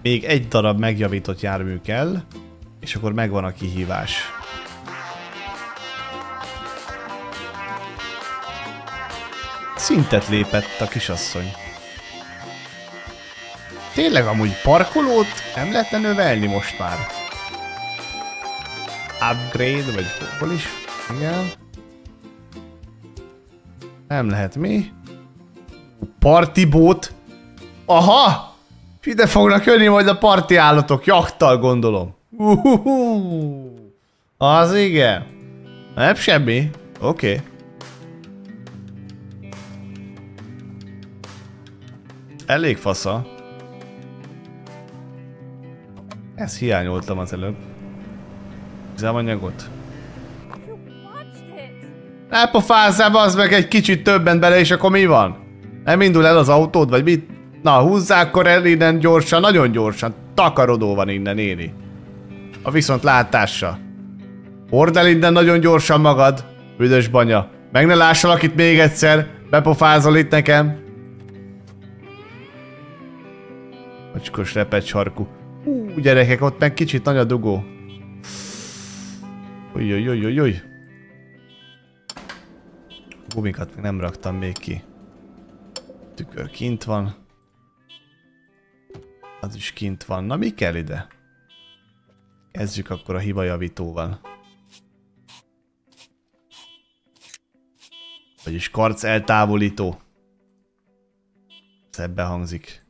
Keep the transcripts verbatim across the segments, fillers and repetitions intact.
Még egy darab megjavított jármű kell, és akkor megvan a kihívás. Szintet lépett a kisasszony. Tényleg amúgy parkolót nem lehetne növelni most már? Upgrade, vagy hol is? Igen. Nem lehet mi? Partibót? Aha! Ide fognak jönni majd a parti állatok, jachttal gondolom. Uhuhu. Az igen. Nem semmi. Oké. Okay. Elég fasza. Ezt hiányoltam az előbb. Üzemanyagot. Ne pofázzál, az meg egy kicsit többen bele, és akkor mi van? Nem indul el az autód, vagy mit? Na, húzzál akkor el innen gyorsan, nagyon gyorsan. Takarodó van innen, Éni. A viszont látása. Hord el innen nagyon gyorsan magad, büdös banya. Meg ne lássalak itt még egyszer. Bepofázol itt nekem. Macskos repet sarkú. Hú, gyerekek, ott meg kicsit nagy a dugó. Ujjjjjjjjjjj. Gumikat meg nem raktam még ki. Tükör kint van. Az is kint van. Na, mi kell ide? Kezdjük akkor a hibajavítóval. Vagyis karc eltávolító. Szebben hangzik.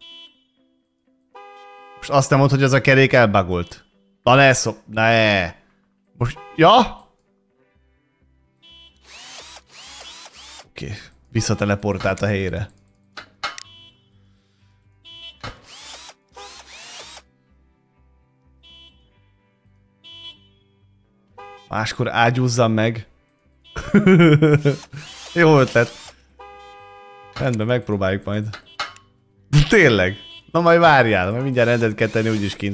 Most azt nem mondd, hogy az a kerék elbagolt. Na ne szó... Ne. Most... Ja? Oké. Okay. Visszateleportált a helyére. Máskor ágyúzzam meg. Jó ötlet. Rendben, megpróbáljuk majd. Tényleg? Na majd várjál, mert mindjárt rendet kell tenni úgyis kint.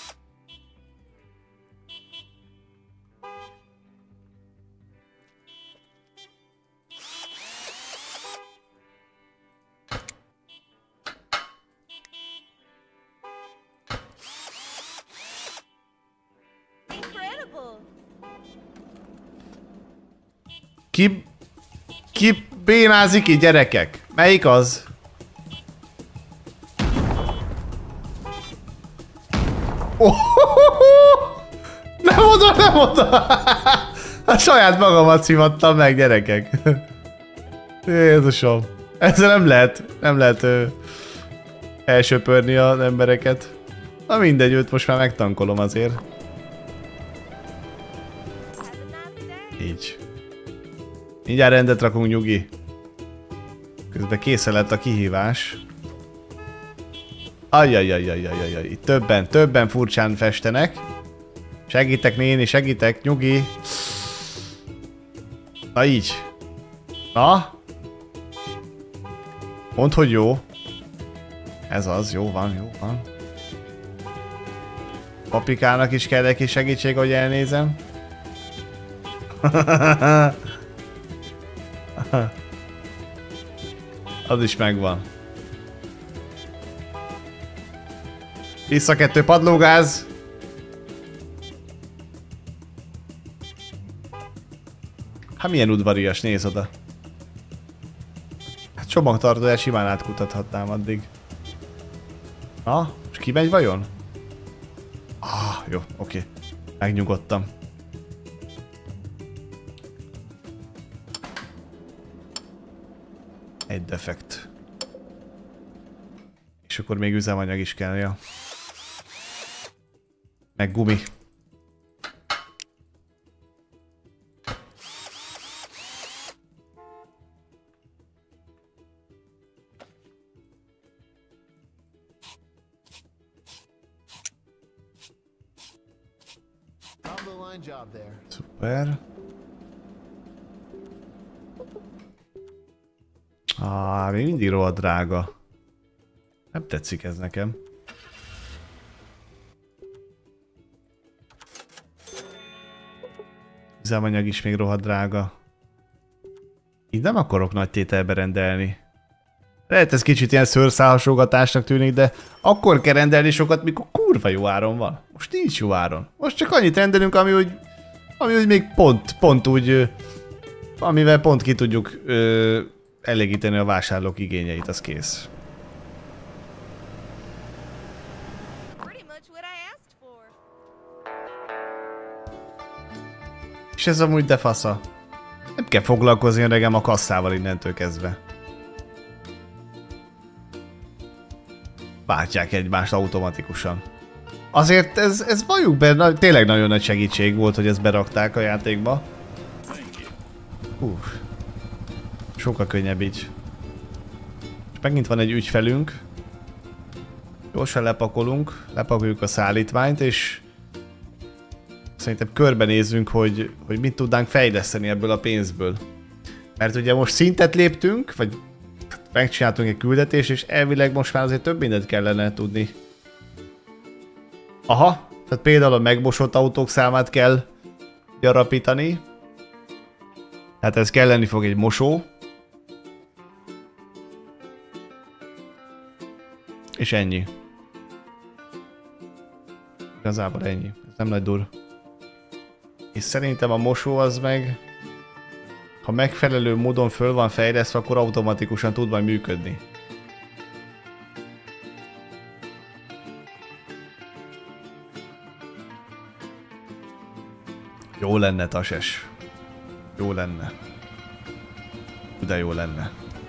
Ki... Ki bénázik ki, gyerekek? Melyik az? Oh, nem oda, nem oda! A saját magamat szivattam meg, gyerekek. Jézusom. Ezzel nem lehet, nem lehet ö, elsöpörni az embereket. Na mindegy, őt most már megtankolom azért. Így. Mindjárt rendet rakunk, nyugi. Közben készen lett a kihívás. Ajjajajajajajaj, itt többen, többen furcsán festenek. Segítek, néni, segítek, nyugi. Na így. Na? Mondd, hogy jó. Ez az, jó van, jó van. Papikának is kell egy kis segítség, hogy elnézem. Az is megvan. Vissza kettő padlógáz. Hát milyen udvarias, néz oda. Hát csomagtartóját simán átkutathatnám addig. Na, most kimegy vajon? Ah, jó, oké. Okay. Megnyugodtam. Egy defekt. És akkor még üzemanyag is kell, ja. Meg gumi. Szuper. Ah, még mindig rohadt drága. Nem tetszik ez nekem. Üzemanyag is még rohadt drága. Így nem akarok nagy tételbe rendelni. Lehet ez kicsit ilyen szőrszálhasogatásnak tűnik, de akkor kell rendelni sokat, mikor kurva jó áron van. Most nincs jó áron. Most csak annyit rendelünk, ami úgy, ami úgy még pont, pont úgy, amivel pont ki tudjuk ö, elégíteni a vásárlók igényeit, az kész. És ez amúgy de fasza. Nem kell foglalkozni öregem a kasszával innentől kezdve. Váltják egymást automatikusan. Azért ez, ez valljuk be, na, tényleg nagyon nagy segítség volt, hogy ezt berakták a játékba. Hú. Sokkal könnyebb így. És megint van egy ügyfelünk. Gyorsan lepakolunk, lepakoljuk a szállítmányt, és szerintem körbenézzünk, hogy, hogy mit tudnánk fejleszteni ebből a pénzből. Mert ugye most szintet léptünk, vagy megcsináltunk egy küldetést, és elvileg most már azért több mindent kellene tudni. Aha, tehát például a megmosott autók számát kell gyarapítani. Hát ez kelleni fog egy mosó. És ennyi. Igazából ennyi. Ez nem nagy dur. És szerintem a mosó az meg, ha megfelelő módon föl van fejlesztve, akkor automatikusan tud majd működni. Jó lenne, Tases. Jó lenne. De jó lenne.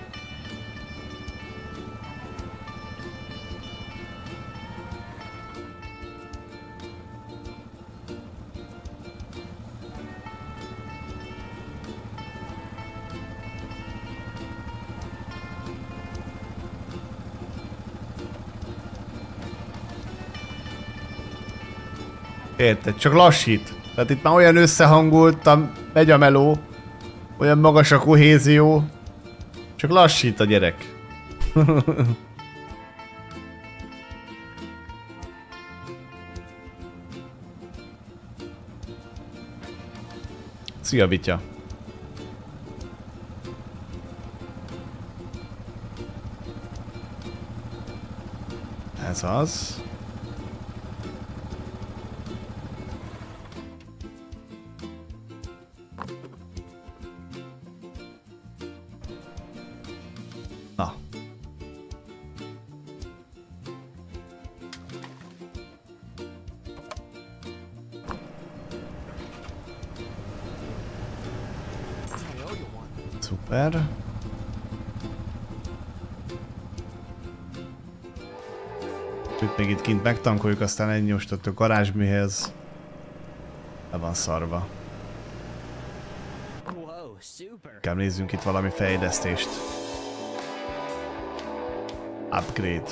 Érted? Csak lassít. Tehát itt már olyan összehangoltam, megy a meló, olyan magas a kohézió, csak lassít a gyerek. Szia, Vitya! Ez az. Na. Szuper. Itt még itt kint megtankoljuk, aztán ennyi most ott a garázsműhez. Le van szarva. Kell nézzünk itt valami fejlesztést. Upgrade.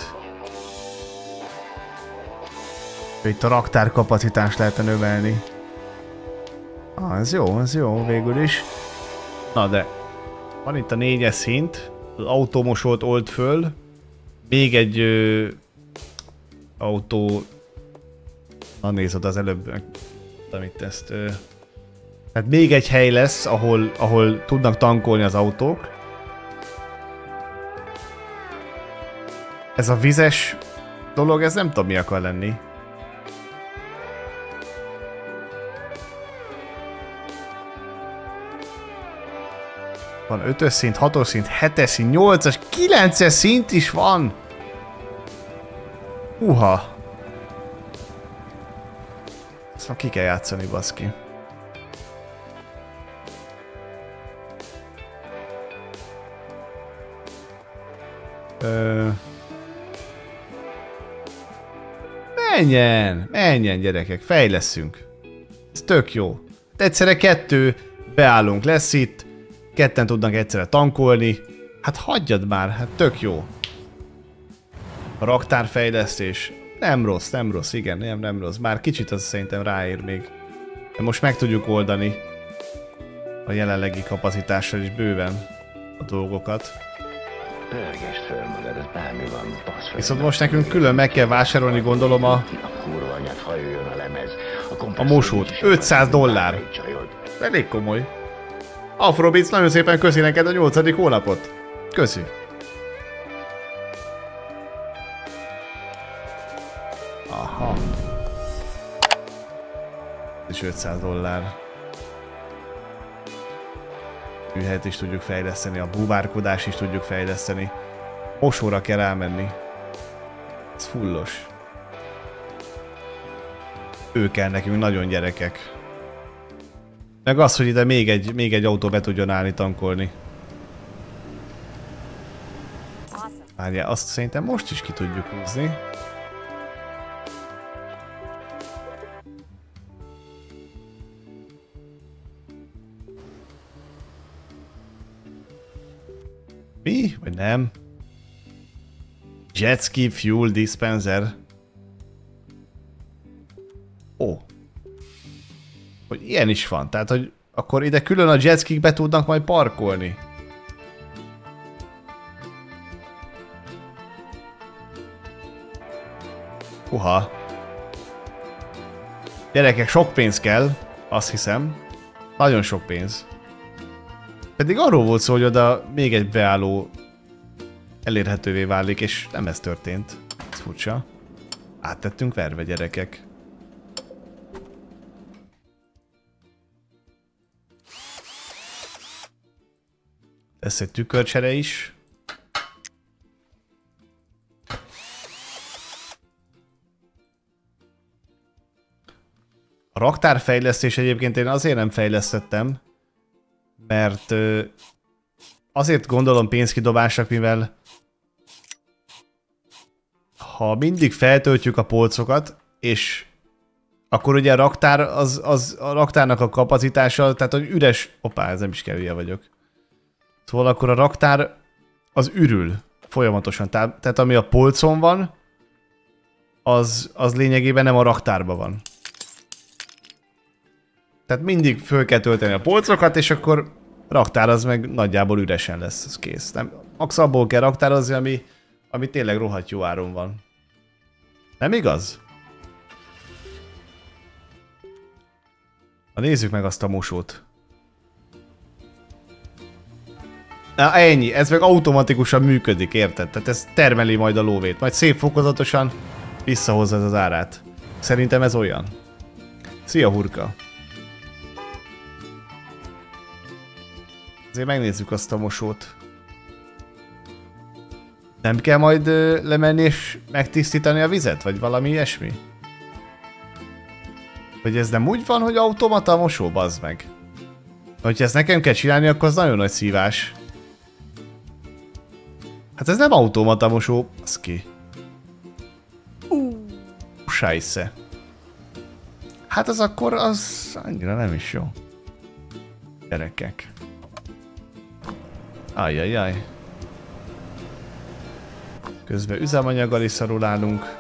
Itt a raktár kapacitást lehetne növelni. Ah, ez jó, ez jó végül is. Na de, van itt a négyes szint, az autómosót old föl, még egy ö, autó, na nézd az előbb, amit ezt, ö, tehát még egy hely lesz, ahol, ahol tudnak tankolni az autók. Ez a vizes dolog, ez nem tudom mi akar lenni. Van ötös szint, hatos szint, hetes szint, nyolcas, kilences szint is van! Húha! Ezt már ki kell játszani, baszki. Ö... Menjen! Menjen, gyerekek, fejleszünk. Ez tök jó. Egyszerre kettő beállunk, lesz itt. Ketten tudnak egyszerre tankolni. Hát hagyjad már, hát tök jó. A raktárfejlesztés. Nem rossz, nem rossz, igen, nem, nem rossz. Már kicsit az szerintem ráér még. De most meg tudjuk oldani a jelenlegi kapacitással is bőven a dolgokat. Viszont most nekünk külön meg kell vásárolni, gondolom, a, a mosót. ötszáz dollár. Elég komoly. Afrobic, nagyon szépen köszi neked a nyolcadik hónapot. Köszi. Aha. És ötszáz dollár. Műhelyet is tudjuk fejleszteni, a búvárkodást is tudjuk fejleszteni. Mosóra kell elmenni. Ez fullos. Ő kell nekünk, nagyon gyerekek. Meg az, hogy ide még egy, még egy autó be tudjon állni tankolni. Várjál, azt szerintem most is ki tudjuk húzni. Mi? Vagy nem? Jetski Fuel Dispenser. Ó. Hogy ilyen is van, tehát hogy akkor ide külön a jetskik be tudnak majd parkolni. Uha. Gyerekek, sok pénz kell, azt hiszem. Nagyon sok pénz. Pedig arról volt szó, hogy oda még egy beálló elérhetővé válik, és nem ez történt. Ez furcsa. Áttettünk verve, gyerekek. Lesz egy tükörcsere is. A raktárfejlesztés egyébként én azért nem fejlesztettem, mert azért gondolom pénzkidobásnak, mivel ha mindig feltöltjük a polcokat, és akkor ugye a raktár, az, az a raktárnak a kapacitása, tehát hogy üres, opá, ez nem is kell, hülye vagyok. Szóval akkor a raktár az ürül folyamatosan, tehát, tehát ami a polcon van, az, az lényegében nem a raktárban van. Tehát mindig föl kell tölteni a polcokat, és akkor raktár az meg nagyjából üresen lesz, az kész. Nem, max abból kell raktározni, ami, ami tényleg rohadt jó áron van. Nem igaz? Na nézzük meg azt a mosót. Na ennyi, ez meg automatikusan működik, érted? Tehát ez termeli majd a lóvét, majd szép fokozatosan visszahozza ez az árát. Szerintem ez olyan. Szia, Hurka! Azért megnézzük azt a mosót. Nem kell majd ö, lemenni és megtisztítani a vizet? Vagy valami ilyesmi? Hogy ez nem úgy van, hogy automata a mosó, bazd meg. Hogyha ezt nekem kell csinálni, akkor az nagyon nagy szívás. Hát ez nem automata mosó, az ki. Scheisse. Hát az akkor az annyira nem is jó. Gyerekek. Ajjajjaj. Közben üzemanyaggal is szarulálunk.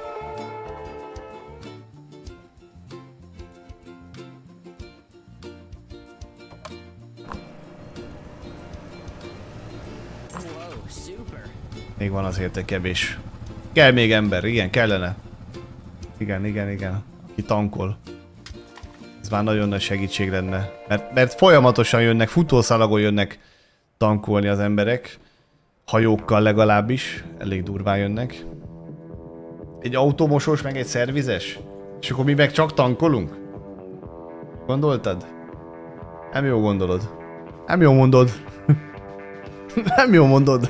Még van azért egy kevés. Kell még ember, igen, kellene. Igen, igen, igen. Aki tankol. Ez már nagyon nagy segítség lenne. Mert, mert folyamatosan jönnek, futószalagon jönnek tankolni az emberek. Hajókkal legalábbis. Elég durván jönnek. Egy automosós, meg egy szervizes? És akkor mi meg csak tankolunk? Gondoltad? Nem jó gondolod. Nem jó mondod. Nem jó mondod.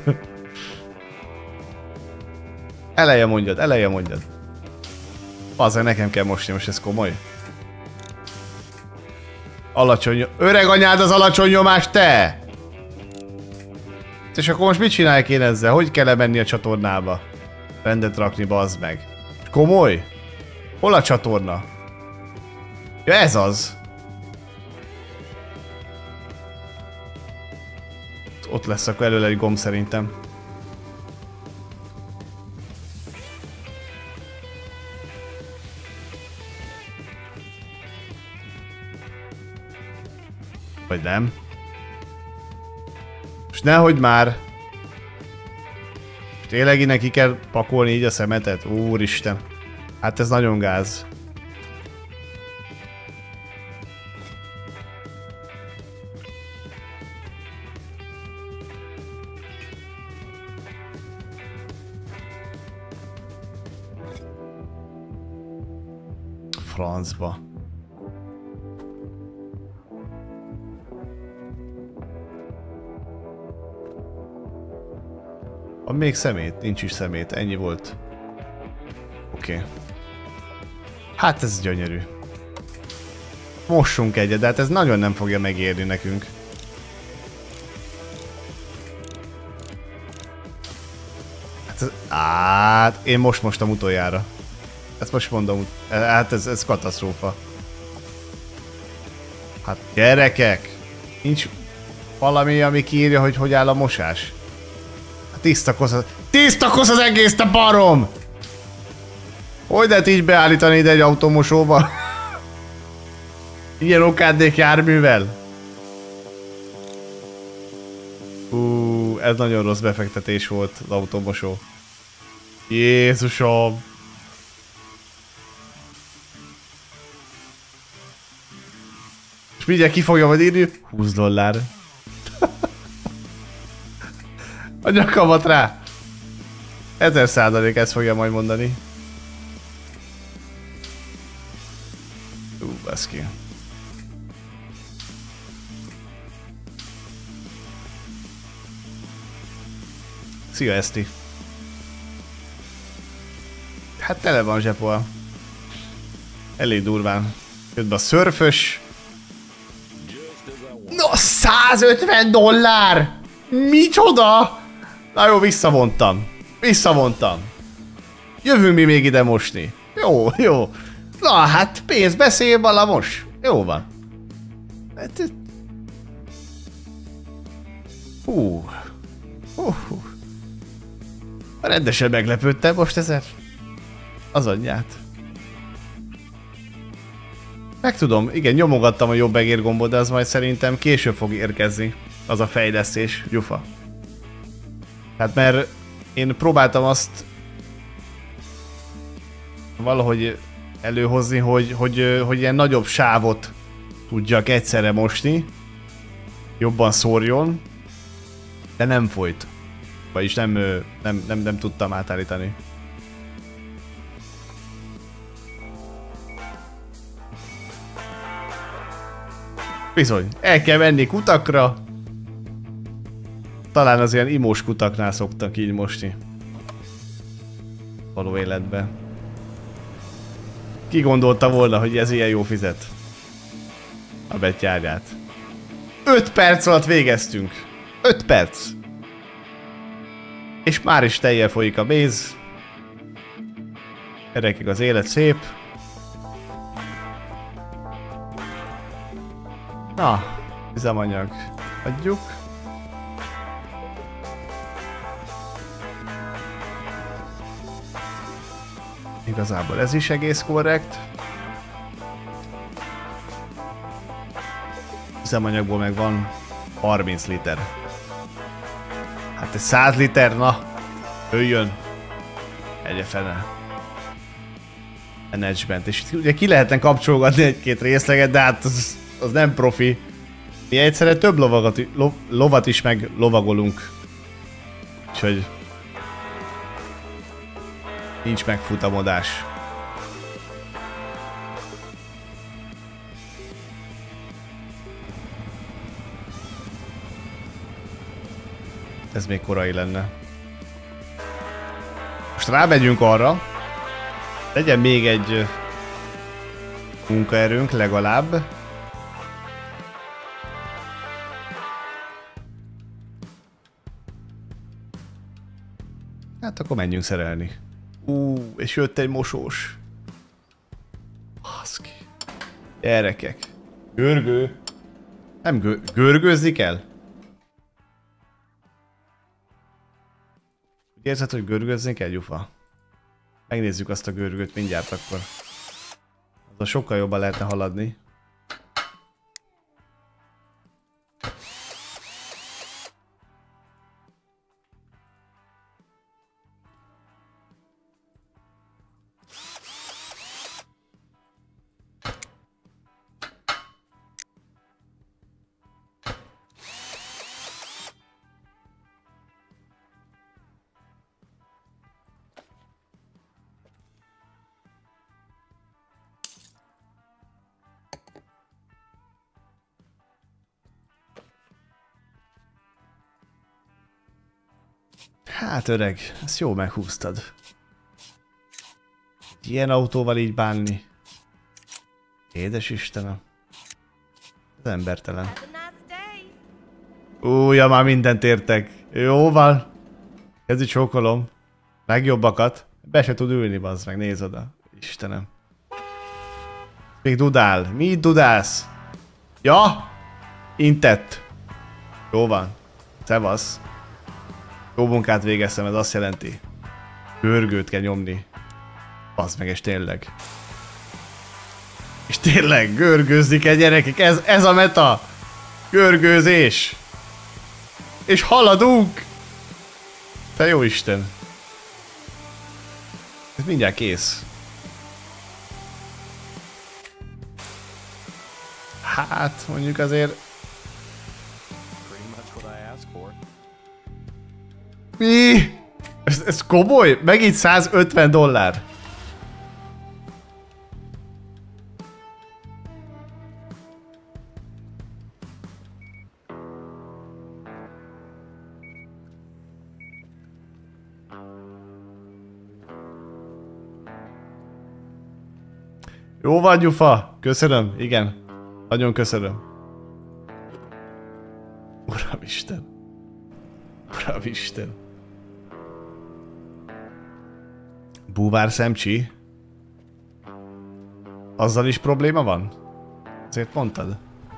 Eleje mondjad, eleje mondjad. Azért nekem kell mosni, most ez komoly. Alacsony... Öreg anyád az alacsony nyomás, te! És akkor most mit csinálják én ezzel? Hogy kell menni a csatornába? Rendet rakni, bazd meg. Komoly? Hol a csatorna? Ja, ez az. Ott lesz akkor előle egy gomb szerintem. Vagy nem? És nehogy már! És tényleg innen ki kell pakolni így a szemetet? Úristen! Hát ez nagyon gáz. francba? Van még szemét? Nincs is szemét, ennyi volt. Oké. Okay. Hát ez gyönyörű. Mossunk egyet, de hát ez nagyon nem fogja megérni nekünk. Hát, ez, hát én most mostam utoljára. Ezt most mondom, hát ez, ez katasztrófa. Hát gyerekek! Nincs valami, ami kiírja, hogy hogy áll a mosás? Hát tiszta kosz az... Tiszta kosz az egész, te barom! Hogy lehet így beállítani ide egy automosóba? Ilyen okádék járművel? Hú, ez nagyon rossz befektetés volt az automosó. Jézusom! És mindjárt ki fogja majd írni, húsz dollár. A nyakamat rá. Ezer százalék ezt fogja majd mondani. Ú, baszki. Szia, Eszti. Hát tele van zsepol. Elég durván. Jött be a szörfös. No, százötven dollár! Micsoda? Na jó, visszavontam. Visszavontam. Jövünk mi még ide mosni. Jó, jó. Na hát, pénz beszél, balamos. Jó van. Hú. Hú. Hú. Rendesen meglepődtem most ezer. Az anyját. Meg tudom, igen, nyomogattam a jobb egér gombot, de az majd szerintem később fog érkezni. Az a fejlesztés, gyufa. Hát mert én próbáltam azt valahogy előhozni, hogy, hogy, hogy ilyen nagyobb sávot tudjak egyszerre mosni. Jobban szórjon. De nem folyt. Vagyis nem, nem, nem, nem tudtam átállítani. Bizony, el kell menni kutakra. Talán az ilyen imós kutaknál szoktak így mosni. Való életbe. Ki gondolta volna, hogy ez ilyen jó fizet? A betyárját. öt perc alatt végeztünk. öt perc. És már is teljel folyik a méz. Gyerekek, az élet szép. Na, üzemanyag. Adjuk. Igazából ez is egész korrekt. Üzemanyagból meg van harminc liter. Hát egy száz liter, na, jöjjön. Egye fene. Management. És ugye ki lehetne kapcsolgatni egy-két részleget, de hát az, az nem profi. Mi egyszerre több lovagat, lo, lovat is meg lovagolunk. Úgyhogy nincs megfutamodás. Ez még korai lenne. Most rámegyünk arra. Legyen még egy munkaerőnk legalább. Hát akkor menjünk szerelni. Ú, és jött egy mosós. Baszki. Gyerekek. Görgő. Nem gő görgőzni kell? Érzed, hogy görgőzni kell, gyufa? Megnézzük azt a görgőt mindjárt akkor. Azon sokkal jobban lehetne haladni. Hát öreg, ezt jó meghúztad. Ilyen autóval így bánni. Édes Istenem. Ez embertelen. Újja, már mindent értek. Jó van. Kezdj csókolom. Legjobbakat. Be se tud ülni, bazd meg, nézd oda. Istenem. Még dudál. Mit dudálsz? Ja? Intett. Jó van. Szevasz. Jó munkát végeztem, ez azt jelenti. Görgőt kell nyomni. Bazd meg, és tényleg. És tényleg, görgőzni kell, gyerekek. Ez, ez a meta. Görgőzés. És haladunk. Te jó Isten. Ez mindjárt kész. Hát, mondjuk azért... Mi? Ez, ez komoly? Megint százötven dollár. Jó van, Gyufa. Köszönöm. Igen. Nagyon köszönöm. Uramisten. Uramisten. Búvár szemcsi. Azzal is probléma van? Azért mondtad?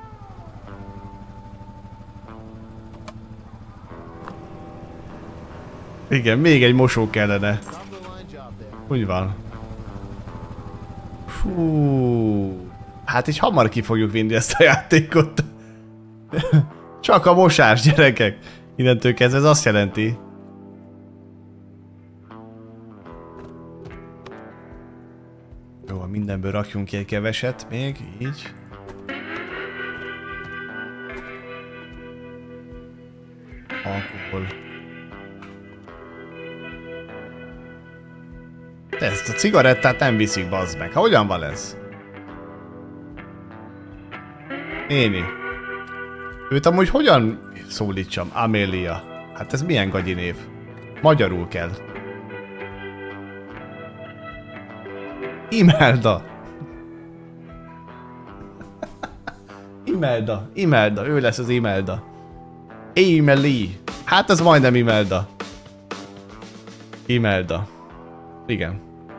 Igen, még egy mosó kellene. Úgy van. Fú. Hát így hamar ki fogjuk vinni ezt a játékot. Csak a mosás, gyerekek. Innentől kezdve ez azt jelenti. Jó, mindenből rakjunk ki egy keveset még, így. Alkohol. De ezt a cigarettát nem viszik, bazd meg. Ha hogyan van ez? Néni. Őt amúgy hogyan szólítsam? Amélia. Hát ez milyen gagyi név? Magyarul kell. Imelda. Imelda. Imelda. Ő lesz az Imelda. Emily. Hát ez majdnem Imelda. Imelda. Igen.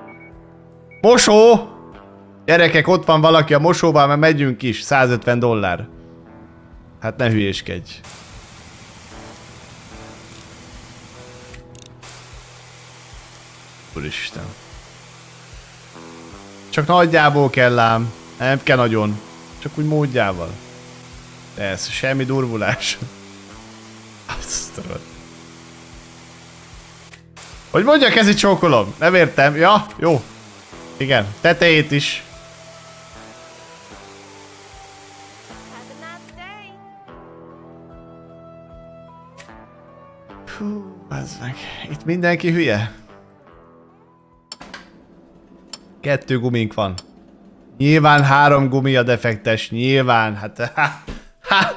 Mosó! Gyerekek, ott van valaki a mosóban, mert megyünk is. százötven dollár. Hát ne hülyéskedj. Úristen. Csak nagyjából kell ám. Nem kell nagyon. Csak úgy módjával. Ez semmi durvulás. Azt tudod. Hogy mondja, kezi csókolom? Nem értem. Ja, jó. Igen, tetejét is. Fú, bazd meg. Itt mindenki hülye. Kettő gumink van. Nyilván három gumi a defektes. Nyilván. Hát... Ha, ha.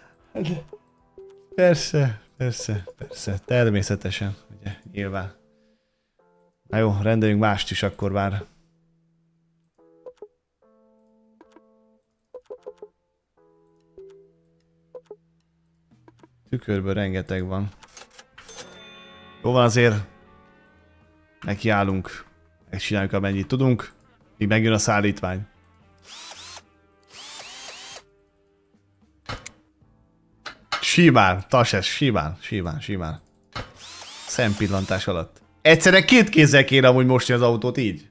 Persze, persze, persze. Természetesen. Ugye, nyilván. Na jó, rendeljünk mást is akkor már. Tükörből rengeteg van. Jó van, azért nekiállunk. Megcsináljuk, amennyit tudunk. Míg megjön a szállítmány. Simán, tases, simán, simán, simán. Szempillantás alatt. Egyszerre két kézzel kéne amúgy mosni az autót így.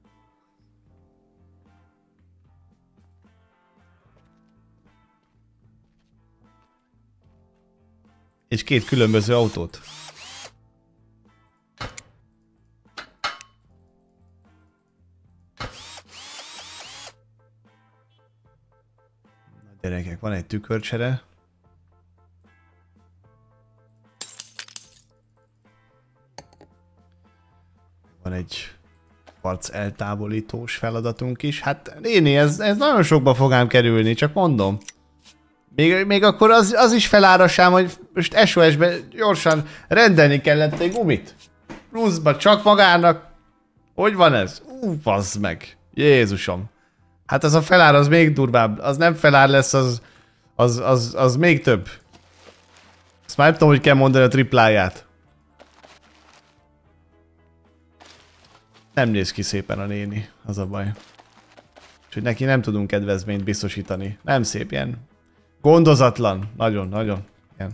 És két különböző autót. Na gyerekek, van egy tükörcsere. Van egy arc eltávolítós feladatunk is. Hát néni, ez, ez nagyon sokba fog ám kerülni, csak mondom. Még, még akkor az, az is felárasám, hogy most es o es-be gyorsan rendelni kellett egy gumit. Pluszba csak magának. Hogy van ez? Ú, bazd meg. Jézusom. Hát az a felár az még durvább. Az nem felár lesz, az, az, az, az még több. Ezt már nem tudom, hogy kell mondani a tripláját. Nem néz ki szépen a néni, az a baj. Úgyhogy neki nem tudunk kedvezményt biztosítani. Nem szép, ilyen gondozatlan. Nagyon, nagyon. Ilyen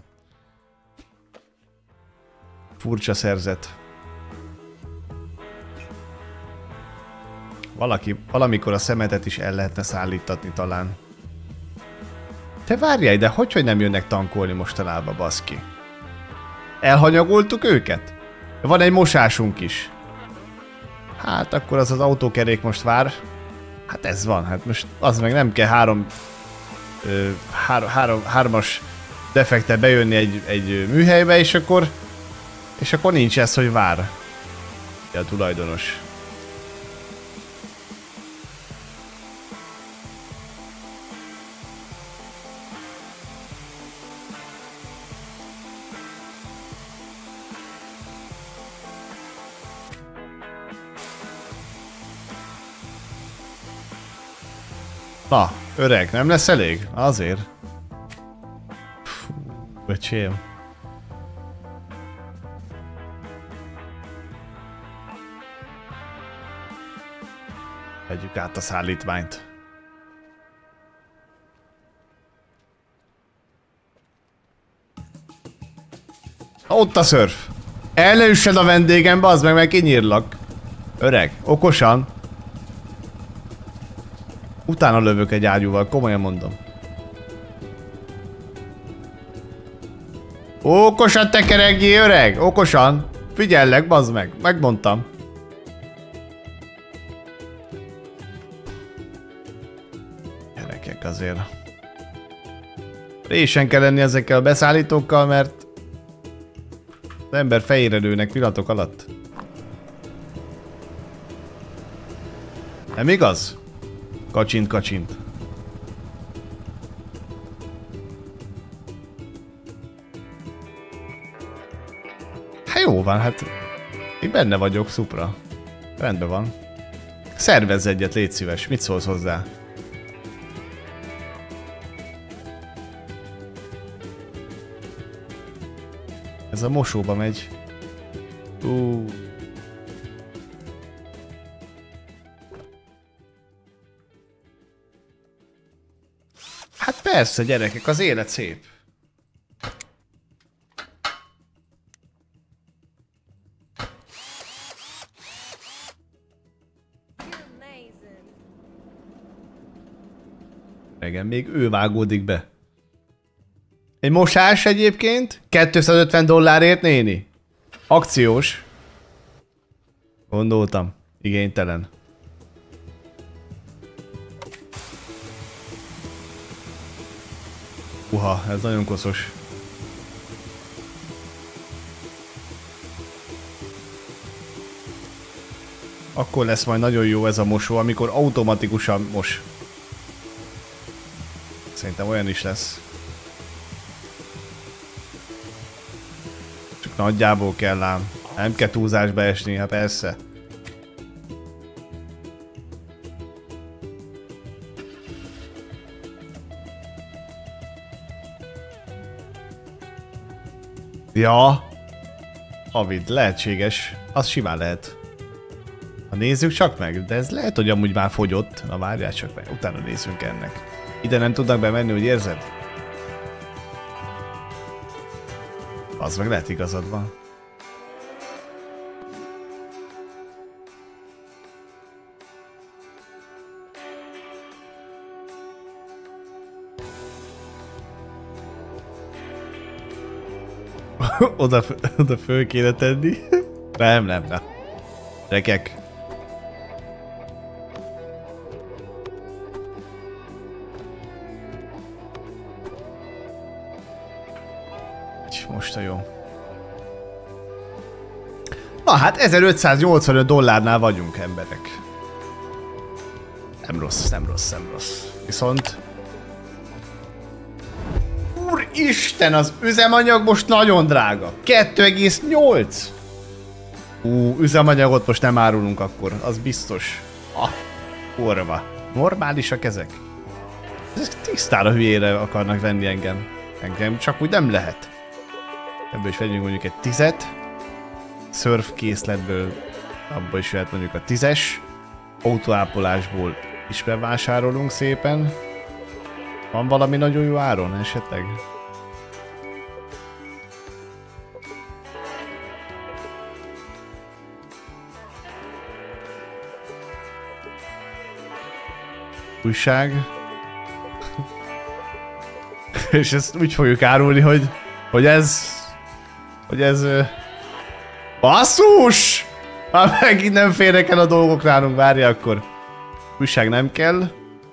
furcsa szerzet. Valaki, valamikor a szemetet is el lehetne szállítatni talán. Te várjál, de hogy, hogy nem jönnek tankolni mostanában, baszki? Elhanyagoltuk őket? Van egy mosásunk is. Hát akkor az az autókerék most vár. Hát ez van, hát most az meg nem kell három, ö, három, három hármas defekte bejönni egy, egy műhelybe, és akkor, és akkor nincs ez, hogy vár a tulajdonos. Na, öreg, nem lesz elég? Azért. Fú, öcsém. Vegyük át a szállítmányt. Ott a szörf. El ne üssed a vendégem, bazd meg, meg kinyírlak. Öreg, okosan. Utána lövök egy ágyúval, komolyan mondom. Okosan tekeregjél, öreg! Okosan! Figyellek, bazd meg! Megmondtam. Gyerekek azért. Résen kell lenni ezekkel a beszállítókkal, mert az ember fejére lőnek pillanatok alatt. Nem igaz? Kacsint, kacsint. Hát jó van, hát én benne vagyok, szupra. Rendben van. Szervezz egyet, légy szíves, mit szólsz hozzá? Ez a mosóba megy. Uh. Hát persze, gyerekek, az élet szép. Igen, még ő vágódik be. Egy mosás egyébként, kétszázötven dollárért, néni. Akciós. Gondoltam, igénytelen. Uha, ez nagyon koszos. Akkor lesz majd nagyon jó ez a mosó, amikor automatikusan mos. Szerintem olyan is lesz. Csak nagyjából kell ám. Nem kell túlzásba esni, hát persze. Ja. Avid, lehetséges. Az simán lehet. Ha nézzük csak meg, de ez lehet, hogy amúgy már fogyott. Na várjál csak meg, utána nézzünk ennek. Ide nem tudnak bemenni, úgy érzed? Az meg lehet, igazad van. oda, oda föl kéne tenni. Nem, nem, nem. Rekek. Most a jó. Na hát ezerötszáznyolcvanöt dollárnál vagyunk, emberek. Nem rossz, nem rossz, nem rossz. Viszont... Úri... Isten, az üzemanyag most nagyon drága. kettő egész nyolc. Ú, üzemanyagot most nem árulunk akkor, az biztos. Ah, kurva. Normálisak ezek? Ezek tisztára hülyére akarnak venni engem. Engem csak úgy nem lehet. Ebből is vegyünk mondjuk egy tizet. Surf készletből abból is jöhet mondjuk a tízes. Autóápolásból is bevásárolunk szépen. Van valami nagyon jó áron esetleg? Újság. És ezt úgy fogjuk árulni, hogy, hogy ez... Hogy ez... Basszus! Már megint nem férnek el a dolgok nálunk, várja akkor. Újság nem kell.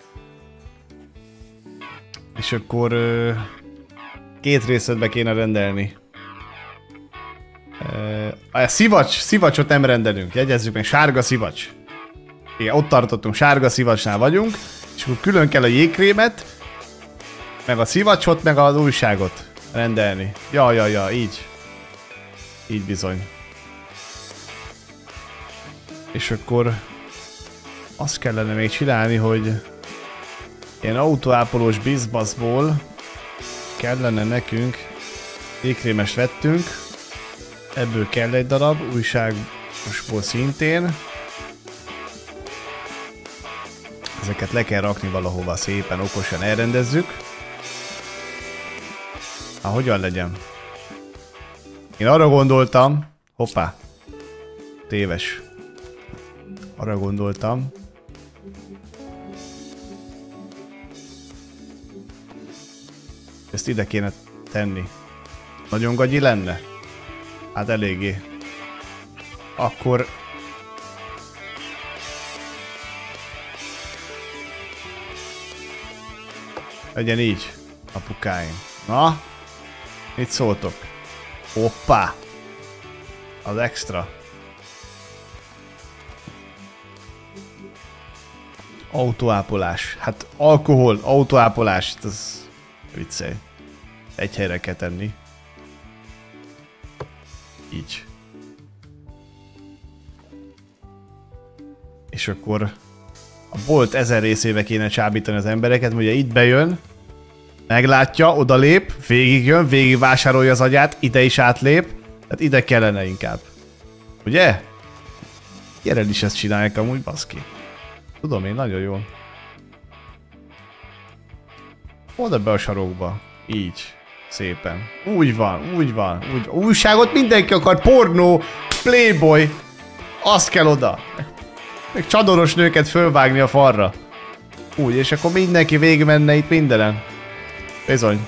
És akkor... Két részletbe kéne rendelni. A szivacs, szivacsot nem rendelünk, jegyezzük meg, sárga szivacs. Igen, ott tartottunk, sárga szivacsnál vagyunk. És akkor külön kell a jégkrémet, meg a szivacsot, meg az újságot rendelni. Ja, ja, ja, így. Így bizony. És akkor azt kellene még csinálni, hogy ilyen autóápolós bizbaszból kellene nekünk, jégkrémest vettünk, ebből kell egy darab, újságosból szintén. Ezeket le kell rakni valahova szépen, okosan elrendezzük. Hát hogyan legyen? Én arra gondoltam... Hoppá! Téves. Arra gondoltam... Ezt ide kéne tenni. Nagyon gagyi lenne? Hát eléggé. Akkor... Legyen így, apukáim. Na? Mit szóltok? Hoppá! Az extra. Autóápolás. Hát alkohol, autóápolás. Ez viccelj. Egy helyre kell tenni. Így. És akkor a bolt ezer részébe kéne csábítani az embereket, ugye itt bejön, meglátja, odalép, végigjön, végig vásárolja az agyát, ide is átlép, tehát ide kellene inkább. Ugye? Gyere is ezt csinálják amúgy, baszki. Tudom én, nagyon jól. Oda be a sarokba. Így. Szépen. Úgy van, úgy van. Úgy. Újságot mindenki akar, pornó, playboy. Azt kell oda. Még csadoros nőket fölvágni a falra. Úgy, és akkor mindenki végig menne itt mindenen. Bizony.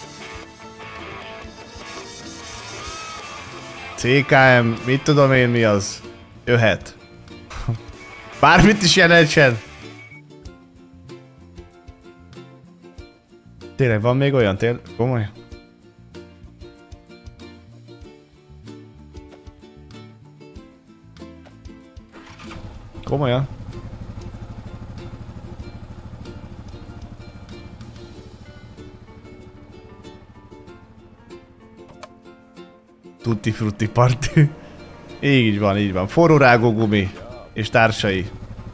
cé ká em, mit tudom én mi az? Jöhet. Bármit is jelentsen. Tényleg van még olyan? Tényleg? Komoly? Komolyan? Tutti frutti party. Így van, így van. Forró rágógumi és társai.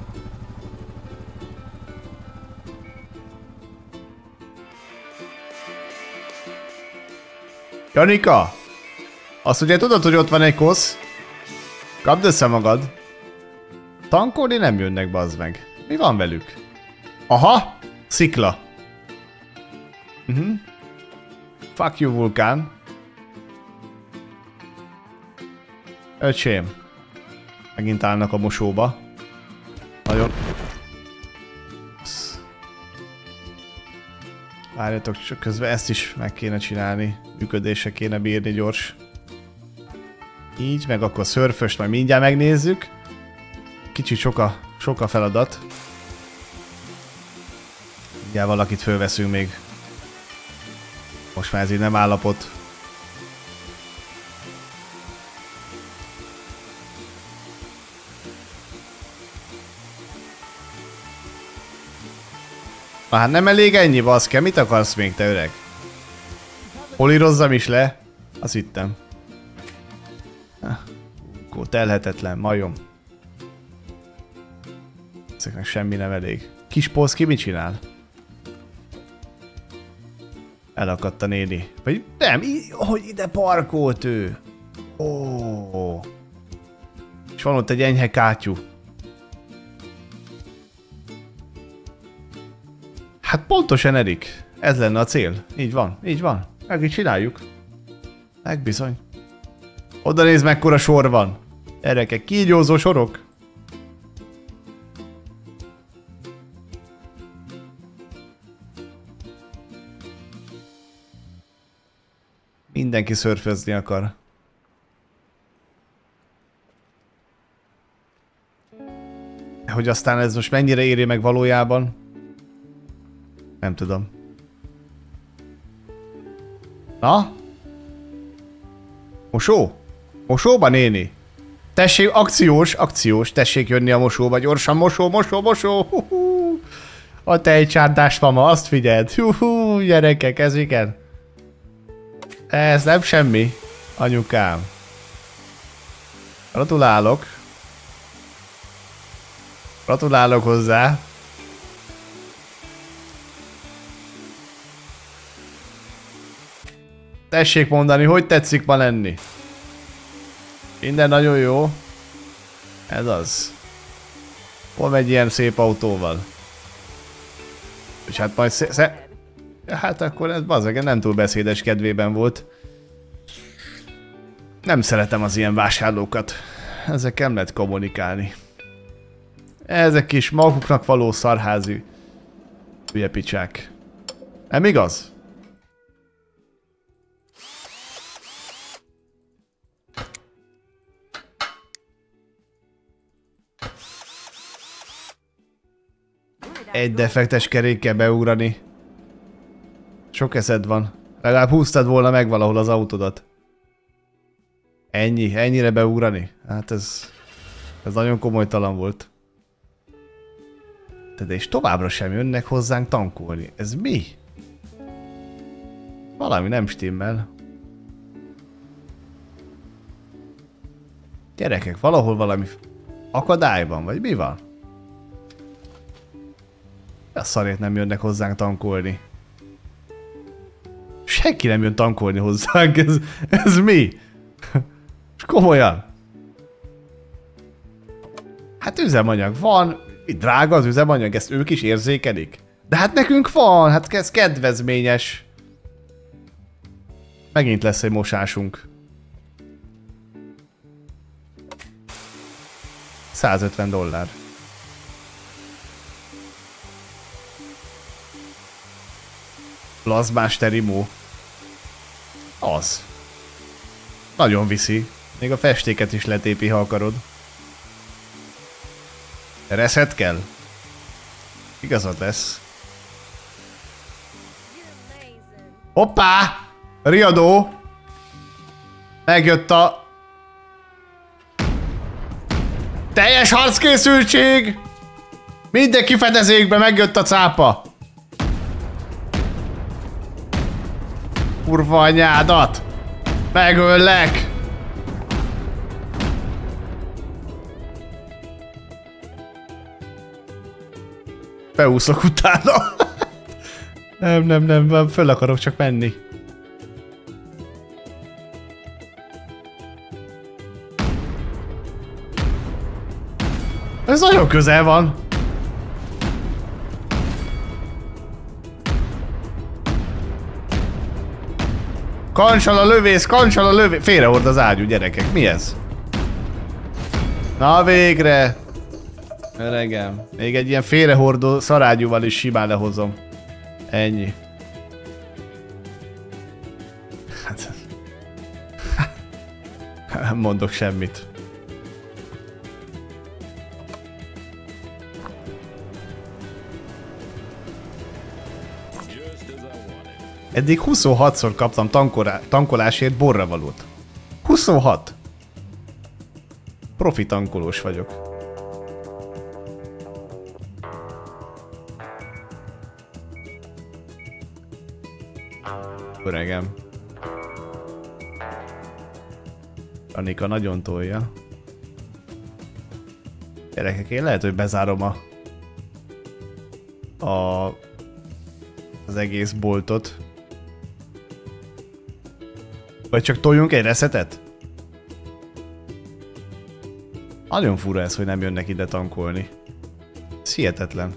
Janika! Azt ugye tudod, hogy ott van egy kosz? Kapd össze magad. Tankolni nem jönnek, bazd meg. Mi van velük? Aha! Szikla. Uh -huh. Fuck you, vulkán. Öcsém. Megint állnak a mosóba. Nagyon... Várjatok, csak közben ezt is meg kéne csinálni. Működésre kéne bírni gyors. Így, meg akkor szörföst majd mindjárt megnézzük. Kicsit sok a, sok a feladat. Mindjárt valakit fölveszünk még. Most már ez így nem állapot. Na hát nem elég ennyi, baszke, mit akarsz még, te öreg? Polírozzam is le. Azt hittem. Akkor telhetetlen, majom. Ezeknek semmi nem elég. Kis Polszki mit csinál? Elakadt a néni. Vagy nem, hogy ide parkolt ő. Ó. És van ott egy enyhe kátyú. Hát pontosan, Erik. Ez lenne a cél. Így van, így van. Meg így csináljuk. Meg bizony. Oda nézd, mekkora sor van. Gyerekek, kígyózó sorok. Mindenki szörfözni akar. Hogy aztán ez most mennyire éri meg valójában? Nem tudom. Na? Mosó? Mosóba, néni? Tessék, akciós, akciós, tessék jönni a mosóba, gyorsan, mosó, mosó, mosó, hú-hú. A tejcsárdás mama, azt figyeld, hú-hú, gyerekek, ez igen. Ez nem semmi, anyukám. Gratulálok. Gratulálok hozzá. Tessék mondani, hogy tetszik ma lenni? Minden nagyon jó. Ez az. Hol megy ilyen szép autóval? És hát majd sze... Hát akkor ez bazzeg, nem túl beszédes kedvében volt. Nem szeretem az ilyen vásárlókat. Ezekkel nem lehet kommunikálni. Ezek is maguknak való szarházi hülye picsák. Nem igaz? Egy defektes kerékkel beugrani. Sok eszed van. Legalább húztad volna meg valahol az autódat. Ennyi, ennyire beugrani? Hát ez... Ez nagyon komolytalan volt. De és továbbra sem jönnek hozzánk tankolni. Ez mi? Valami nem stimmel. Gyerekek, valahol valami akadályban, vagy mi van? A szarét nem jönnek hozzánk tankolni. Senki nem jön tankolni hozzánk, ez, ez mi? És komolyan. Hát üzemanyag van, itt drága az üzemanyag, ezt ők is érzékelik. De hát nekünk van, hát ez kedvezményes. Megint lesz egy mosásunk. százötven dollár. Plazmás terimó. Az. Nagyon viszi. Még a festéket is letépi, ha akarod. Reszet kell? Igazad lesz. Hoppá! Riadó! Megjött a... Teljes harckészültség! Mindenki fedezékbe, megjött a cápa! Kurva anyádat! Megöllek! Beúszok utána. Nem, nem, nem, föl akarok csak menni. Ez nagyon közel van. Kancsal a lövész, kancsal a lövész. Félrehord az ágyú, gyerekek. Mi ez? Na végre. Öregem. Még egy ilyen félrehordó szarágyúval is simán lehozom. Ennyi. Hát... Nem mondok semmit. Eddig huszonhatszor kaptam tankolásért borravalót. huszonhat! Profi tankolós vagyok. Öregem. Anika nagyon tolja. Gyerekek, én lehet, hogy bezárom a... a... az egész boltot. Vagy csak toljunk egy reszetet? Nagyon fura ez, hogy nem jönnek ide tankolni. Ez hihetetlen.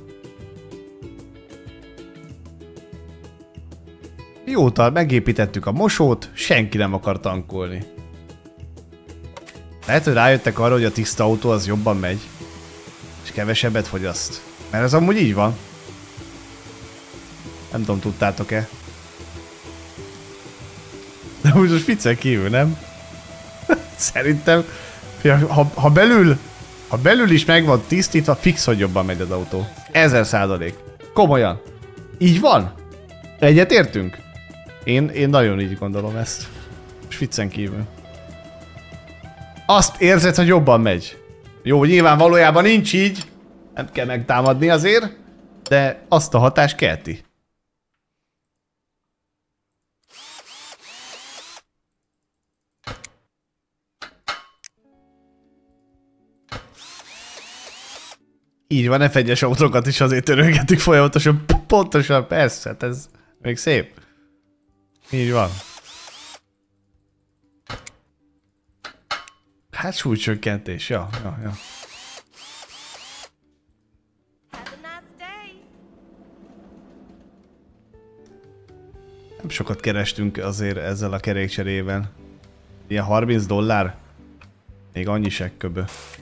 Mióta megépítettük a mosót, senki nem akar tankolni. Lehet, hogy rájöttek arra, hogy a tiszta autó az jobban megy. És kevesebbet fogyaszt. Mert ez amúgy így van. Nem tudom, tudtátok-e? De úgy most viccen kívül, nem? Szerintem, ha, ha belül, ha belül is meg van tisztítva, fix, hogy jobban megy az autó. Ezer százalék. Komolyan. Így van? Egyet értünk? Én, én nagyon így gondolom ezt. És viccen kívül. Azt érzed, hogy jobban megy. Jó, nyilván valójában nincs így. Nem kell megtámadni azért. De azt a hatást kelti. Így van, ef egyes autókat is azért törölgetünk folyamatosan. Pontosan, persze, hát ez még szép. Így van. Hát súlycsökkentés, ja, ja, ja. Nem sokat kerestünk azért ezzel a kerékcserével. Ilyen harminc dollár. Még annyi sekköbö.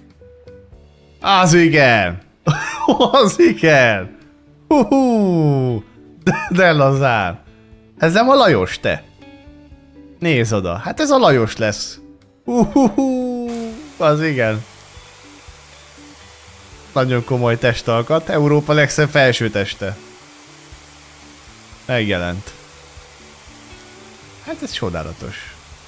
Az igen! Az igen! Hú, de, de lazán! Ez nem a Lajos, te? Nézd oda, hát ez a Lajos lesz. Hú, az igen. Nagyon komoly testalkat, Európa legszebb felső teste. Megjelent. Hát ez csodálatos.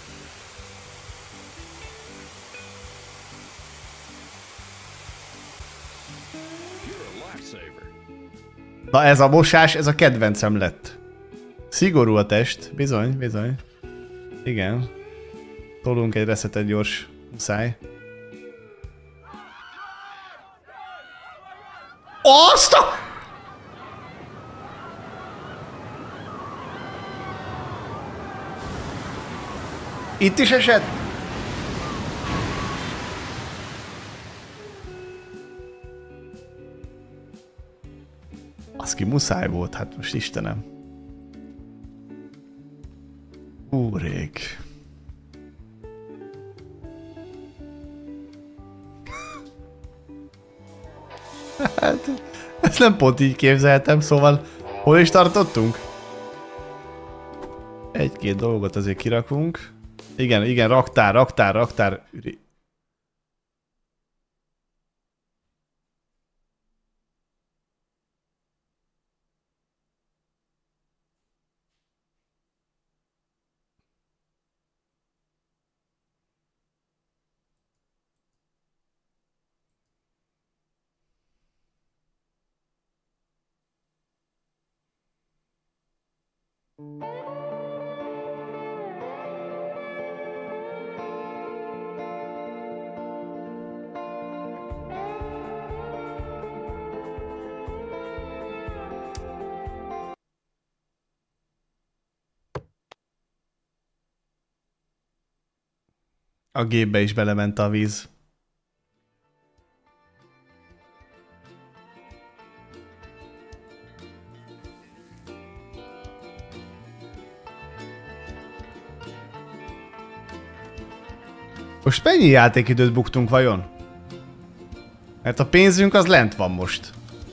Na ez a mosás, ez a kedvencem lett. Szigorú a test, bizony, bizony. Igen. Tolunk egy reszetet gyors, muszáj. Azt a... Itt is esett? Az ki muszáj volt, hát most Istenem. Úrék. Hát, ezt nem pont így képzeltem, szóval hol is tartottunk? Egy-két dolgot azért kirakunk. Igen, igen, raktár, raktár, raktár. A gépbe is belement a víz. Most mennyi játékidőt buktunk vajon? Mert a pénzünk az lent van most.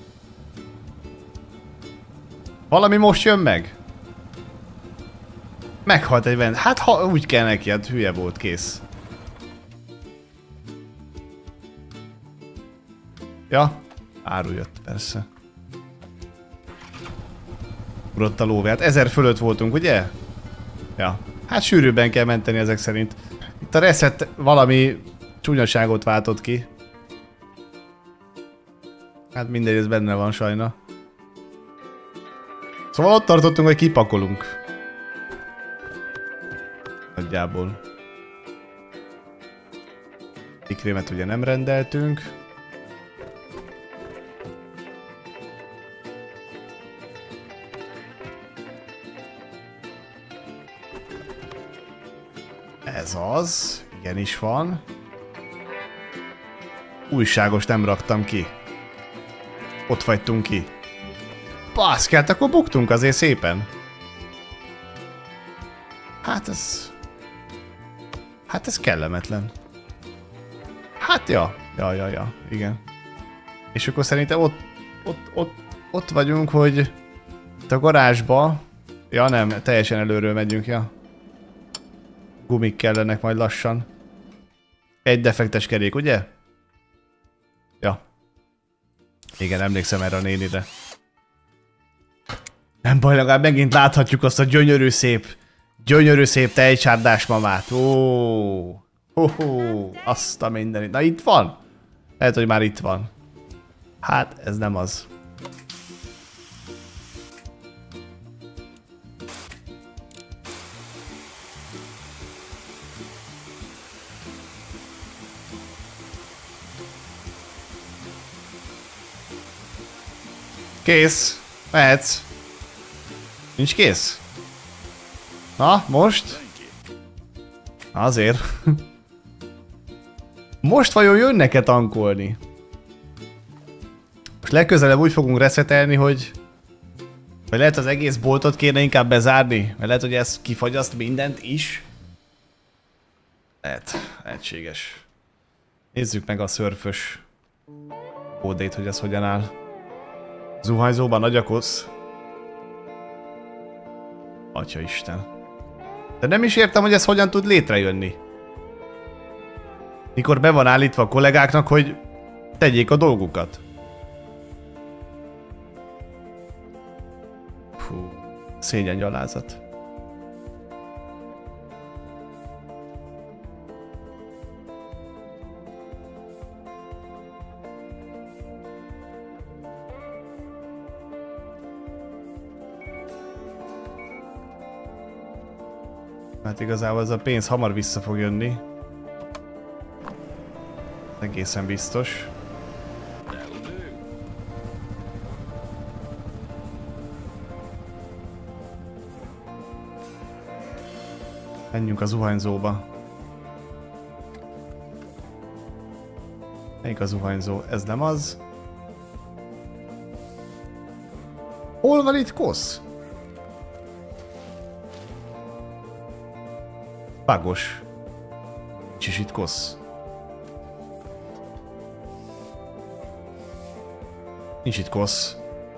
Valami most jön meg? Meghalt egy vend. Hát ha úgy kell neki, hát hülye volt, kész. Ja, áru jött, persze. Ugrott a lóvé. Hát ezer fölött voltunk, ugye? Ja. Hát sűrűbben kell menteni ezek szerint. Itt a reset valami csúnyaságot váltott ki. Hát mindegy, ez benne van sajna. Szóval ott tartottunk, hogy kipakolunk. Nagyjából. krémet ugye nem rendeltünk. Ez az. Igenis van. Újságos nem raktam ki. Ott vagytunk ki. Baszkát, akkor buktunk azért szépen. Hát ez... Hát ez kellemetlen. Hát ja. Ja, ja, ja. Igen. És akkor szerintem ott... Ott, ott, ott vagyunk, hogy... Itt a garázsba... Ja nem, teljesen előről megyünk, ja. Gumik kellenek majd lassan. Egy defektes kerék, ugye? Ja. Igen, emlékszem erre a nénire. Nem baj, legalább megint láthatjuk azt a gyönyörű szép, gyönyörű szép tejcsárdás mamát. Ó, ho, ho, azt a mindenit. Na itt van? Lehet, hogy már itt van. Hát, ez nem az. Kész. Mehetsz. Nincs kész? Na, most? Azért. Most vajon jönnek-e tankolni? Most legközelebb úgy fogunk reszetelni, hogy... Vagy lehet az egész boltot kéne inkább bezárni? Vagy lehet, hogy ez kifagyaszt mindent is? Lehet. Lehetséges. Nézzük meg a szörfös kódét, hogy ez hogyan áll. Zuhanyzóban nagy a kosz. Atyaisten. De nem is értem, hogy ez hogyan tud létrejönni. Mikor be van állítva a kollégáknak, hogy tegyék a dolgukat. Fú, szégyen gyalázat. Hát igazából ez a pénz hamar vissza fog jönni. Egészen biztos. Menjünk a zuhanyzóba. Melyik a zuhanyzó? Ez nem az. Hol van itt kosz? Vágos. Nincs is itt kosz. Nincs itt kosz.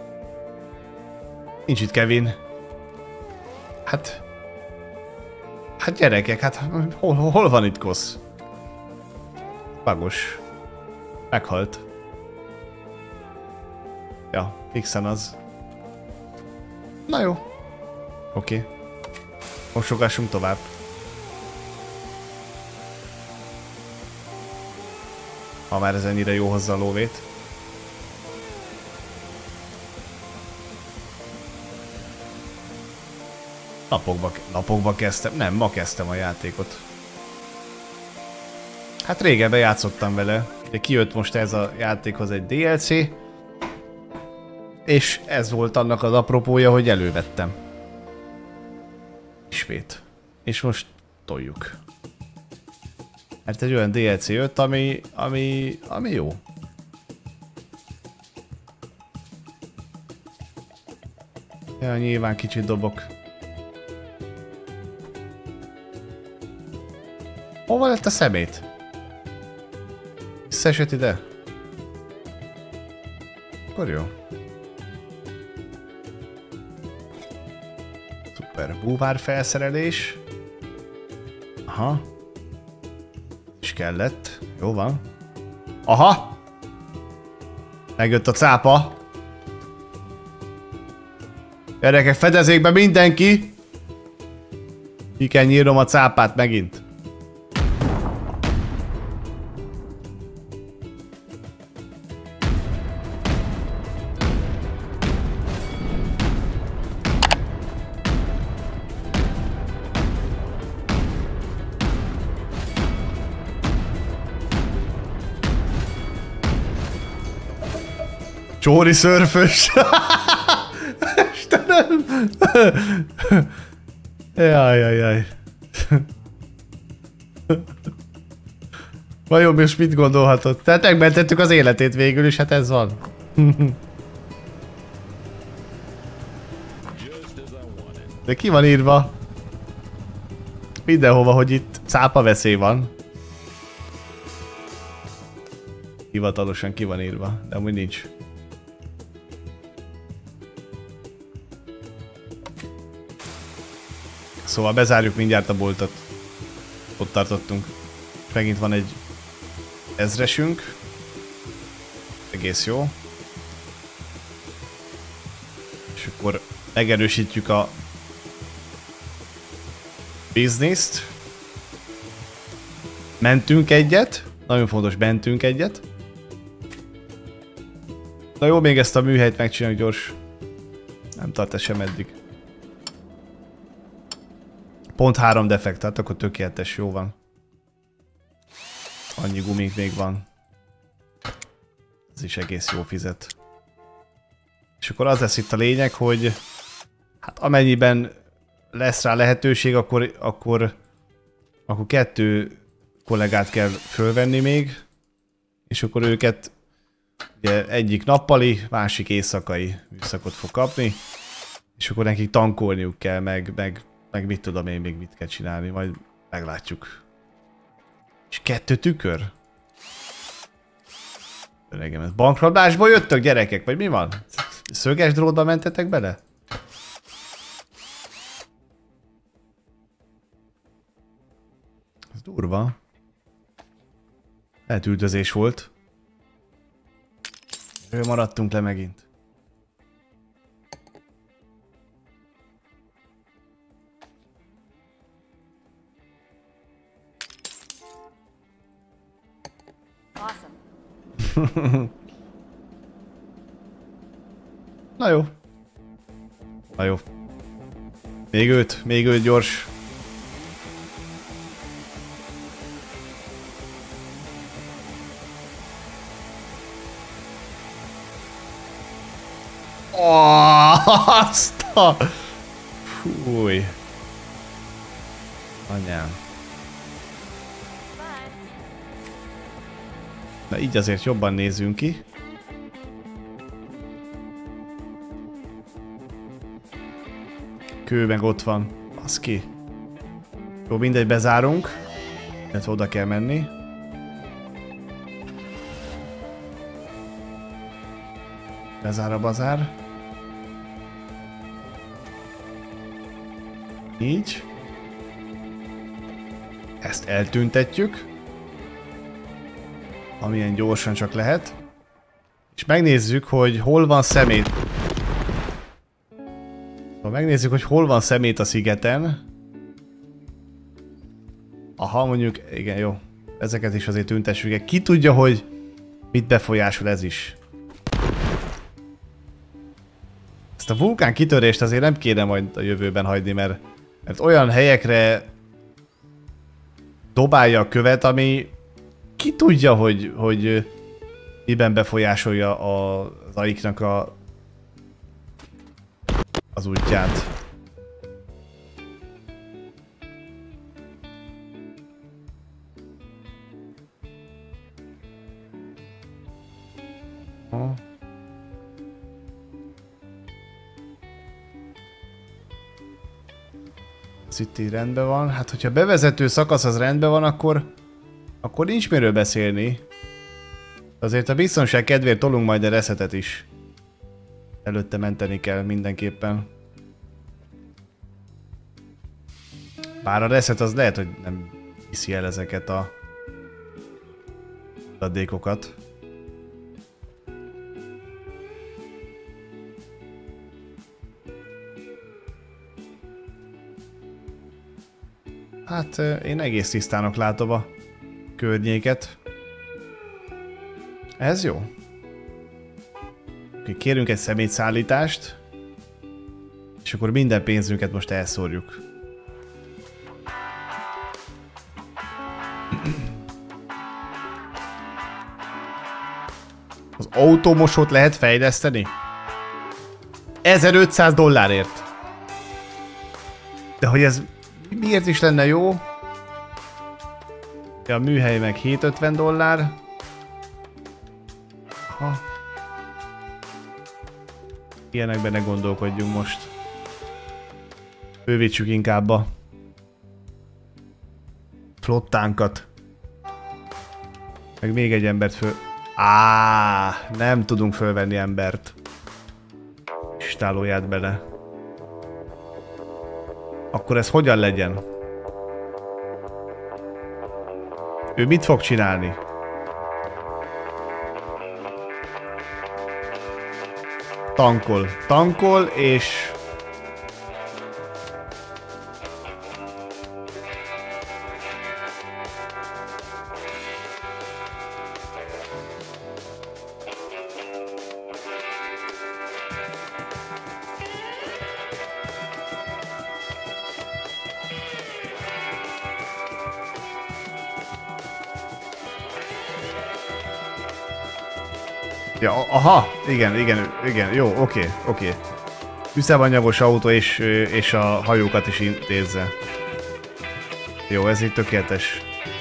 Nincs itt Kevin. Hát... Hát gyerekek, hát hol, hol van itt kosz? Vágos. Meghalt. Ja, fixen az. Na jó. Oké. Okay. Most sokássunk tovább. Ha már ez ennyire jó hozza a lóvét. Napokba, napokba kezdtem. Nem, ma kezdtem a játékot. Hát régebben játszottam vele. De kijött most ez a játékhoz egy dé el cé. És ez volt annak az apropója, hogy elővettem. Ismét. És most toljuk. Mert egy olyan dé el cé jött, ami, ami, ami jó. Ja, nyilván kicsit dobok. Hova lett a szemét? Visszaesett ide? Akkor jó. Szuper. Búvár felszerelés. Aha. És kellett. Jó van. Aha! Megjött a cápa. Gyerekek, fedezzék be mindenki! Ki kell nyírnom a cápát megint. Csóri szörfös. Istenem. Jaj, jaj, jaj. Vajon most mit gondolhatott? Tehát megmentettük az életét végül is, hát ez van. De ki van írva? Mindenhova, hogy itt cápa veszély van. Hivatalosan ki van írva, de amúgy nincs. Szóval bezárjuk mindjárt a boltot. Ott tartottunk. Megint van egy ezresünk. Egész jó. És akkor megerősítjük a bizniszt. Mentünk egyet. Nagyon fontos, mentünk egyet. Na jó, még ezt a műhelyt megcsináljuk gyors. Nem tart ez sem eddig. Pont három defekt, tehát akkor tökéletes, jó van. Annyi gumink még van. Ez is egész jó fizet. És akkor az lesz itt a lényeg, hogy hát amennyiben lesz rá lehetőség, akkor, akkor, akkor kettő kollégát kell fölvenni még, és akkor őket ugye egyik nappali, másik éjszakai műszakot fog kapni, és akkor nekik tankolniuk kell, meg, meg, meg mit tudom én még mit kell csinálni, majd meglátjuk. És kettő tükör? Öregem, ez bankrablásból jöttök gyerekek, vagy mi van? Szöges drótba mentetek bele? Ez durva. Lehet üldözés volt. Ő maradtunk le megint. Na jó. Na jó. Még őt, még őt gyors. Oh, azt a... Fúj. Anyám. Na így azért jobban nézzünk ki. Kő meg ott van. Baszki. Jó, mindegy, bezárunk. Illetve oda kell menni. Bezár a bazár. Így. Ezt eltüntetjük. Amilyen gyorsan csak lehet. És megnézzük, hogy hol van szemét. Szóval megnézzük, hogy hol van szemét a szigeten. Aha, mondjuk, igen, jó. Ezeket is azért tüntessük el. Ki tudja, hogy mit befolyásol ez is. Ezt a vulkán kitörést azért nem kéne majd a jövőben hagyni, mert, mert olyan helyekre dobálja a követ, ami ki tudja, hogy, hogy miben befolyásolja a, az aiknak a, az útját. Oh. Ez itt így rendben van. Hát, hogyha bevezető szakasz az rendben van, akkor akkor nincs miről beszélni. Azért a biztonság kedvéért tolunk majd a reszetet is. Előtte menteni kell mindenképpen. Bár a reset az lehet, hogy nem viszi el ezeket a adékokat. Hát én egész tisztának látom a környéket. Ez jó. Kérünk egy szemétszállítást, és akkor minden pénzünket most elszórjuk. Az autómosót lehet fejleszteni? ezerötszáz dollárért. De hogy ez miért is lenne jó? Ja, a műhely meg hétszázötven dollár. Aha. Ilyenekben ne gondolkodjunk most. Bővítsük inkább a flottánkat. Meg még egy embert föl... Á, nem tudunk fölvenni embert. Istálóját bele. Akkor ez hogyan legyen? Ő mit fog csinálni? Tankol. Tankol és... Ja, aha, igen, igen, igen, jó, oké, oké. Üzemanyagos autó és, és a hajókat is intézze. Jó, ez így tökéletes.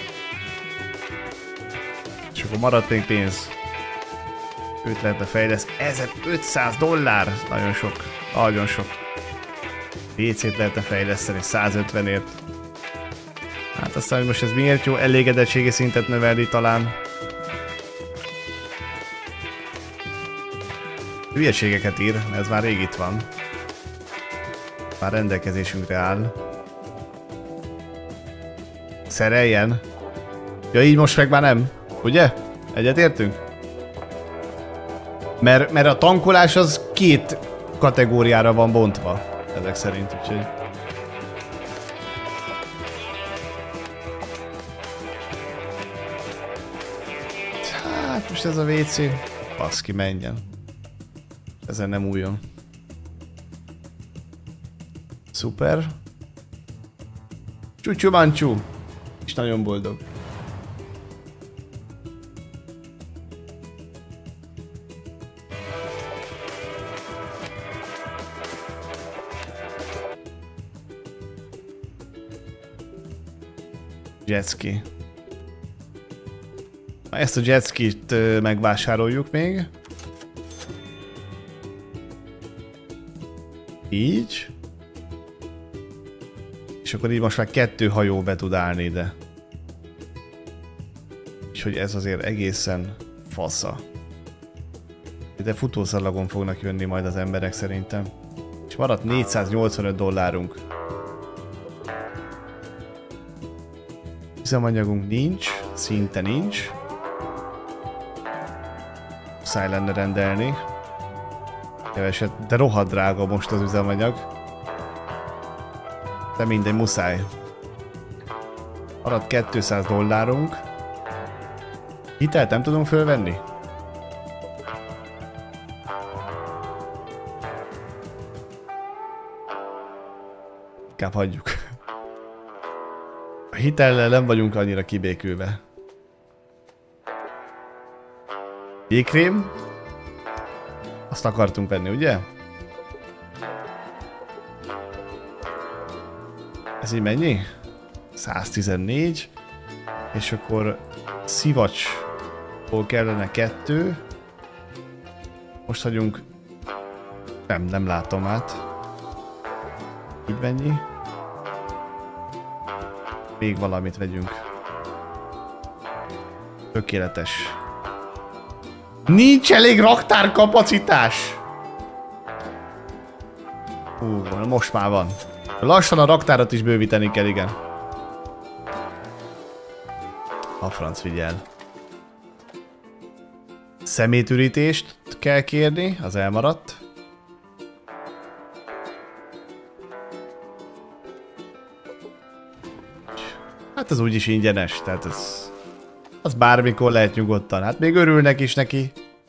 És akkor maradt még pénz. Őt lehetne fejleszteni. ezerötszáz dollár! Nagyon sok, nagyon sok. pé cét lehetne fejleszteni százötvenért. Hát aztán, hogy most ez miért jó? Elégedettségi szintet növelni talán. Hülyeségeket ír, ez már rég itt van. Már rendelkezésünkre áll. Szereljen. Ja, így most meg már nem. Ugye? Egyetértünk? Mert, mert a tankolás az két kategóriára van bontva. Ezek szerint, úgyhogy... Hát most ez a vé cé. Baszki, menjen. Ezen nem újon. Szuper. Csúcsú mancsú. És nagyon boldog. Jetski. Ezt a jetskit megvásároljuk még. Így. És akkor így most már kettő hajó be tud állni ide. Úgyhogy ez azért egészen fasza. De futószalagon fognak jönni majd az emberek szerintem. És maradt négyszáznyolcvanöt dollárunk. Üzemanyagunk nincs, szinte nincs. Muszáj lenne rendelni. Keveset, de rohadt drága most az üzemanyag. De mindegy, muszáj. Maradt kétszáz dollárunk. Hitelt nem tudunk fölvenni? Inkább hagyjuk. A hitellel nem vagyunk annyira kibékülve. Jégkrém? Azt akartunk venni, ugye? Ez így mennyi? száztizennégy. És akkor szivacsból kellene kettő. Most hagyunk... Nem, nem látom át. Így mennyi? Még valamit vegyünk. Tökéletes. Nincs elég raktárkapacitás! Hú, most már van. Lassan a raktárat is bővíteni kell, igen. A franc figyel. Szemétürítést kell kérni, az elmaradt. Hát ez úgyis ingyenes, tehát ez... Az bármikor lehet nyugodtan, hát még örülnek is neki.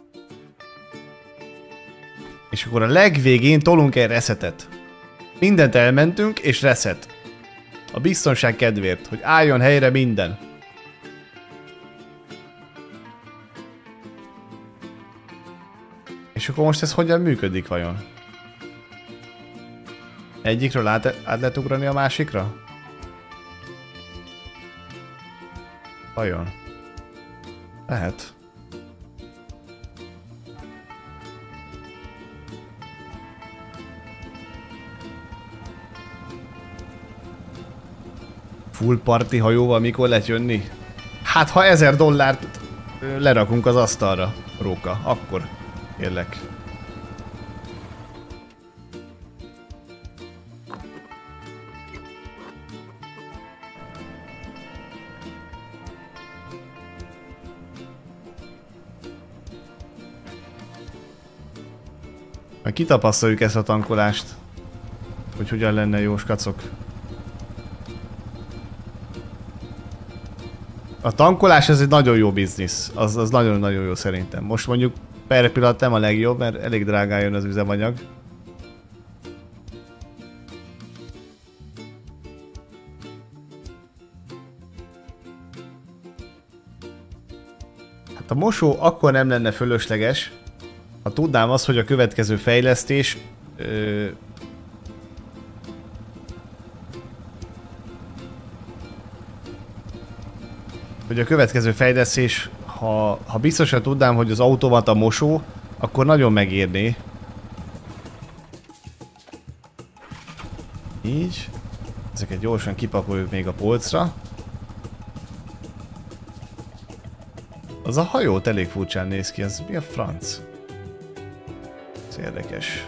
És akkor a legvégén tolunk egy reszetet. Mindent elmentünk, és reset. A biztonság kedvéért, hogy álljon helyre minden. És akkor most ez hogyan működik vajon? Egyikről át, át lehet ugrani a másikra? Vajon? Lehet. Full party hajóval mikor lehet jönni? Hát ha ezer dollárt lerakunk az asztalra, Róka, akkor kérlek. Majd kitapasztaljuk ezt a tankolást, hogy hogyan lenne jó, skacok. A tankolás ez egy nagyon jó biznisz, az, az nagyon-nagyon jó szerintem. Most mondjuk per pillanat nem a legjobb, mert elég drágán jön az üzemanyag. Hát a mosó akkor nem lenne fölösleges, ha tudnám azt, hogy a következő fejlesztés ö, hogy a következő fejlesztés, ha, ha biztosan tudnám, hogy az automata mosó, akkor nagyon megérné. Így. Ezeket gyorsan kipakoljuk még a polcra. Az a hajót elég furcsán néz ki, ez mi a franc? Ez érdekes.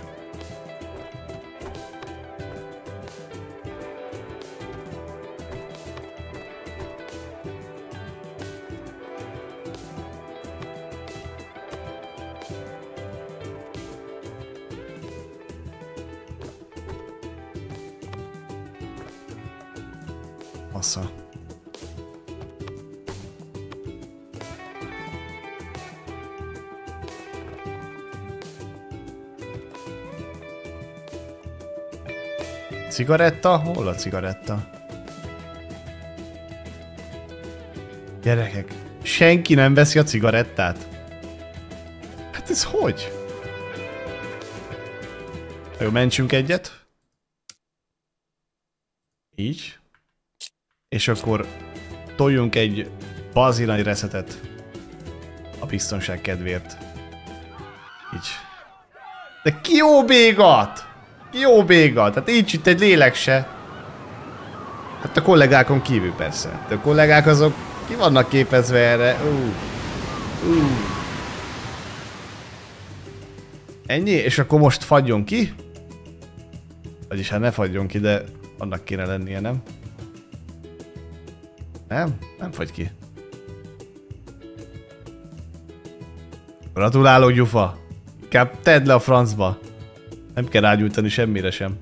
Assza. Cigaretta? Hol a cigaretta? Gyerekek, senki nem veszi a cigarettát? Hát ez hogy? Jó, mentsünk egyet. Így. És akkor toljunk egy bazi nagy reszetet a biztonság kedvéért. Így. De ki jó bégat! Ki jó bégat! Hát így itt egy lélek se. Hát a kollégákon kívül persze. De a kollégák azok ki vannak képezve erre. Uh. Uh. Ennyi? És akkor most fagyjon ki? Vagyis hát ne fagyjon ki, de annak kéne lennie, nem? Nem? Nem fagy ki. Gratulálok, Gyufa! Inkább tedd le a francba. Nem kell rágyújtani semmire sem.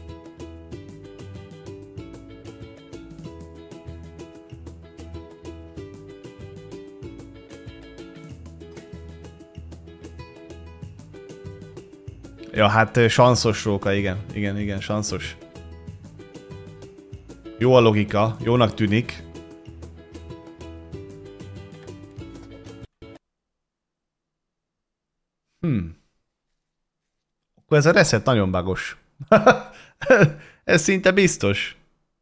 Ja, hát sanszos Róka, igen. Igen, igen, sanszos. Jó a logika, jónak tűnik. Hmm. Akkor ez a reset nagyon bagos. Ez szinte biztos.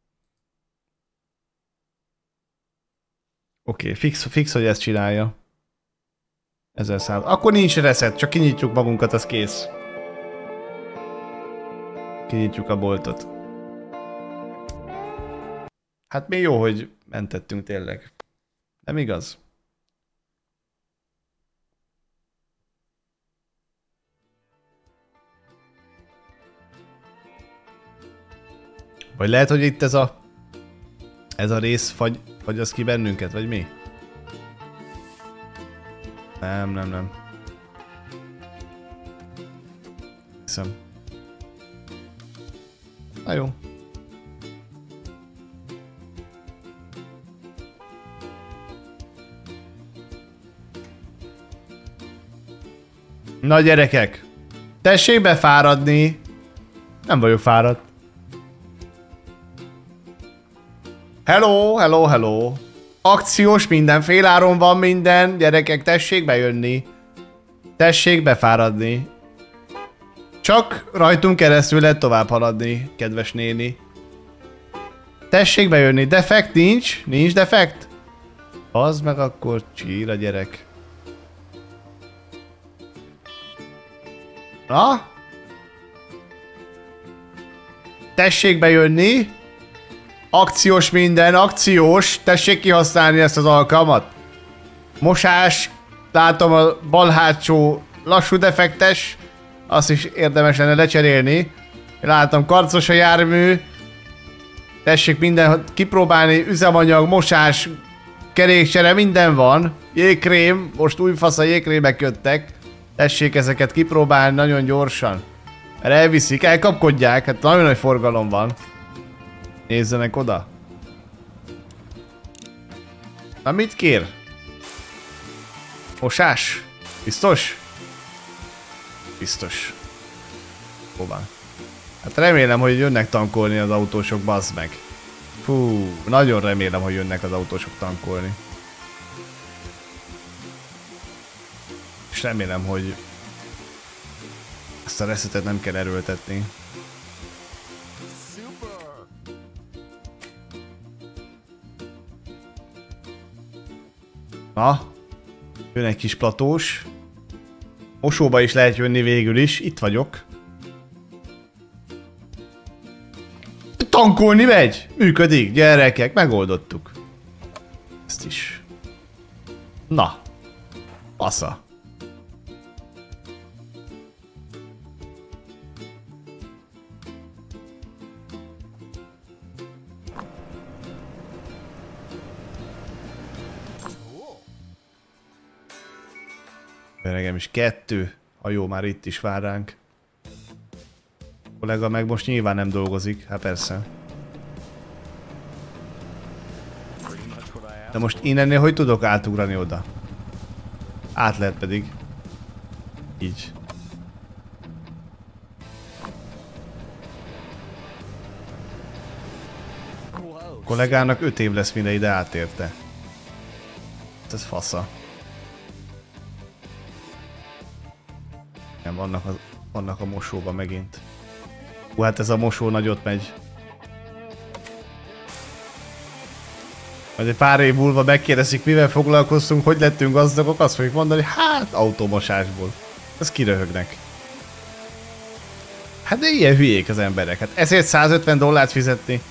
Oké, okay, fix, fix, hogy ezt csinálja. Ezer száz. Akkor nincs reset, csak kinyitjuk magunkat, az kész. Kinyitjuk a boltot. Hát mi jó, hogy mentettünk tényleg. Nem igaz? Vagy lehet, hogy itt ez a ez a rész fagy, fagyaszt ki bennünket, vagy mi? Nem, nem, nem. Hiszem. Na jó. Na gyerekek! Tessék befáradni! Nem vagyok fáradt. Hello, hello, hello. Akciós minden, féláron van minden. Gyerekek, tessék bejönni. Tessék befáradni. Csak rajtunk keresztül lehet tovább haladni, kedves néni. Tessék bejönni. Defekt nincs? Nincs defekt? Az meg akkor csír a gyerek. Na? Tessék bejönni. Akciós minden, akciós. Tessék kihasználni ezt az alkalmat. Mosás. Látom a bal hátsó lassú defektes. Azt is érdemes lenne lecserélni. Látom karcos a jármű. Tessék minden kipróbálni. Üzemanyag, mosás, kerékcsere, minden van. Jégkrém. Most új fasz a jégkrémek jöttek. Tessék ezeket kipróbálni nagyon gyorsan. Mert elviszik, elkapkodják. Hát nagyon nagy forgalom van. Nézzenek oda. Na mit kér? Mosás? Biztos? Biztos. Hová? Hát remélem, hogy jönnek tankolni az autósok, bazd meg. Fú, nagyon remélem, hogy jönnek az autósok tankolni. És remélem, hogy ezt a reszetet nem kell erőltetni. Na, jön egy kis platós. Mosóba is lehet jönni végül is, itt vagyok. Tankolni megy! Működik, gyerekek, megoldottuk. Ezt is. Na. Passza. Öregem is kettő. A jó, már itt is vár ránk. A kollega meg most nyilván nem dolgozik, hát persze. De most innennél hogy tudok átugrani oda? Át lehet pedig. Így. A kollégának öt év lesz, mire ide átérte. Ez fasza. Nem, vannak a, vannak a mosóba megint. Hú, hát ez a mosó nagyot megy. Majd egy pár év múlva megkérdezik, mivel foglalkoztunk, hogy lettünk gazdagok, azt fogjuk mondani, hát automosásból. Ez kiröhögnek. Hát de ilyen hülyék az emberek. Hát ezért százötven dollárt fizetni.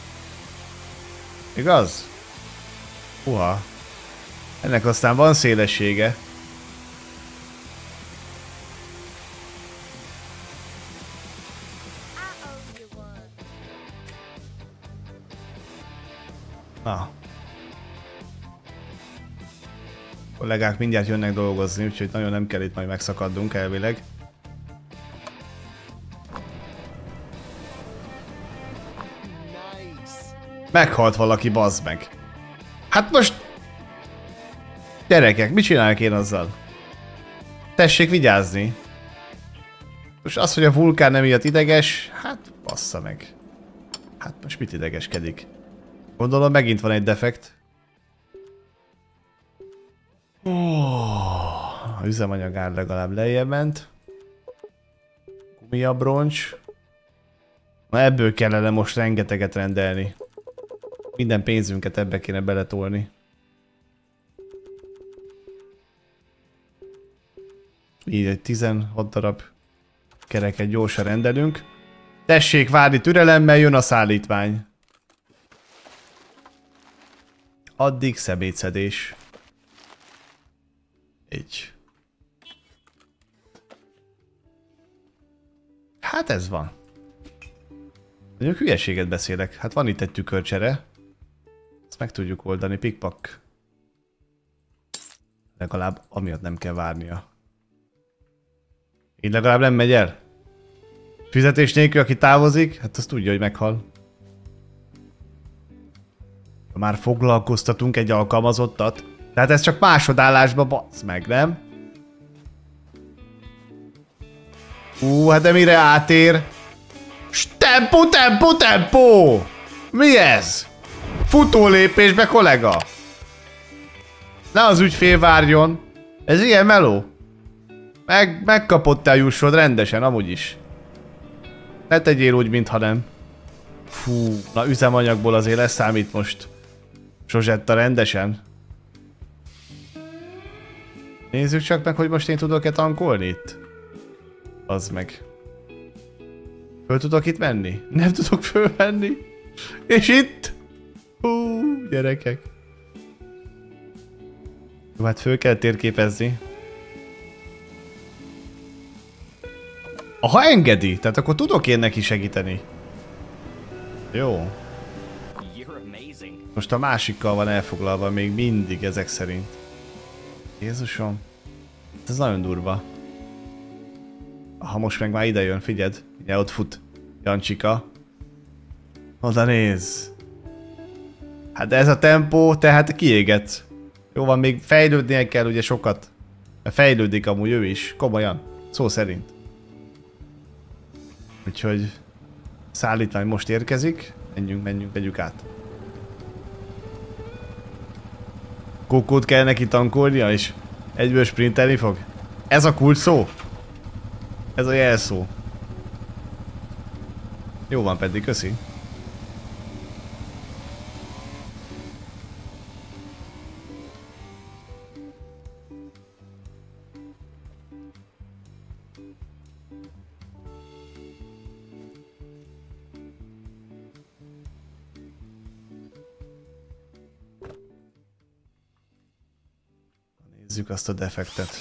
Igaz? Uha. Ennek aztán van szélessége. Na. A kollégák mindjárt jönnek dolgozni, úgyhogy nagyon nem kell itt majd megszakadnunk elvileg. Meghalt valaki, bazd meg. Hát most... Gyerekek, mit csinálják én azzal? Tessék vigyázni. Most az, hogy a vulkán emiatt ideges, hát bassza meg. Hát most mit idegeskedik? Gondolom megint van egy defekt. Oh, a üzemanyag ár legalább lejjebb ment. Gumiabroncs. Na ebből kellene most rengeteget rendelni. Minden pénzünket ebbe kéne beletolni. Így egy tizenhat darab kereket gyorsan rendelünk. Tessék várni türelemmel, jön a szállítmány. Addig szemétszedés. Így. Hát ez van. Nagyon hülyeséget beszélek. Hát van itt egy tükörcsere. Ezt meg tudjuk oldani, pikpak. Legalább amiatt nem kell várnia. Így legalább nem megy el. Fizetés nélkül, aki távozik, hát azt tudja, hogy meghal. Már foglalkoztatunk egy alkalmazottat. Tehát ez csak másodállásba bassz meg, nem? Ú, hát de mire átér? Tempó, tempó, tempó! Mi ez? Futólépésbe, kollega! Ne az ügyfél várjon. Ez ilyen meló. Meg, megkapott te a jussod rendesen, amúgy is. Ne tegyél úgy, mintha nem. Fú, na üzemanyagból azért leszámít most. Zsozsetta rendesen. Nézzük csak meg, hogy most én tudok-e tankolni itt. Az meg. Föl tudok itt menni? Nem tudok fölmenni. És itt? Hú, gyerekek. Jó, hát föl kell térképezni. Ha engedi, tehát akkor tudok én neki segíteni. Jó. Most a másikkal van elfoglalva még mindig ezek szerint. Jézusom. Ez nagyon durva. Ha most meg már ide jön, figyeld. Ugye ott fut Jancsika. Oda néz. Hát de ez a tempó, tehát kiéget. Jó van, még fejlődnie kell ugye sokat. Mert fejlődik amúgy ő is, komolyan. Szó szerint. Úgyhogy szállítmány most érkezik. Menjünk, menjünk, vegyük át. Kókót kell neki tankolnia és egyből sprintelni fog? Ez a kulcs szó? Ez a jelszó. Jó van pedig, köszi. Nézzük azt a defektet.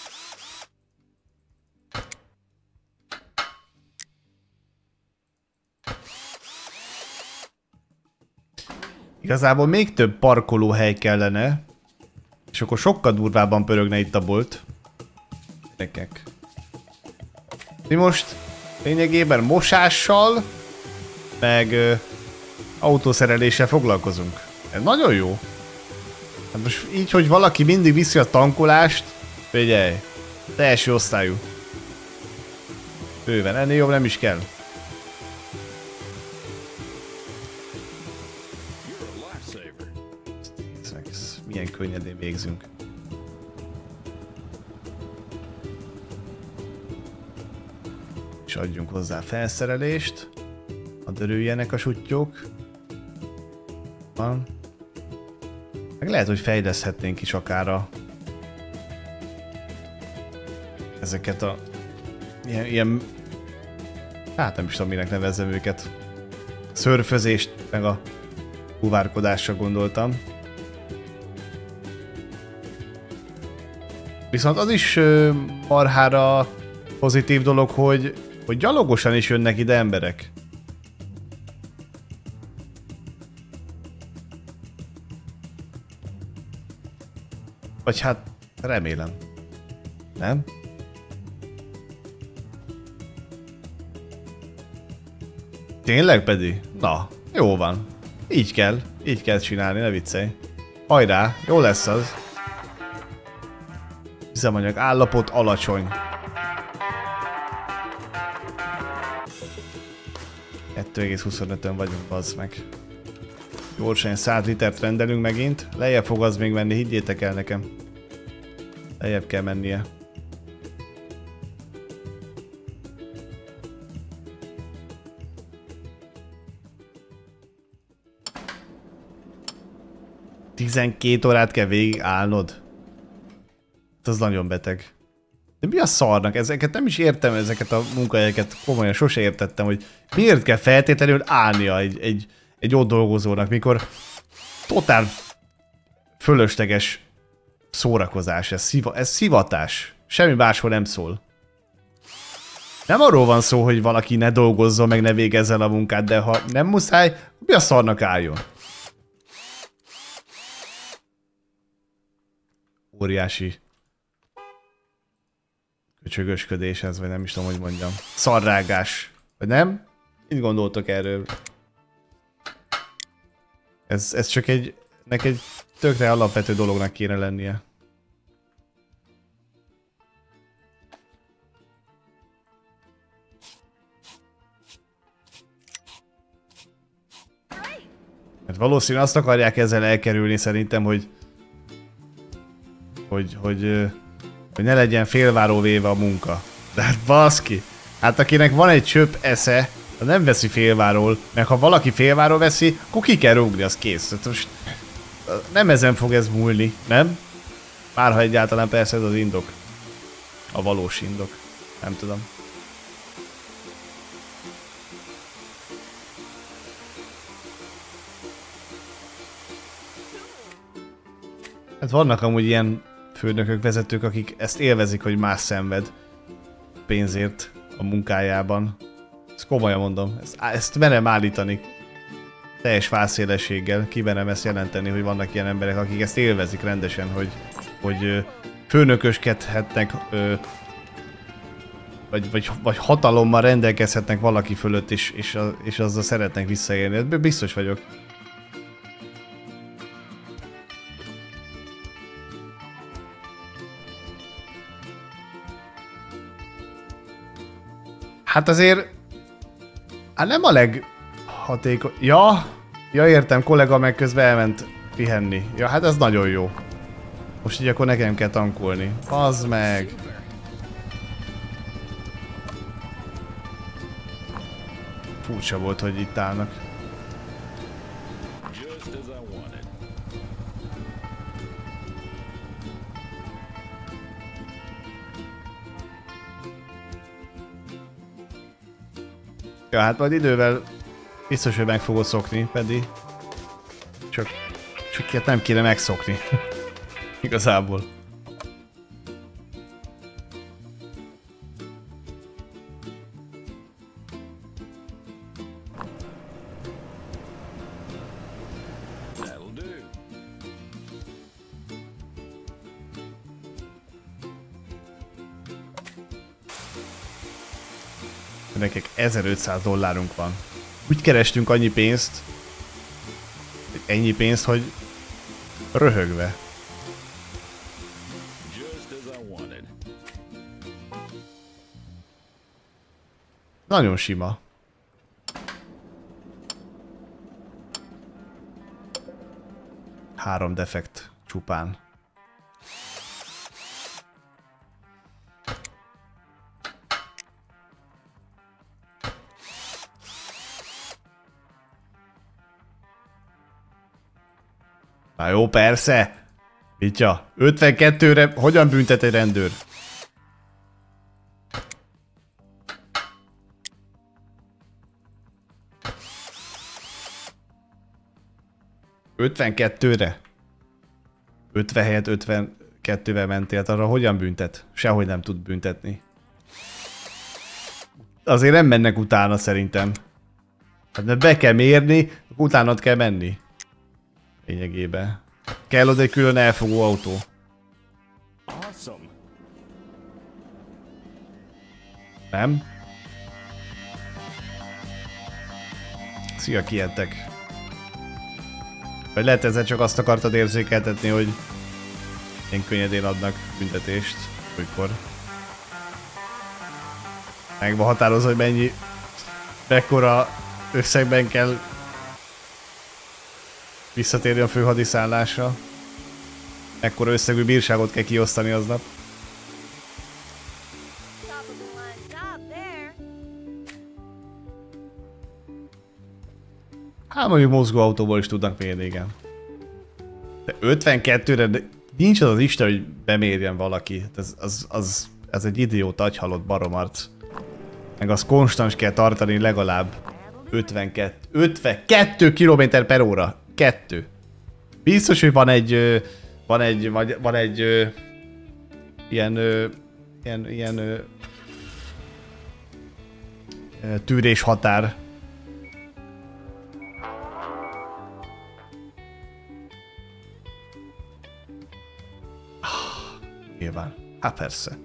Igazából még több parkolóhely kellene, és akkor sokkal durvábban pörögne itt a bolt. Gyerekek. Mi most lényegében mosással, meg ö, autószereléssel foglalkozunk. Ez nagyon jó. Hát most így, hogy valaki mindig viszi a tankolást, figyelj, te első osztályú. Bőven, ennél jobb nem is kell. Milyen könnyedén végzünk. És adjunk hozzá felszerelést. Hadd örüljenek a suttyók. Van. Meg lehet, hogy fejleszthetnénk is akár a... ezeket a... Ilyen, ilyen... Hát nem is tudom, minek nevezzem őket. Szörfözést, meg a húvárkodásra gondoltam. Viszont az is ö, marhára pozitív dolog, hogy, hogy gyalogosan is jönnek ide emberek. Vagy hát remélem. Nem? Tényleg pedig? Na, jó van. Így kell. Így kell csinálni, ne viccelj. Hajrá, jó lesz az. Üzemanyag állapot alacsony. kettő egész huszonötön vagyunk, bazd meg. Gyorsan száz litert rendelünk megint. Lejjebb fog az még menni, higgyétek el nekem. Lejjebb kell mennie. tizenkét órát kell végig állnod. Ez nagyon beteg. De mi a szarnak? Ezeket nem is értem, ezeket a munkahelyeket komolyan sose értettem, hogy miért kell feltétlenül állnia egy, egy, egy ott dolgozónak, mikor totál fölösleges szórakozás, ez, sziva, ez szivatás. Semmi máshol nem szól. Nem arról van szó, hogy valaki ne dolgozzon, meg ne végezzen a munkát, de ha nem muszáj, mi a szarnak álljon? Óriási köcsögösködés ez, vagy nem is tudom, hogy mondjam. Szarrágás. Vagy nem? Mit gondoltok erről? Ez, ez csak egy... nek egy tökre alapvető dolognak kéne lennie. Mert valószínűleg azt akarják ezzel elkerülni szerintem, hogy... hogy... hogy... Hogy ne legyen félváról véve a munka. De hát baszki. Hát akinek van egy csöpp esze, nem veszi félváról, mert ha valaki félváról veszi, akkor ki kell rúgni, az kész. Hát most nem ezen fog ez múlni, nem? Bárha egyáltalán persze ez az indok. A valós indok. Nem tudom. Hát vannak amúgy ilyen főnökök, vezetők, akik ezt élvezik, hogy más szenved pénzért a munkájában. Ezt komolyan mondom. Ezt, ezt merem állítani. Teljes fászélességgel kimerem ezt jelenteni, hogy vannak ilyen emberek, akik ezt élvezik rendesen, hogy, hogy főnököskedhetnek, vagy, vagy, vagy hatalommal rendelkezhetnek valaki fölött, és, és, és azzal szeretnek visszaélni. Biztos vagyok. Hát azért... Hát nem a leghatékony... Ja, ja értem, kollega meg közben elment pihenni. Ja, hát ez nagyon jó. Most így akkor nekem kell tankolni. Az meg... Furcsa volt, hogy itt állnak. Ja, hát majd idővel biztos, hogy meg fogod szokni, pedig csak, csak ilyet nem kéne megszokni. Igazából. Nekik ezerötszáz dollárunk van. Úgy kerestünk annyi pénzt, ennyi pénzt, hogy röhögve. Nagyon sima. Három defekt csupán. Na jó, persze. Mitya, ötvenkettőre hogyan büntet egy rendőr? ötvenkettőre? ötven helyett ötvenkettővel mentél, arra hogyan büntet? Sehogy nem tud büntetni. Azért nem mennek utána szerintem. Hát be kell mérni, utánad kell menni. Lényegében. Kell oda egy külön elfogó autó. Nem? Szia, kijedtek. Vagy lehet ezzel csak azt akartad érzékeltetni, hogy én könnyedén adnak büntetést, olykor. Meg van határozva, hogy mennyi, mekkora összegben kell visszatérni a főhadiszállásra. Ekkora összegű bírságot kell kiosztani aznap. Hát mondjuk mozgóautóból is tudnak mérni, igen. De ötvenkettőre de nincs az az Isten, hogy bemérjen valaki. Ez, az, az, ez egy idióta agyhalott baromarc. Meg az konstans kell tartani legalább ötvenkettő, ötvenkettő kilométer per óra. Kettő. Biztos, hogy van egy, van egy, vagy van egy ilyen, ilyen, ilyen tűrés határ. Nyilván. Hát persze.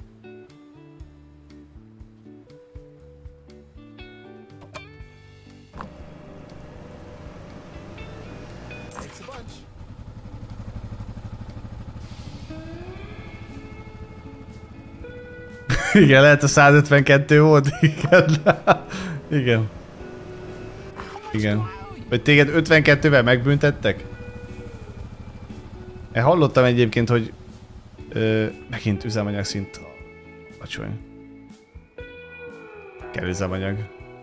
Igen, lehet a százötvenkettő volt. Igen. Igen. Igen. Vagy téged ötvenkettővel megbüntettek? Én hallottam egyébként, hogy Ö, megint üzemanyag szint alacsony. Kell üzemanyag.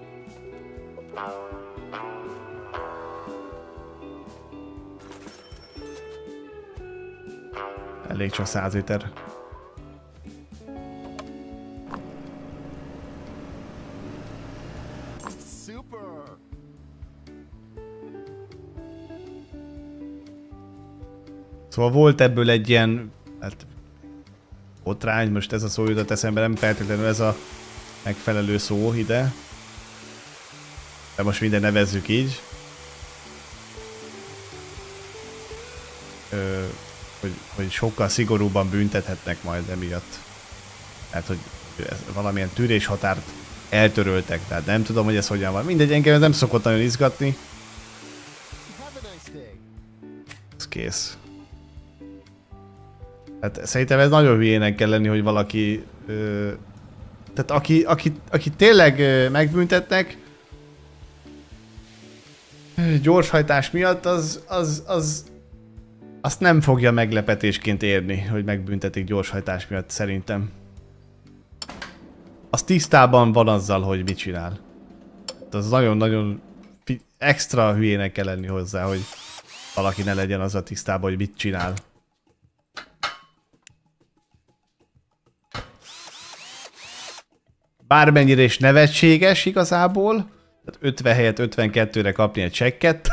Elég csak száz liter. Szóval volt ebből egy ilyen, hát botrány, most ez a szó jutott eszembe, nem feltétlenül ez a megfelelő szó ide. De most minden nevezzük így. Ö, hogy, hogy sokkal szigorúbban büntethetnek majd emiatt. Tehát, hogy valamilyen tűréshatárt eltöröltek, tehát nem tudom, hogy ez hogyan van. Mindegy, engem ez nem szokott nagyon izgatni. Ez kész. Hát szerintem ez nagyon hülyének kell lenni, hogy valaki... Ö, tehát aki, aki, aki tényleg ö, megbüntetnek gyorshajtás miatt, az, az, az azt nem fogja meglepetésként érni, hogy megbüntetik gyorshajtás miatt, szerintem. Az tisztában van azzal, hogy mit csinál. Az nagyon-nagyon extra hülyének kell lenni hozzá, hogy valaki ne legyen az a tisztában, hogy mit csinál. Bármennyire is nevetséges igazából, tehát ötven helyett ötvenkettőre kapni egy csekket.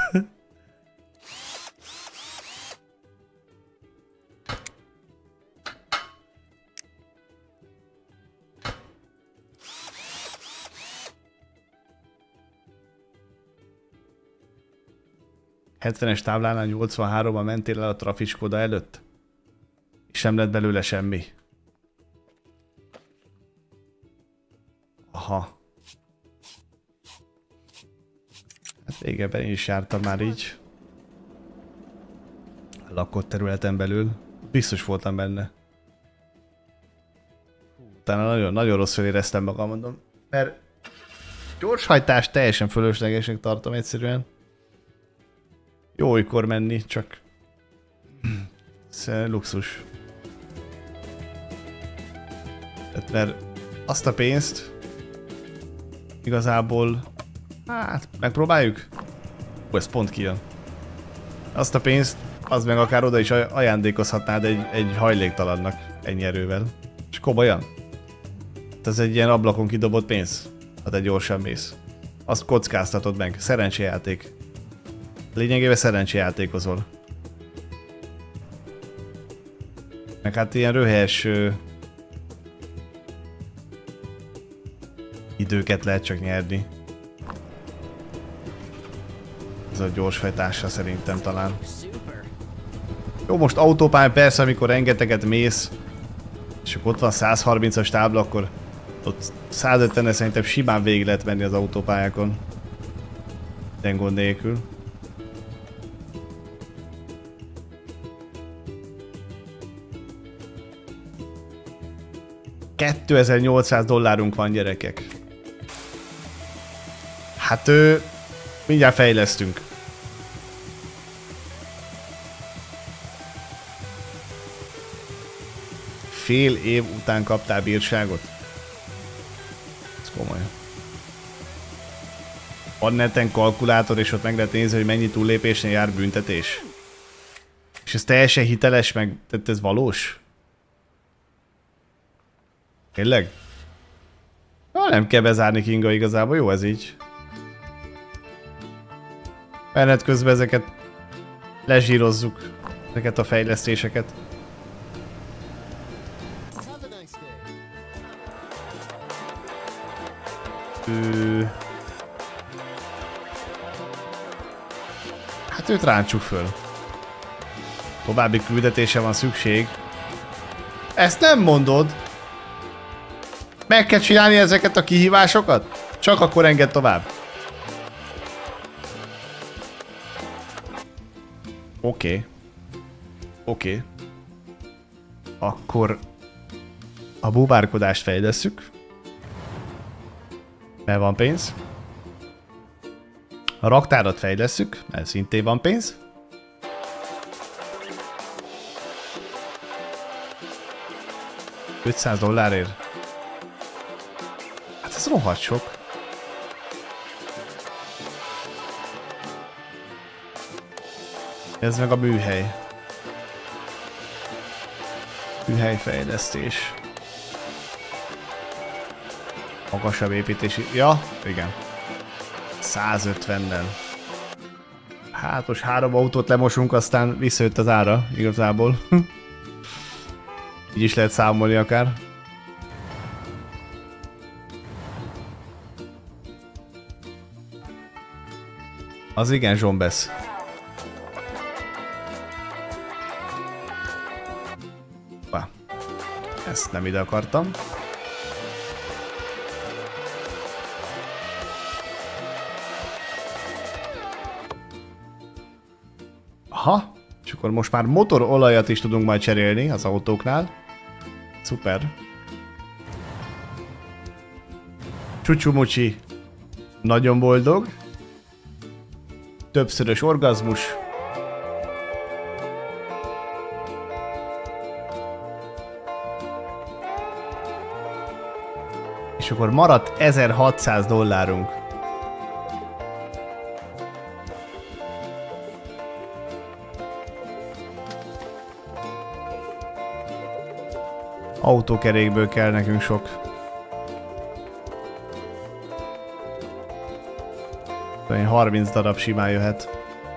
hetvenes táblánál nyolcvanháromban mentél el a trafiskoda előtt? És sem lett belőle semmi. Aha. Hát régebben én is jártam már így. A lakott területen belül. Biztos voltam benne. Utána nagyon, nagyon rosszul éreztem magam, mondom. Mert gyorshajtást teljesen fölöslegesnek tartom egyszerűen. Jó olykor menni, csak... Ez luxus. Tehát mert azt a pénzt... Igazából... Hát, megpróbáljuk? Ó, ez pont kijön. Azt a pénzt, az meg akár oda is ajándékozhatnád egy, egy hajléktalannak ennyi erővel. És komolyan? Ez egy ilyen ablakon kidobott pénz, ha te gyorsan mész. Azt kockáztatod meg, szerencséjáték. Lényegében szerencséjátékozol. Meg hát ilyen röhelyes ö, időket lehet csak nyerni. Ez a gyorsfejtásra szerintem talán. Jó, most autópályán persze, amikor rengeteget mész, és akkor ott van száz harmincas tábla, akkor ott száz ötvennel szerintem simán végig lehet menni az autópályákon. Minden gond nélkül. kétezer-nyolcszáz dollárunk van, gyerekek. Hát ő... mindjárt fejlesztünk. Fél év után kaptál bírságot? Ez komoly. Van neten kalkulátor, és ott meg lehet nézni, hogy mennyi túllépésen jár büntetés. És ez teljesen hiteles, meg tehát ez valós? Tényleg? Ah, nem kell bezárni, Kinga, igazából jó ez így. Menet közben ezeket lezsírozzuk, ezeket a fejlesztéseket. Ő... Hát őt rántsuk föl. További küldetése van szükség. Ezt nem mondod! Meg kell csinálni ezeket a kihívásokat? Csak akkor engedd tovább. Oké. Okay. Oké. Okay. Akkor a búvárkodást fejlesszük. Mert van pénz. A raktárat fejlesszük, mert szintén van pénz. ötszáz dollárért? Hát ez rohadt sok. Ez meg a műhely. Műhelyfejlesztés. Magasabb építési... Ja, igen. százötvennel. Hát most három autót lemosunk, aztán visszajött az ára, igazából. Így is lehet számolni akár. Az igen, zsombesz. Ezt nem ide akartam. Aha, és akkor most már motorolajat is tudunk majd cserélni az autóknál. Szuper. Csucsumucsi. Nagyon boldog. Többszörös orgazmus. És akkor maradt ezerhatszáz dollárunk. Autókerékből kell nekünk sok. harminc darab simán jöhet.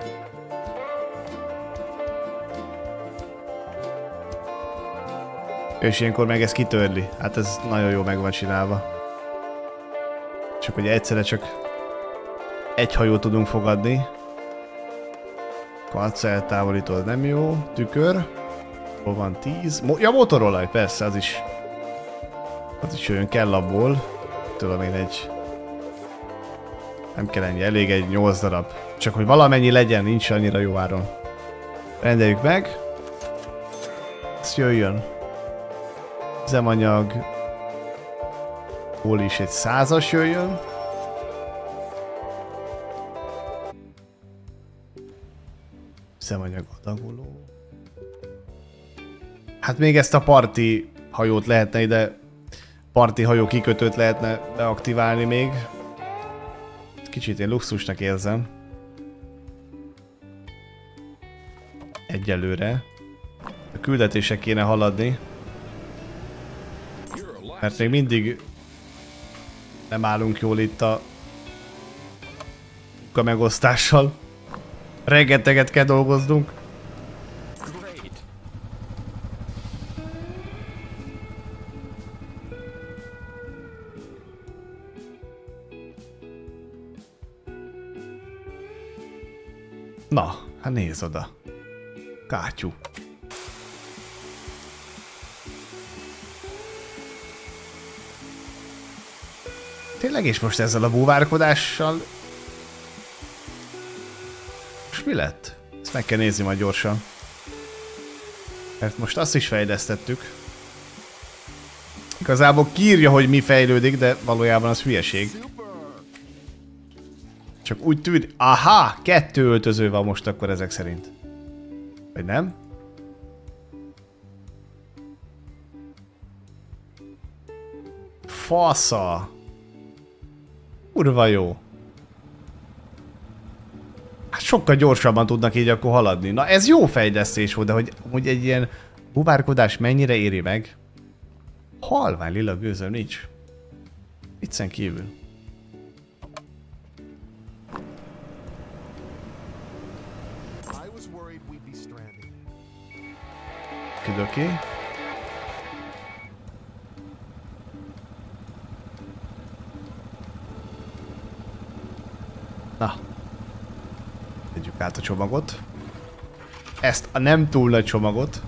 És ilyenkor meg ez kitörli. Hát ez nagyon jó meg van csinálva. Csak hogy egyszerre csak egy hajót tudunk fogadni. Karca eltávolító, az nem jó. Tükör. Hol van tíz? Mo ja, motorolaj, persze, az is. Az is jön, kell abból. Tudom én egy... Nem kell ennyi, elég egy nyolc darab. Csak hogy valamennyi legyen, nincs annyira jó áron. Rendeljük meg. Ez jöjjön. Üzemanyag. Hol is egy százas jöjjön. Üzemanyag adagoló. Hát még ezt a parti hajót lehetne ide, parti hajó kikötőt lehetne beaktiválni még. Kicsit én luxusnak érzem. Egyelőre. A küldetések kéne haladni. Mert még mindig nem állunk jól itt a munkamegosztással. Rengeteget kell dolgoznunk. Na, hát nézd oda. Kátyú. Tényleg, és most ezzel a búvárkodással... Most mi lett? Ezt meg kell nézni majd gyorsan. Mert most azt is fejlesztettük. Igazából kiírja, hogy mi fejlődik, de valójában az hülyeség. Csak úgy tűnik... Aha! Kettő öltöző van most akkor ezek szerint. Vagy nem? Fasza! Kurva jó! Hát sokkal gyorsabban tudnak így akkor haladni. Na ez jó fejlesztés volt, de hogy amúgy egy ilyen buvárkodás mennyire éri meg? Halvány lila gőzöm nincs. Viccen kívül. Oké. Na. Tegyük át a csomagot. Ezt a nem túl nagy csomagot.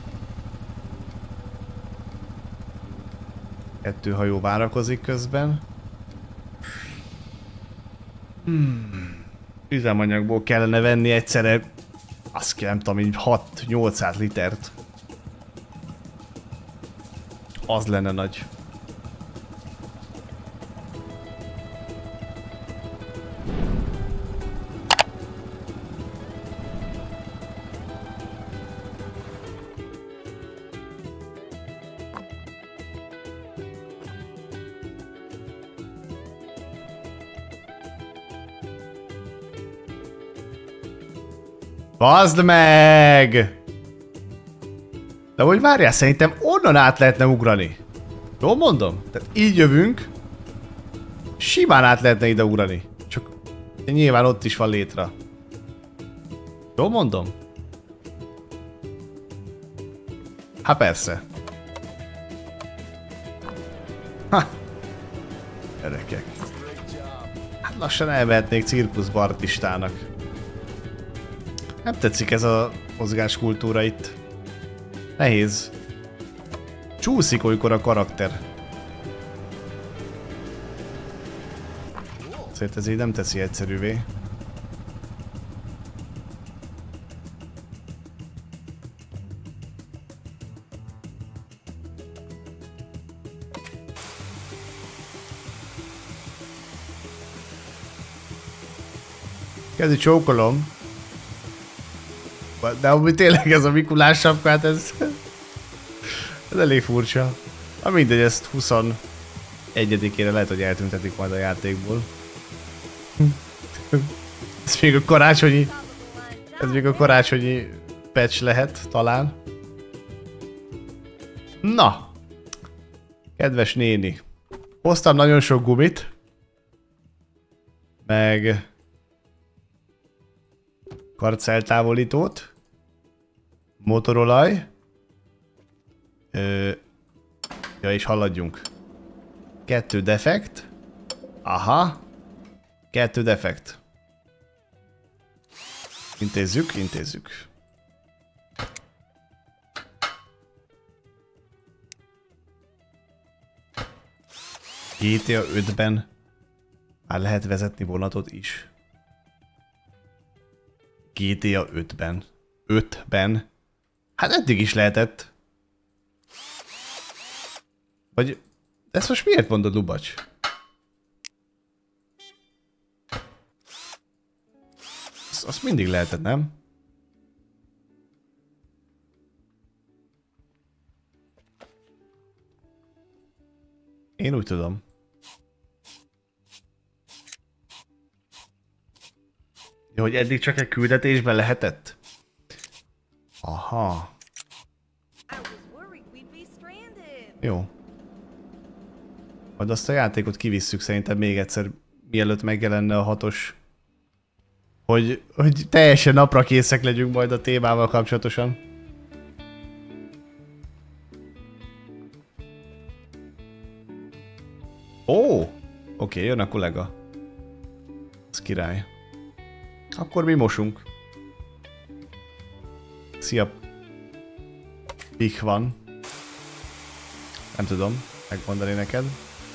Kettő hajó várakozik közben. Hmm. Üzemanyagból kellene venni egyszerre, azt kell, nem tudom, így hat-nyolcszáz litert. Az lenne nagy. Bazd meg! De hogy várjál, szerintem onnan át lehetne ugrani. Jól mondom? Tehát így jövünk. Simán át lehetne ide ugrani. Csak nyilván ott is van létre. Jól mondom? Hát persze. Ha! Gyerekek. Hát lassan elvehetnék cirkuszba artistának. Nem tetszik ez a mozgáskultúra itt. Nehéz. Csúszik olykor a karakter. Szóval ez így nem teszi egyszerűvé. Kezdi csókolom. De amúgy tényleg ez a Mikulás sapkát, ez... ez elég furcsa. Na mindegy, ezt huszonegyedikére lehet, hogy eltüntetik majd a játékból. Ez még a karácsonyi... Ez még a karácsonyi patch lehet, talán. Na! Kedves néni. Hoztam nagyon sok gumit. Meg... karceltávolítót. Motorolaj. Ö... Ja, és haladjunk. Kettő defekt. Aha. Kettő defekt. Intézzük, intézzük. gé té á ötben már lehet vezetni vonatot is. gé té á ötben. ötben. Hát eddig is lehetett. Vagy... ezt most miért mondod, Lubacs? Azt, azt mindig lehetett, nem? Én úgy tudom. Jó, hogy eddig csak egy küldetésben lehetett? Aha. Jó. Majd azt a játékot kivisszük szerintem még egyszer, mielőtt megjelenne a hatos. Hogy, hogy teljesen napra készek legyünk majd a témával kapcsolatosan. Ó! Oké, okay, jön a kollega. Ez király. Akkor mi mosunk. Szia. Pik van. Nem tudom megmondani neked.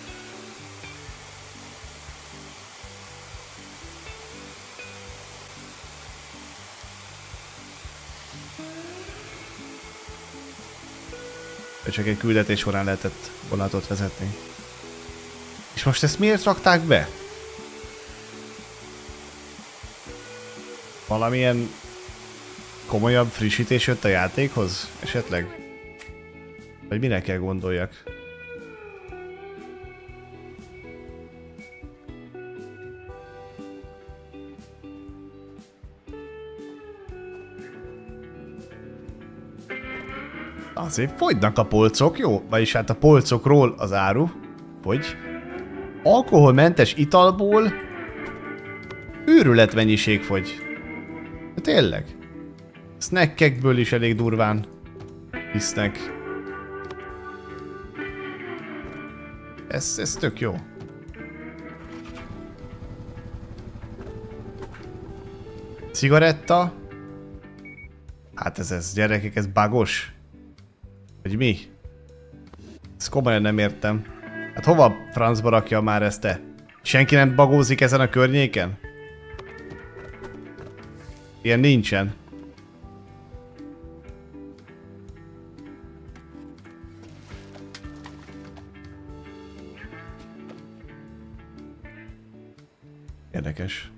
Csak egy küldetés során lehetett vonatot vezetni. És most ezt miért rakták be? Valamilyen komolyabb frissítés jött a játékhoz? Esetleg? Vagy mire kell gondoljak? Azért fogynak a polcok, jó? Vagyis hát a polcokról az áru. Fogy. Alkoholmentes italból őrület mennyiség fogy. De tényleg. Snackekből is elég durván hisznek. Ez, ez tök jó. Cigaretta. Hát ez, ez gyerekek, ez bagos. Vagy mi? Ezt komolyan nem értem. Hát hova francba rakja már ezt te? Senki nem bagózik ezen a környéken? Ilyen nincsen. Érdekes.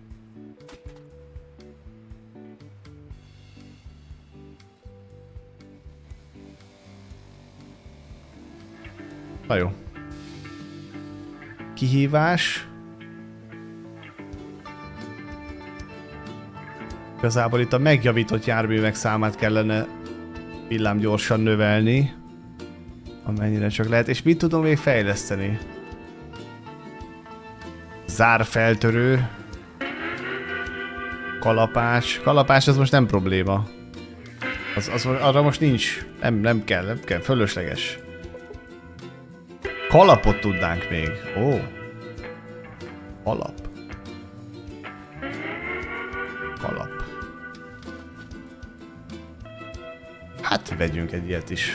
Na jó. Kihívás. Igazából itt a megjavított járművek számát kellene villámgyorsan növelni. Amennyire csak lehet. És mit tudom még fejleszteni? Zárfeltörő. Kalapás. Kalapás az most nem probléma. Az, az, arra most nincs. Nem, nem kell, nem kell. Fölösleges. Kalapot tudnánk még. Ó. Kalap. Kalap. Hát vegyünk egy ilyet is.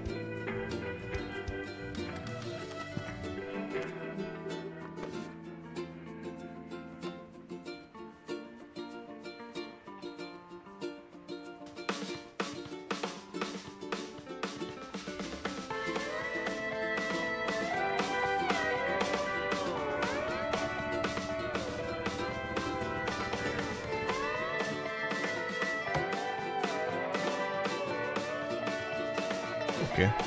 Oké. Okay.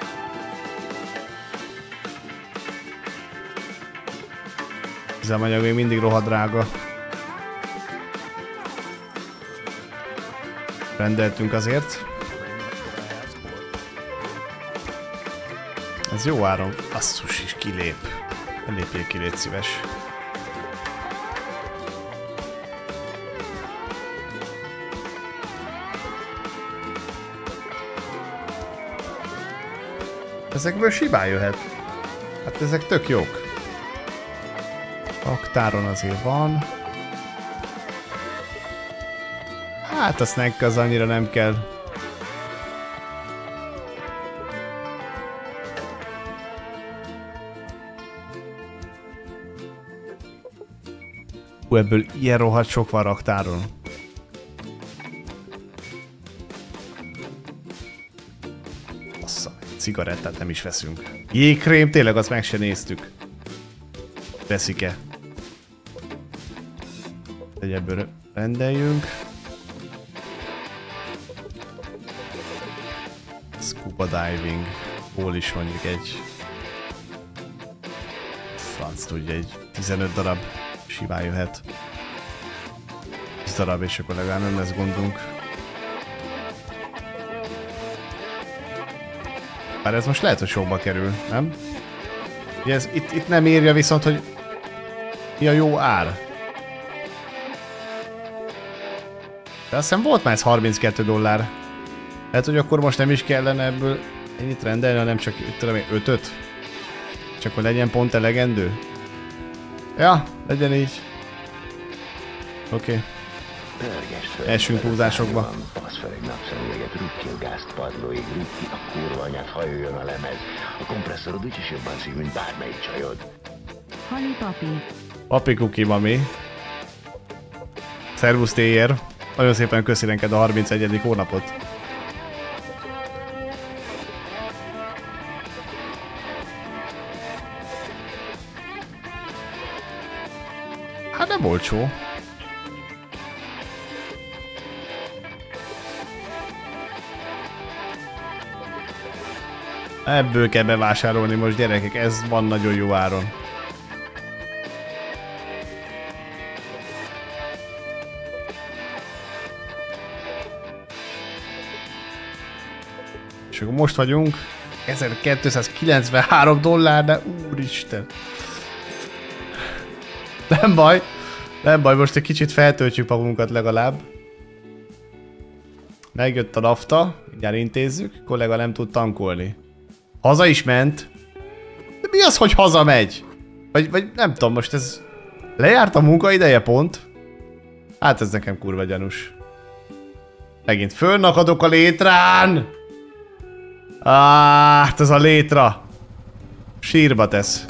Üzemanyag még mindig rohadt drága. Rendeltünk azért. Ez jó áron. Asszus is kilép. Lépjél ki, légy szíves. Ezekből simán jöhet. Hát ezek tök jók. Aktáron azért van. Hát a snack az annyira nem kell. Hú, ebből ilyen rohadt sok van raktáron. Bassza, cigarettát nem is veszünk. Jégkrém, tényleg azt meg se néztük. Veszik-e? Egy ebből rendeljünk. Scuba diving. Hol is mondjuk egy... Franc tudja, egy tizenöt darab simán jöhet. tíz darab, és akkor legalább nem lesz gondunk. Bár ez most lehet, hogy sokba kerül, nem? Ugye ez itt, itt nem írja viszont, hogy mi a jó ár. De azt hiszem volt már ez harminckettő dollár. Lehet, hogy akkor most nem is kellene ebből ennyit rendelni, hanem csak tudom én, ötöt. Csak hogy legyen pont elegendő. Ja, legyen így. Oké. Okay. Essünk húzásokba. Pasz fel egy napszemüveget, rúgj ki a gázt padlóig, rúgj ki a kurva anyát, hajoljon a lemez. A kompresszorod úgyis jobban szív, mint bármelyik csajod. Hani papi. Papi kuki mami. Szervusz Téjer. Nagyon szépen köszi neked a harmincegyedik hónapot. Hát nem olcsó. Ebből kell bevásárolni most, gyerekek, ez van nagyon jó áron. És akkor most vagyunk ezerkétszázkilencvenhárom dollár, de úristen. Nem baj, nem baj, most egy kicsit feltöltjük magunkat legalább. Megjött a nafta, mindjárt intézzük, kollega nem tud tankolni. Haza is ment. De mi az, hogy hazamegy? Vagy, vagy nem tudom, most ez... Lejárt a munkaideje pont? Hát ez nekem kurva gyanús. Megint fölnakadok a létrán! Áh, hát ez a létra. Sírba tesz.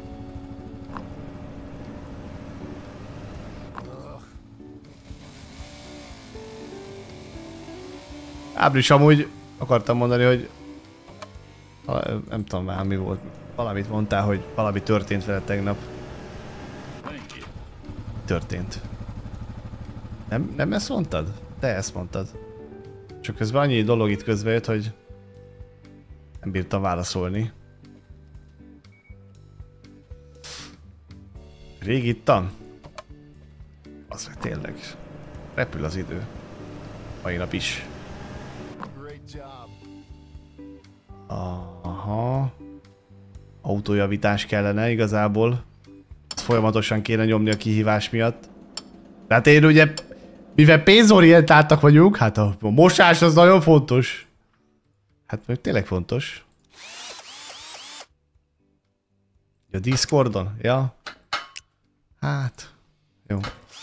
Ábris, amúgy akartam mondani, hogy nem tudom már mi volt. Valamit mondtál, hogy valami történt vele tegnap. Történt. Nem, nem ezt mondtad? Te ezt mondtad. Csak közben annyi dolog itt közbe jött, hogy nem bírtam válaszolni. Rég ittam? Az meg tényleg. Repül az idő. Mai nap is. Aha. Autójavítás kellene igazából. Ezt folyamatosan kéne nyomni a kihívás miatt. Tehát én ugye, mivel pénzorientáltak vagyunk, hát a mosás az nagyon fontos. Hát meg tényleg fontos. A Discordon? Ja. Hát, jó.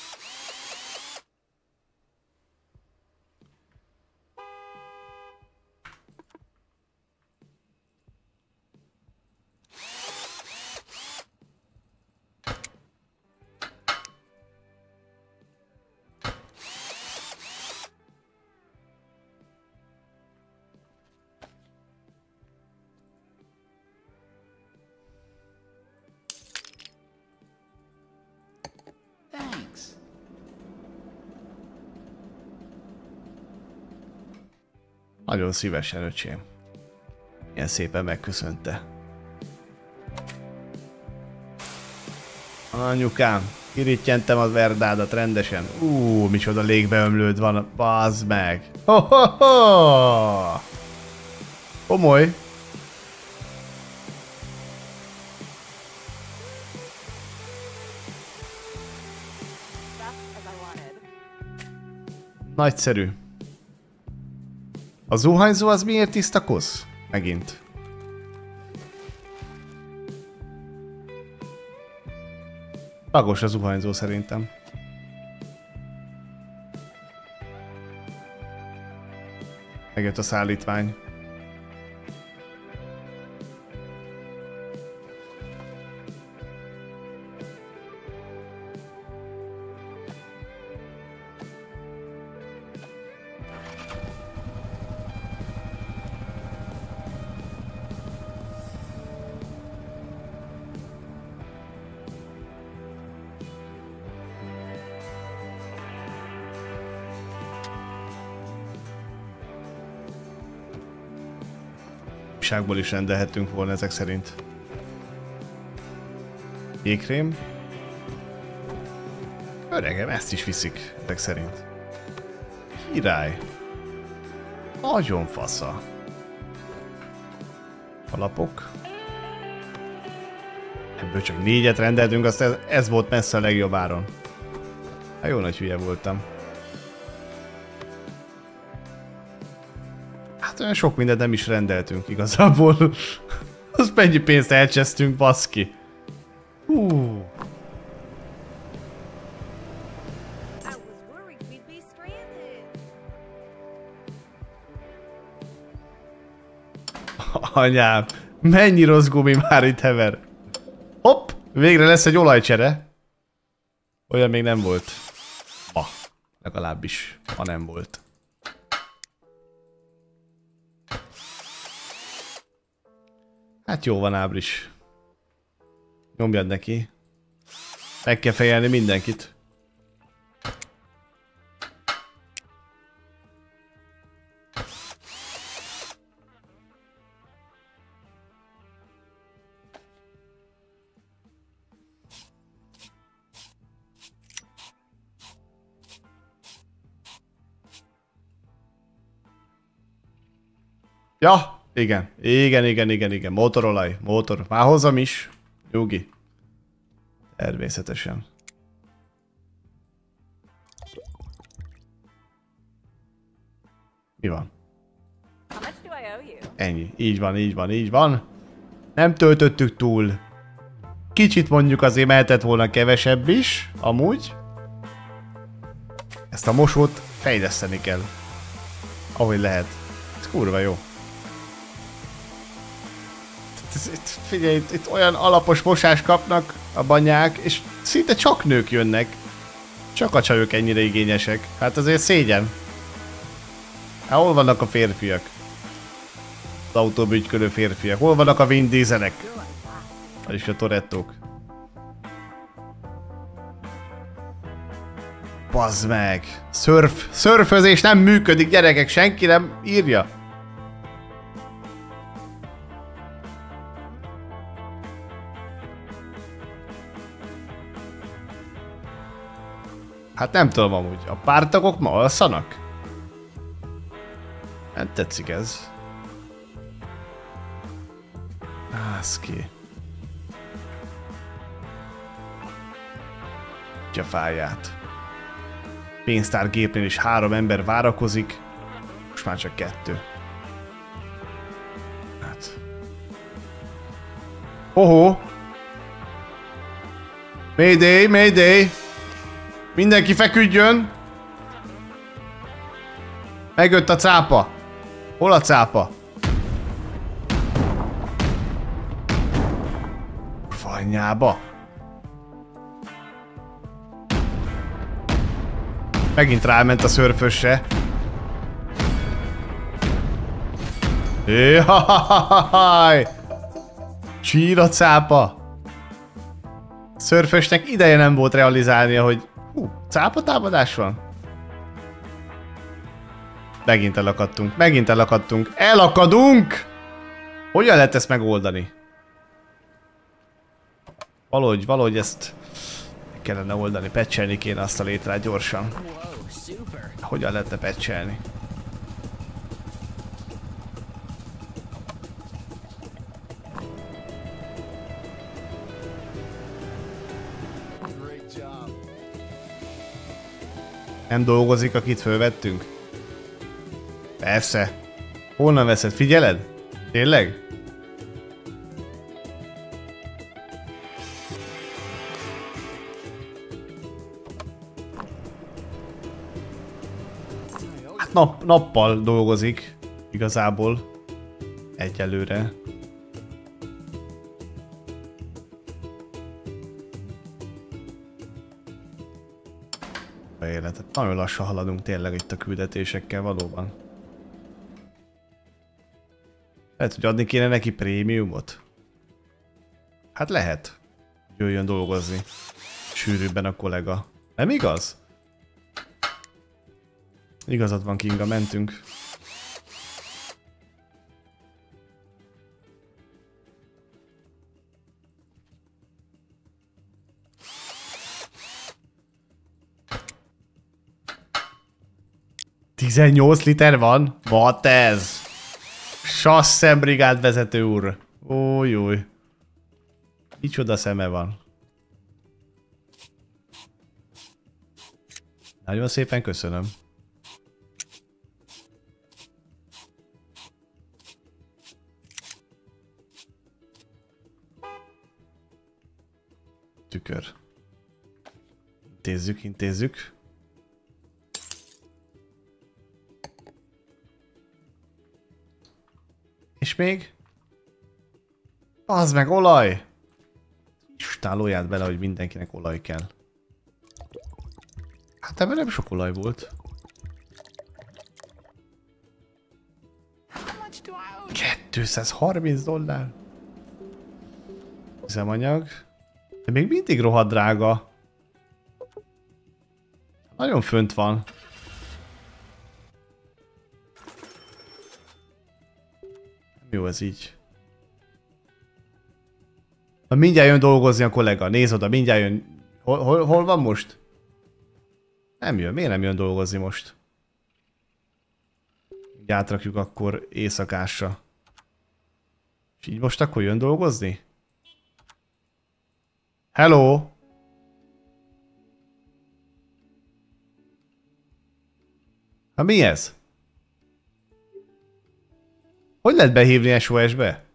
Nagyon szívesen, öcsém. Ilyen szépen megköszönte. Anyukám, kirítjentem az verdádat rendesen. Ú, micsoda légbeömlőd van, bazd meg. Ho, ho, ho! Komoly. Nagyszerű. A zuhanyzó az miért tiszta kosz? Megint. Lagos a zuhanyzó szerintem. Megjött a szállítvány. Ságból is rendelhetünk volna ezek szerint. Jégkrém. Öregem, ezt is viszik ezek szerint. Király. Nagyon fasza. Alapok. Ebből csak négyet rendeltünk, azt ez, ez volt messze a legjobb áron. Hát jó nagy hülye voltam. Hát olyan sok mindent nem is rendeltünk igazából. Az mennyi pénzt elcsesztünk, baszki. Hú. Anyám, mennyi rossz gumi már itt hever. Hopp, végre lesz egy olajcsere. Olyan még nem volt. Ma, legalábbis, ma nem volt. Hát jó van, Ábris. Nyomjad neki. Meg kell fejelni mindenkit. Ja! Igen, igen, igen, igen, igen. Motorolaj, motor. Már hozom is. Nyugi. Természetesen. Mi van? Ennyi. Így van, így van, így van. Nem töltöttük túl. Kicsit mondjuk azért mehetett volna kevesebb is, amúgy. Ezt a mosót fejleszteni kell. Ahogy lehet. Ez kurva jó. Itt, figyelj, itt, itt olyan alapos mosást kapnak a banyák, és szinte csak nők jönnek. Csak a csajok ennyire igényesek. Hát azért szégyen. Hát hol vannak a férfiak? Az autóbügykölő férfiak. Hol vannak a Vin Dieselek? Vagyis a Torettók. Bazd meg! Szörf, szörfözés nem működik, gyerekek, senki nem írja. Hát nem tudom amúgy. A pártagok ma alszanak? Nem tetszik ez. Ászki. Gyafáját. Pénztárgépnél is három ember várakozik. Most már csak kettő. Hát. Hoho! Mayday, mayday! Mindenki feküdjön! Megjött a cápa! Hol a cápa? Fanyába! Megint ráment a szörfösre. Jaj! Csíra cápa! Szörfösnek ideje nem volt realizálnia, hogy hú, cápa támadás van? Megint elakadtunk, megint elakadtunk. Elakadunk! Hogyan lehet ezt megoldani? Valahogy, valahogy ezt kellene oldani, patchelni kéne azt a létrát gyorsan. Hogyan lehetne patchelni? Nem dolgozik, akit fölvettünk? Persze. Honnan veszed? Figyeled? Tényleg? Hát nap, nappal dolgozik. Igazából. Egyelőre. Életet. Nagyon lassan haladunk tényleg itt a küldetésekkel valóban. Lehet, hogy adni kéne neki prémiumot? Hát lehet. Jöjjön dolgozni. Sűrűbben a kollega. Nem igaz? Igazad van, Kinga, mentünk. tizennyolc liter van? What ez? Sasszem brigád vezető úr. Új, új. Micsoda szeme van. Nagyon szépen köszönöm. Tükör. Intézzük, intézzük. És még? Az meg olaj! Istálóját bele, hogy mindenkinek olaj kell. Hát ebben nem sok olaj volt. kétszázharminc dollár. Üzemanyag. De még mindig rohadt drága. Nagyon fönt van. Jó, ez így. Na, mindjárt jön dolgozni a kollega. Nézd oda, mindjárt jön. Hol, hol, hol van most? Nem jön. Miért nem jön dolgozni most? Így átrakjuk akkor éjszakásra. És így most akkor jön dolgozni? Hello! Hát mi ez? Hogy lehet behívni es o es-be?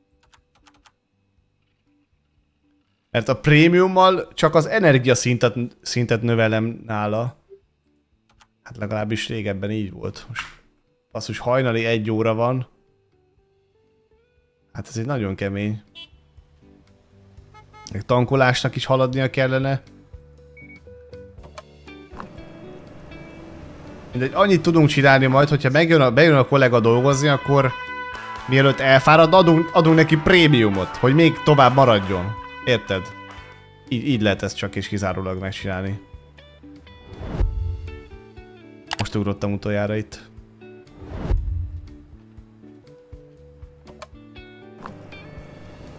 Mert a prémiummal csak az energiaszintet szintet növelem nála. Hát legalábbis régebben így volt. Most basszus, hajnali egy óra van. Hát ez egy nagyon kemény. Egy tankolásnak is haladnia kellene. Mindegy, annyit tudunk csinálni majd, hogyha megjön a, bejön a kollega dolgozni, akkor mielőtt elfárad, adunk, adunk neki prémiumot, hogy még tovább maradjon. Érted? Így, így lehet ezt csak és kizárólag megcsinálni. Most ugrottam utoljára itt.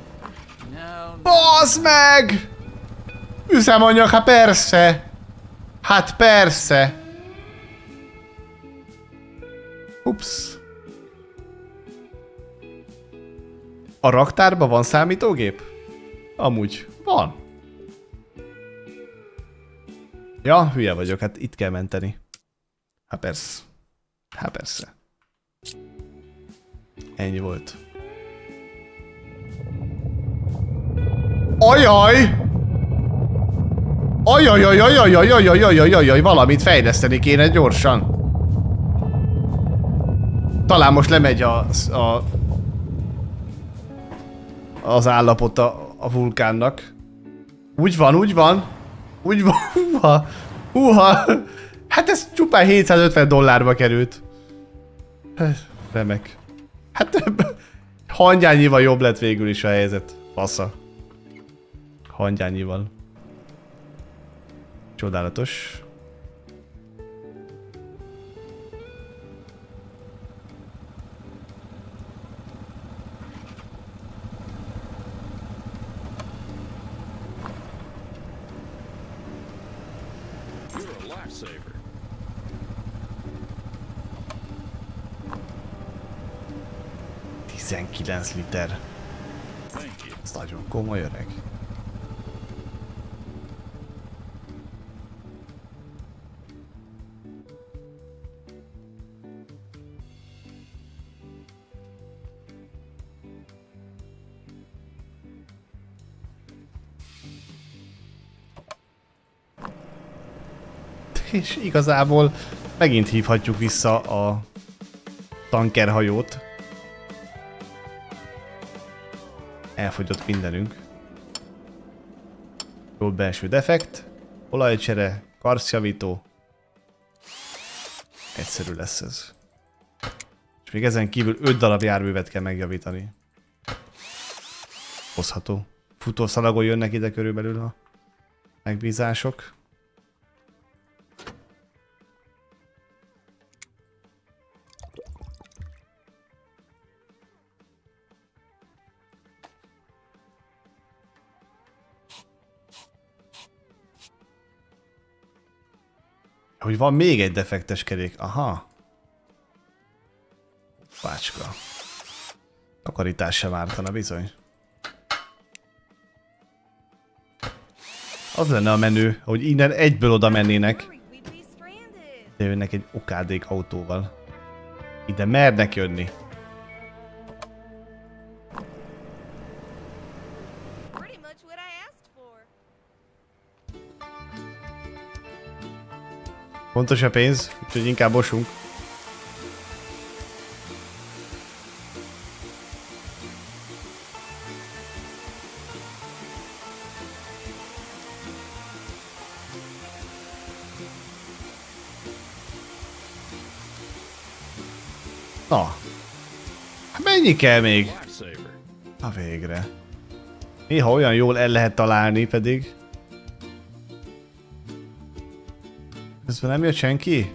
Bazd meg! Üzemanyag, hát persze! Hát persze! Ups. A raktárban van számítógép? Amúgy. Van. Ja, hülye vagyok, hát itt kell menteni. Hát persze. Hát persze. Ennyi volt. Ajaj! Ajajajajajajajajajajajajaj, valamit fejleszteni kéne gyorsan. Talán most lemegy a, a az állapot a, a vulkánnak. Úgy van, úgy van. Úgy van, húha. Húha. Hát ez csupán hétszázötven dollárba került. Remek. Hát hangyányival jobb lett végül is a helyzet. Fasza. Hangyányival. Csodálatos. tizenkilenc liter. Ez nagyon komoly, öreg. És igazából megint hívhatjuk vissza a tankerhajót. Elfogyott mindenünk. Jobb belső defekt, olajcsere, karszjavító. Egyszerű lesz ez. És még ezen kívül öt darab járművet kell megjavítani. Hozható. Futószalagon jönnek ide körülbelül a megbízások. Hogy van még egy defektes kerék. Aha. Bácska. Takarítás sem ártana bizony. Az lenne a menő, hogy innen egyből oda mennének. De jönnek egy okádék autóval. Ide mernek jönni. Fontos a pénz, úgyhogy inkább bosunk. Na. Mennyi kell még? Na végre. Néha olyan jól el lehet találni pedig. Közben nem jött senki?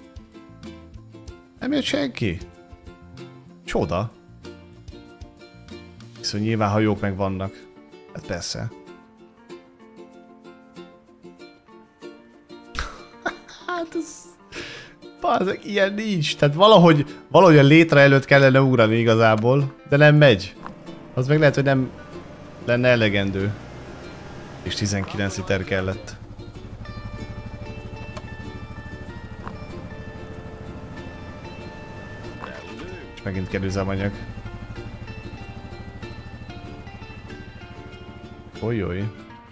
Nem jött senki? Csoda. Viszont nyilván hajók meg vannak. Hát persze. Hát ez... Bázak, ilyen nincs. Tehát valahogy, valahogy a létre előtt kellene ugrani igazából. De nem megy. Az meg lehet, hogy nem lenne elegendő. És tizenkilenc liter kellett. Megint kell üzemanyag. Ojjoj.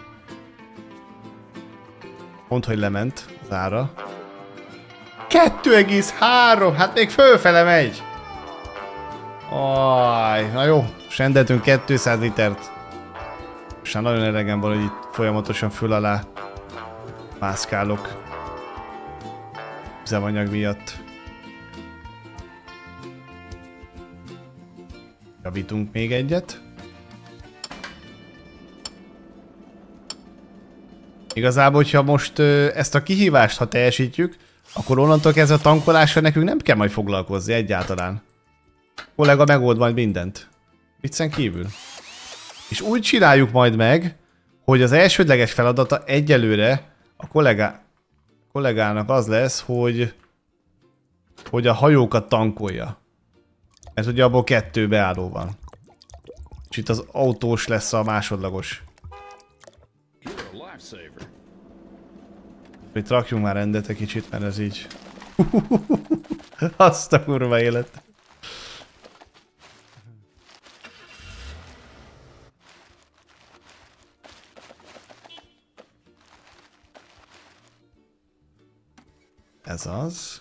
Mondd, hogy lement az ára. kettő egész három! Hát még fölfele megy! Aj, na jó, rendeltünk kétszáz litert. Most már nagyon elegem van, hogy itt folyamatosan föl alá mászkálok. Üzemanyag miatt. Javítunk még egyet. Igazából, hogyha most ö, ezt a kihívást, ha teljesítjük, akkor onnantól kezdve a tankolással nekünk nem kell majd foglalkozni egyáltalán. A kollega megold majd mindent. Viccen kívül. És úgy csináljuk majd meg, hogy az elsődleges feladata egyelőre a kollega... kollégának az lesz, hogy, hogy a hajókat tankolja. Ez ugye abból kettő beálló van. És itt az autós lesz a másodlagos. Itt rakjunk már rendet egy kicsit, mert ez így... Azt a kurva élet. Ez az.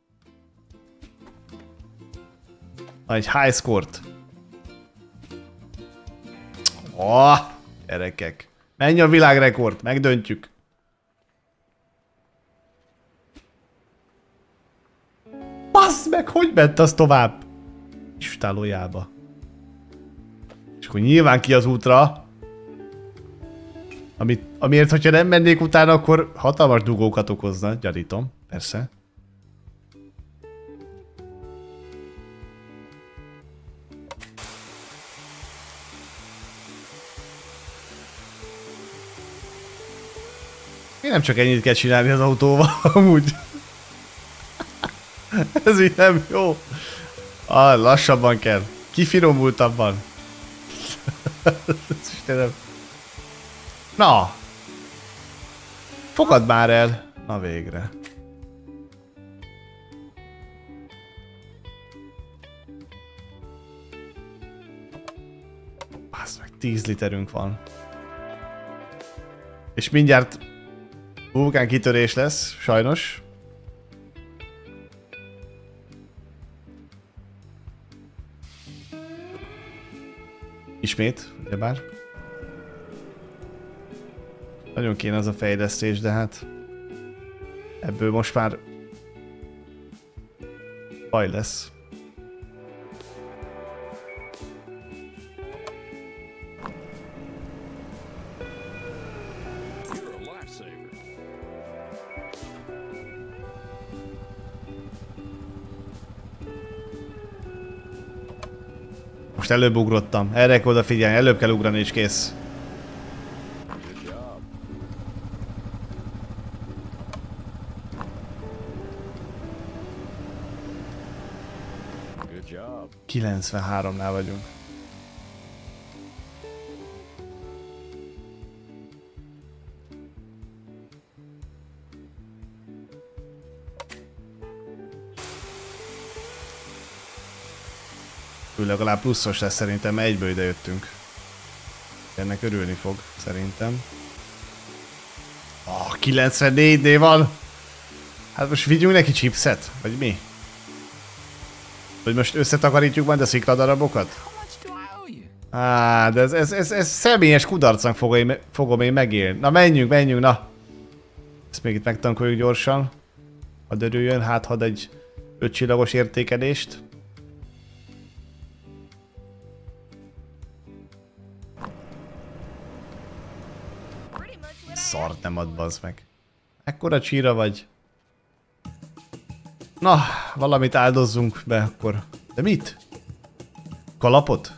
Na, egy high score-t. Oh, gyerekek. Menj a világrekord, megdöntjük. Bassz meg, hogy ment az tovább? Istálójába. És akkor nyilván ki az útra. Amit, amiért, hogyha nem mennék utána, akkor hatalmas dugókat okozna, gyanítom. Persze. Én nem csak ennyit kell csinálni az autóval, amúgy. Ez így nem jó. Ah, lassabban kell. Kifinomultabban. Istenem. Na. Fogad már el. Na végre. Bász meg, tíz literünk van. És mindjárt vulkán kitörés lesz, sajnos. Ismét, ugyebár. Nagyon kéne az a fejlesztés, de hát ebből most már baj lesz. Most előbb ugrottam. Erre kell odafigyelni, előbb kell ugrani és kész. kilencvenháromnál vagyunk. Ő legalább pluszos lesz szerintem, mert egyből ide jöttünk. Ennek örülni fog, szerintem. Ah, kilencvennégynél van! Hát most vigyünk neki chipset? Vagy mi? Hogy most összetakarítjuk majd a szikladarabokat? Á, de ez, ez, ez, ez személyes kudarcnak fogom én, fogom én megélni. Na menjünk, menjünk, na! Ezt még itt megtankoljuk gyorsan. Ha dörüljön, hát had egy öt csillagos értékelést. Szart nem ad, bazd meg. Ekkora csíra vagy. Na, valamit áldozzunk be akkor. De mit? Kalapot?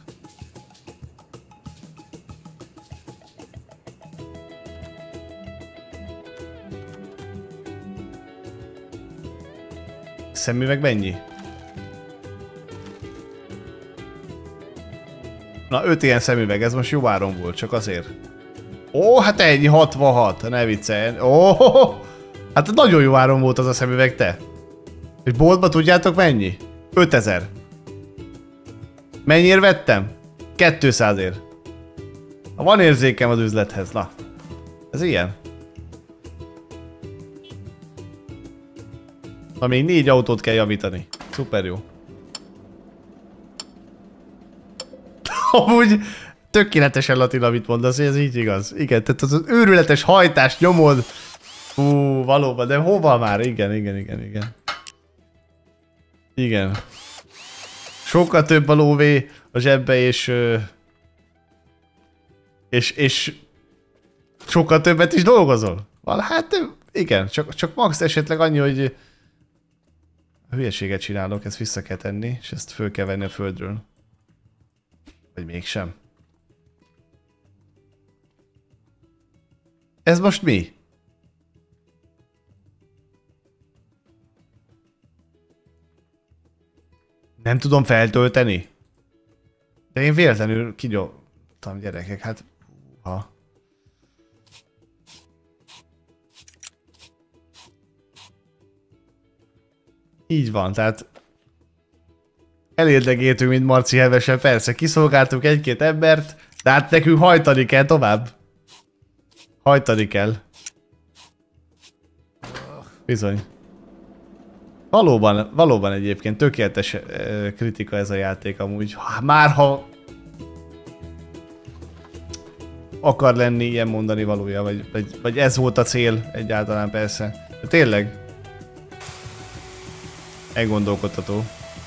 Szemüveg mennyi? Na, öt ilyen szemüveg, ez most jó áron volt, csak azért. Ó, hát ennyi, hatvanhat, ne vicceljen. Ó, hát nagyon jó áron volt az a szemüveg, te. És boltba tudjátok mennyi? ötezer. Mennyire vettem? kétszázért. Van érzékem az üzlethez, na. Ez ilyen. Na, még négy autót kell javítani. Szuper jó. Amúgy tökéletesen latin, amit mondasz, hogy ez így igaz. Igen, tehát az, az őrületes hajtást nyomod. Hú, valóban, de hova már? Igen, igen, igen, igen. Igen. Sokkal több a lóvé a zsebbe, és... És, és... sokkal többet is dolgozol. Hát igen, csak, csak max esetleg annyi, hogy... hülyeséget csinálok, ezt vissza kell tenni, és ezt föl kell venni a földről. Vagy mégsem. Ez most mi? Nem tudom feltölteni. De én véletlenül kigyógtam, gyerekek, hát... Ha. Így van, tehát... Elérdegéltünk, mint Marci hevesen, persze, kiszolgáltuk egy-két embert, de hát nekünk hajtani kell tovább. Hajtani kell. Bizony. Valóban, valóban egyébként tökéletes uh, kritika ez a játék amúgy. Már ha akar lenni ilyen mondani valója, vagy, vagy, vagy ez volt a cél egyáltalán persze. De tényleg. Elgondolkodtató.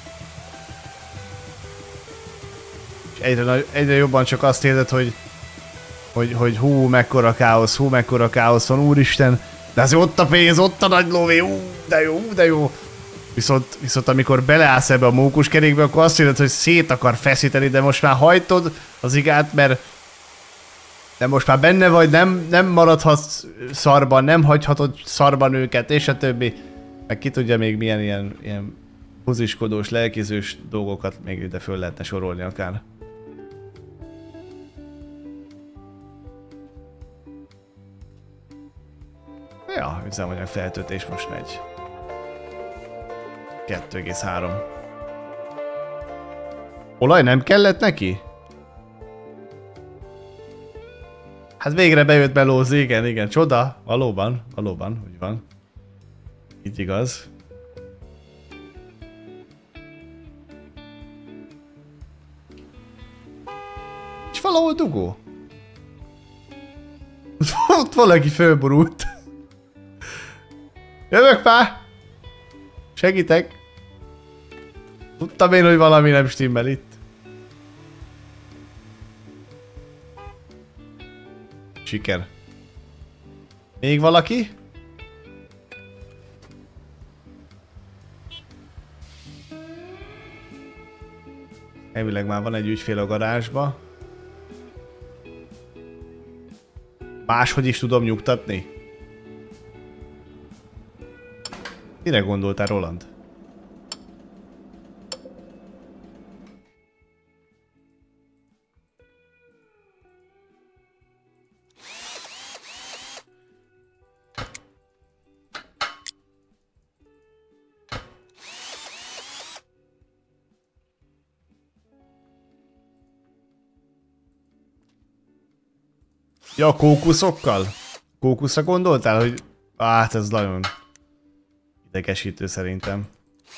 És egyre, egyre jobban csak azt érzed, hogy, hogy, hogy hú, mekkora káosz, hú, mekkora káosz van, úristen. De azért ott a pénz, ott a nagy lóvé, ú, de jó, ú, de jó. Viszont, viszont amikor beleállsz ebbe a mókuskerékbe, akkor azt érzed, hogy szét akar feszíteni, de most már hajtod az igát, mert de most már benne vagy, nem, nem maradhatsz szarban, nem hagyhatod szarban őket, és a többi. Meg ki tudja még milyen ilyen, ilyen húziskodós, lelkizős dolgokat még ide föl lehetne sorolni akár. Ja, üzemanyag feltöltés most megy. kettő egész három. Olaj nem kellett neki? Hát végre bejött belózni, igen, igen, csoda. Valóban, valóban, úgy van. Így igaz. És valahol dugó. Ott valaki fölborult. Jövök már! Segítek! Tudtam én, hogy valami nem stimmel itt. Siker. Még valaki? Elvileg már van egy ügyfél a garázsba. Máshogy is tudom nyugtatni. Mire gondoltál, Roland? Ja, kókuszokkal? Kókuszra gondoltál, hogy... Hát ez nagyon idegesítő szerintem.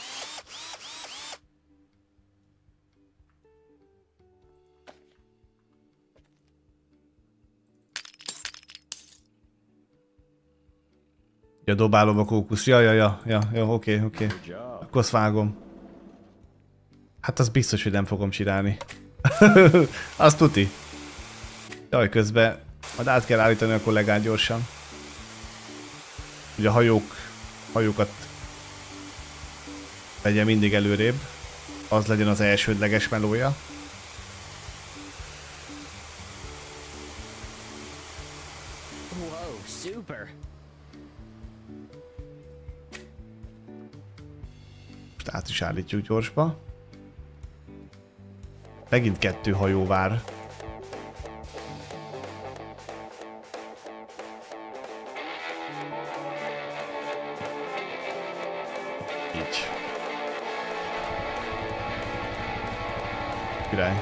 Ja, dobálom a kókusz. Ja, ja, ja, ja, ja, oké, oké. Akkor azt vágom. Hát az biztos, hogy nem fogom csinálni. Azt tuti. Jaj, közben majd át kell állítani a kollégát gyorsan. Ugye a hajók, hajókat vegye mindig előrébb. Az legyen az elsődleges melója. Whoa, super. Most át is állítjuk gyorsba. Megint kettő hajó vár. Király.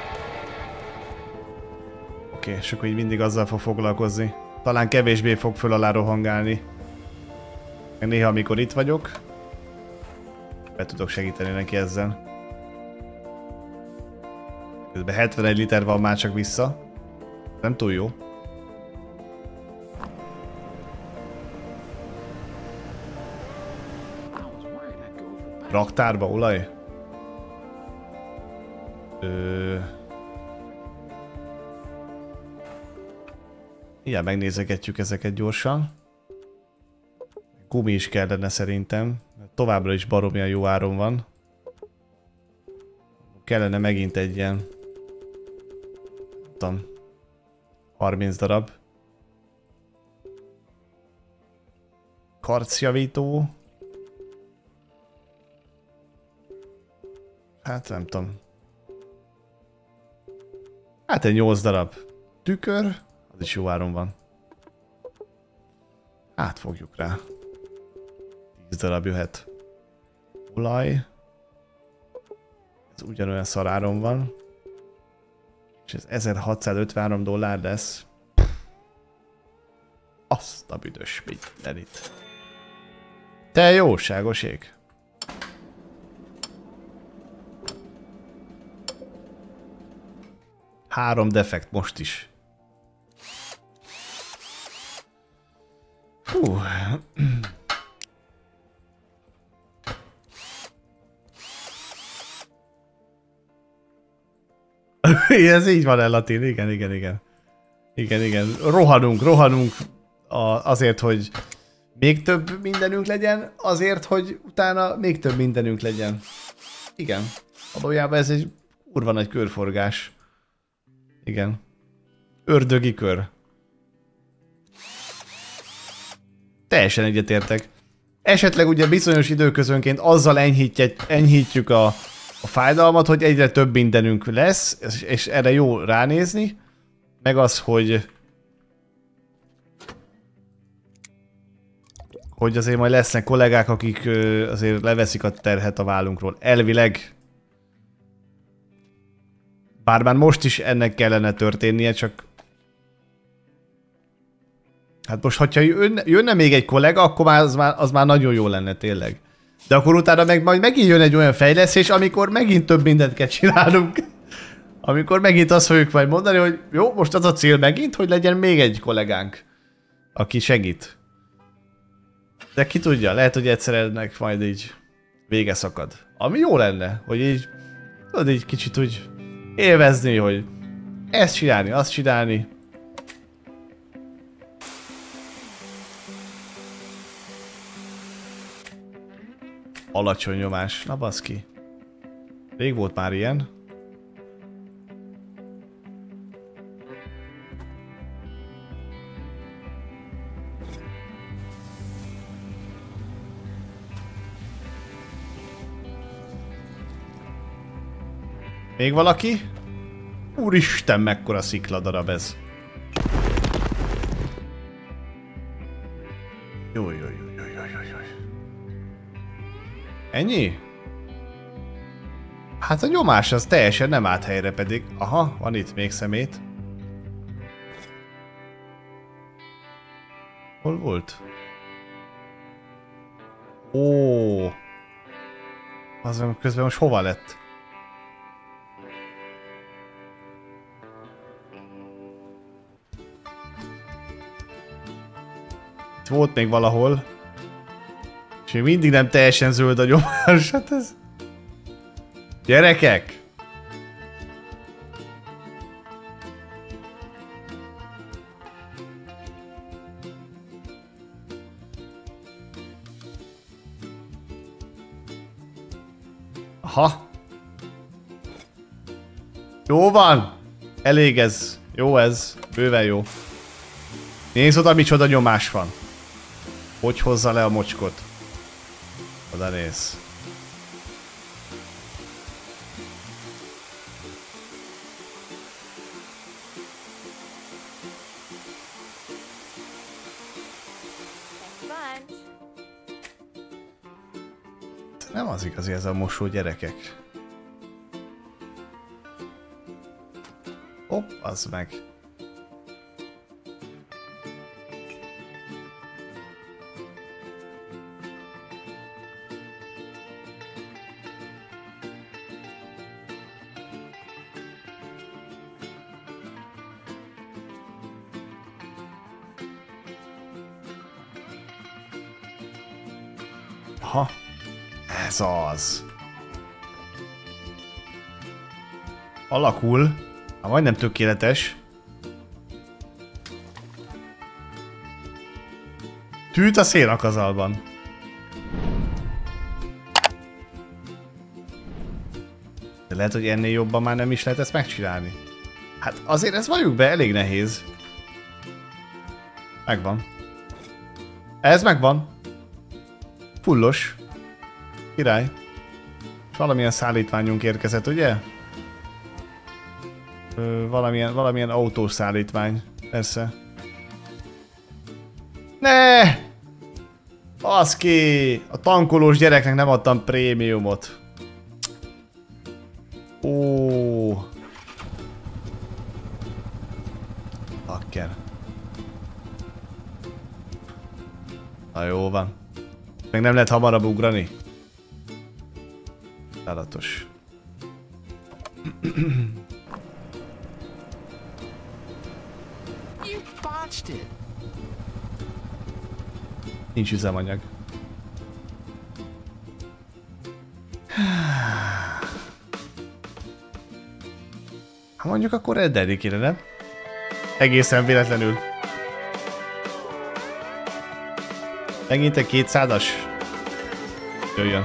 Oké, és akkor így mindig azzal fog foglalkozni. Talán kevésbé fog föl alá rohangálni. Meg néha, amikor itt vagyok, be tudok segíteni neki ezzel. Közben hetvenegy liter van már csak vissza. Nem túl jó. Raktárba olaj? Ö... Igen, megnézegetjük ezeket gyorsan. Gumi is kellene szerintem. Továbbra is baromja jó áron van. Kellene megint egy ilyen... tudom... harminc darab. Karcjavító. Hát nem tudom. Hát egy nyolc darab tükör, az is jó áron van. Átfogjuk rá. tíz darab jöhet. Olaj. Ez ugyanolyan szaráron van. És ez ezerhatszázötvenhárom dollár lesz. Azt a büdös mindenit. Te jóságos ég. Három defekt most is. Hú. Ez így van el, Latin, igen, igen, igen. Igen, igen. Rohanunk, rohanunk a, azért, hogy még több mindenünk legyen, azért, hogy utána még több mindenünk legyen. Igen. Valójában ez egy kurva nagy körforgás. Igen. Ördögi kör. Teljesen egyetértek. Esetleg ugye bizonyos időközönként azzal enyhítjük, enyhítjük a, a fájdalmat, hogy egyre több mindenünk lesz, és, és erre jó ránézni. Meg az, hogy hogy azért majd lesznek kollégák, akik ö, azért leveszik a terhet a vállunkról. Elvileg. Bár már most is ennek kellene történnie, csak hát most, hogyha jönne, jönne még egy kollega, akkor már az, már az már nagyon jó lenne tényleg. De akkor utána meg majd megint jön egy olyan fejlesztés, amikor megint több mindent kell csinálnunk. Amikor megint azt fogjuk majd mondani, hogy jó, most az a cél megint, hogy legyen még egy kollégánk, aki segít. De ki tudja, lehet, hogy egyszer ennek majd így vége szakad. Ami jó lenne, hogy így, tudod, így kicsit úgy élvezni, hogy ezt csinálni, azt csinálni. Alacsony nyomás. Na baszki. Rég volt már ilyen. Még valaki? Úristen, mekkora szikladarab ez. Jó, jó, jó, jó, jó, jó, jó. Ennyi? Hát a nyomás az teljesen nem állt helyre pedig. Aha, van itt még szemét. Hol volt? Ó. Az közben most hova lett? Itt volt még valahol. És még mindig nem teljesen zöld a nyomás. Hát ez... Gyerekek! Aha. Jó van! Elég ez. Jó ez. Bőven jó. Nézd oda, micsoda nyomás van. Hogy hozza le a mocskot. Oda néz. Nem az igazi ez a mosó, gyerekek. Hopp, az meg. Aha. Ez az. Alakul. Hát majdnem tökéletes. Tűt a szénakazalban. De lehet, hogy ennél jobban már nem is lehet ezt megcsinálni. Hát azért ez valljuk be, elég nehéz. Megvan. Ez megvan. Fullos. Király. Valamilyen szállítványunk érkezett, ugye? Ö, valamilyen, valamilyen autós szállítvány. Persze. Ne! Baszki! A tankolós gyereknek nem adtam prémiumot. Ó. Hacker. Na jó van. Meg nem lehet hamarabb ugrani? Állatos. Nincs üzemanyag. Ha mondjuk akkor eddelni kéne, nem? Egészen véletlenül. Megint egy kétszázas. Jöjjön.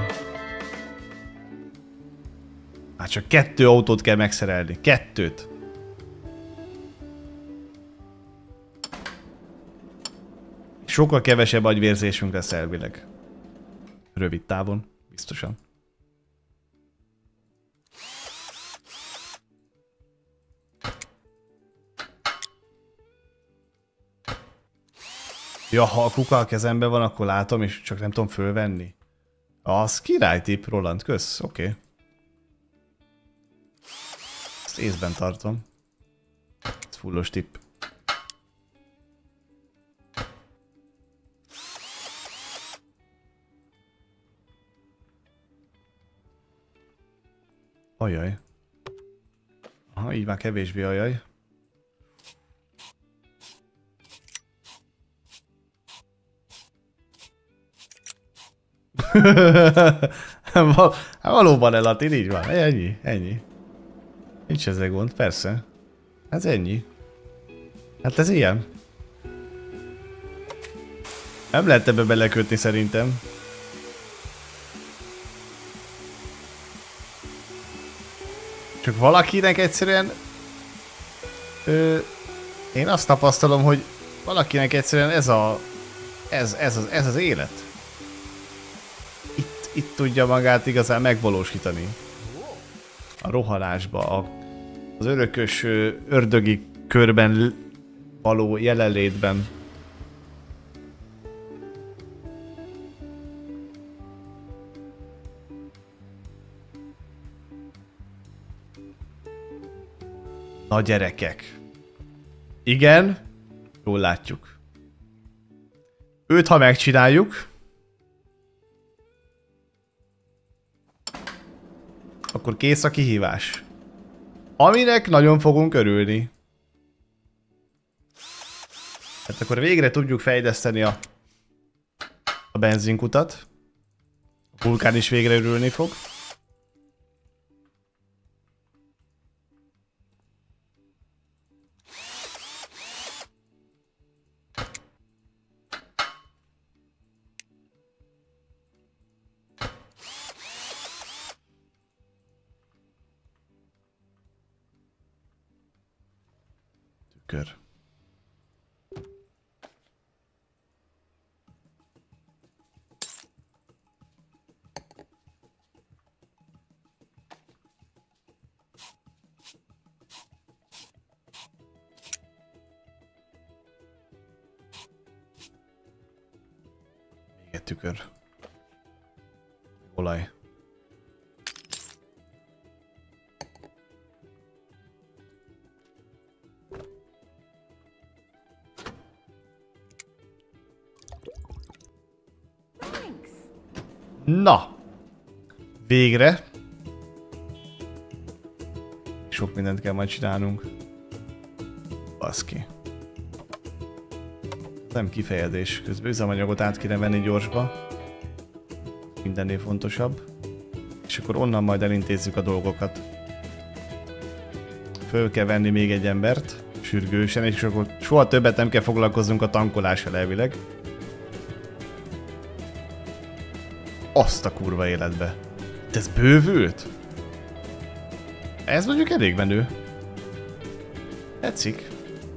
Hát csak kettő autót kell megszerelni. Kettőt. Sokkal kevesebb agyvérzésünk lesz elvileg. Rövid távon, biztosan. Ja, ha a kuka a kezemben van, akkor látom, és csak nem tudom fölvenni. Az király tipp, Roland, kösz, oké. Okay. Ezt észben tartom. Ez fullos tipp. Ajaj. Aha, így már kevésbé ajaj. Val valóban elatin, így van. Ennyi, ennyi. Nincs ezzel gond, persze. Ez ennyi. Hát ez ilyen. Nem lehet ebbe belekötni szerintem. Csak valakinek egyszerűen... Ö, én azt tapasztalom, hogy valakinek egyszerűen ez a... Ez, ez, az, ez az élet. Itt, itt tudja magát igazán megvalósítani. A rohanásba, a, az örökös ördögi körben való jelenlétben. Na gyerekek. Igen, jól látjuk. Őt ha megcsináljuk, akkor kész a kihívás. Aminek nagyon fogunk örülni. Hát akkor végre tudjuk fejleszteni a, a benzinkutat. A vulkán is végre örülni fog. Tükör. Még egy tükör. Olaj. Na! Végre! Sok mindent kell majd csinálnunk. Baszki. Nem kifejezés. Közben üzemanyagot át kéne venni gyorsba. Mindennél fontosabb. És akkor onnan majd elintézzük a dolgokat. Föl kell venni még egy embert. Sürgősen, és akkor soha többet nem kell foglalkoznunk a tankolással elvileg. Azt a kurva életbe. De ez bővült? Ez mondjuk elég menő. Tetszik.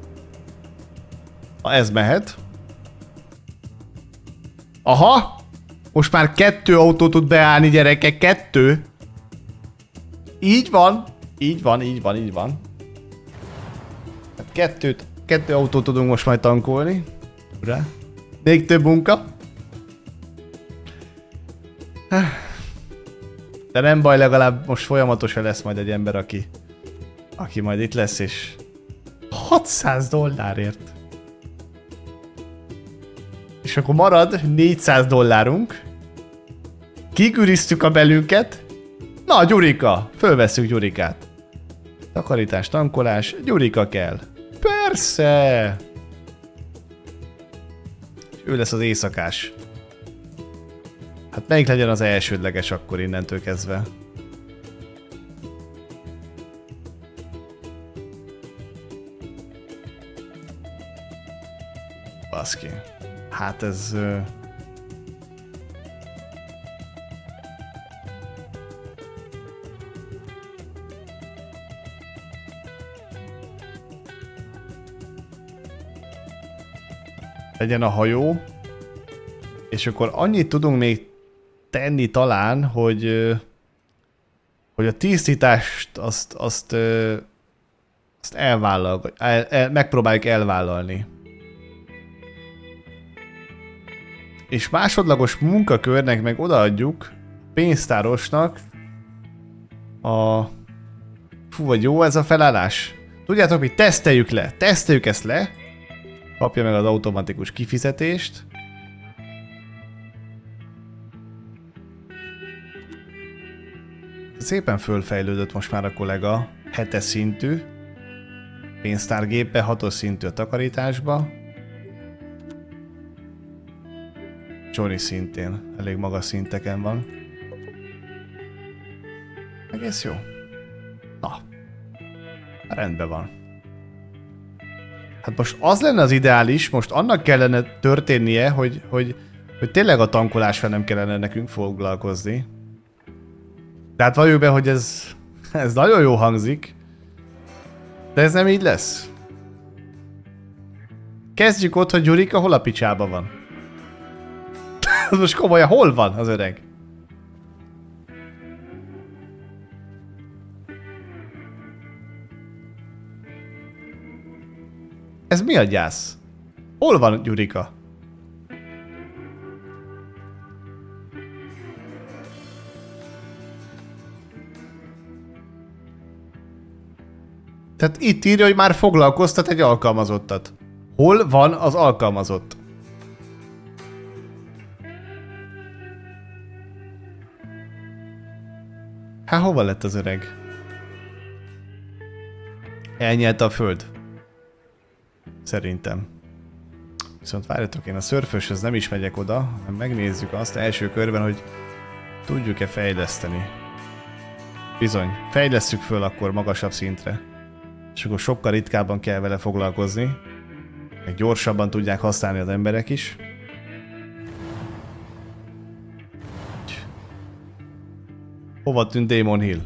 Ha ez mehet. Aha! Most már kettő autó tud beállni, gyerekek, kettő. Így van. Így van, így van, így van. Hát kettőt, kettő autót tudunk most majd tankolni. Urá. Még több munka. De nem baj, legalább most folyamatosan lesz majd egy ember, aki, aki majd itt lesz, és hatszáz dollárért. És akkor marad négyszáz dollárunk. Kigűriztük a belünket. Na, Gyurika! Fölvesszük Gyurikát. Takarítás, tankolás, Gyurika kell. Persze! Ő lesz az éjszakás. Hát melyik legyen az elsődleges akkor innentől kezdve? Baszki. Hát ez... Uh... legyen a hajó. És akkor annyit tudunk még tenni talán, hogy, hogy a tisztítást azt, azt, azt elvállal, el, el, megpróbáljuk elvállalni. És másodlagos munkakörnek meg odaadjuk pénztárosnak a... Fú, vagy jó ez a felállás? Tudjátok mi? Teszteljük le. Teszteljük ezt le. Kapja meg az automatikus kifizetést. Szépen fölfejlődött most már a kollega. Hetes szintű. Pénztárgépbe, hatos szintű a takarításba. Johnny szintén. Elég magas szinteken van. Egész jó. Na. Rendben van. Hát most az lenne az ideális, most annak kellene történnie, hogy, hogy, hogy tényleg a tankolással nem kellene nekünk foglalkozni. Tehát valljuk be, hogy ez, ez nagyon jó hangzik, de ez nem így lesz. Kezdjük ott, hogy Gyurika hol a picsába van. Most komolyan, hol van az öreg? Ez mi a gyász? Hol van Gyurika? Tehát itt írja, hogy már foglalkoztat egy alkalmazottat. Hol van az alkalmazott? Hát hova lett az öreg? Elnyelte a föld. Szerintem. Viszont várjatok, én a szörföshöz nem is megyek oda, hanem megnézzük azt első körben, hogy tudjuk-e fejleszteni. Bizony, fejlesszük föl akkor magasabb szintre. És akkor sokkal ritkábban kell vele foglalkozni. Meg gyorsabban tudják használni az emberek is. Hova tűnt Damon Hill?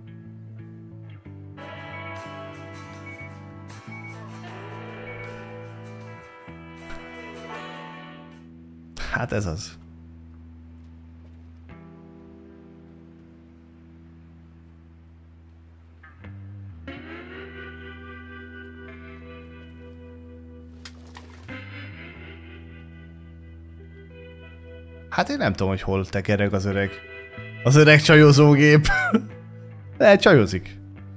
Hát ez az. Hát én nem tudom, hogy hol tekereg az öreg. Az öreg csajozógép. De csajozik.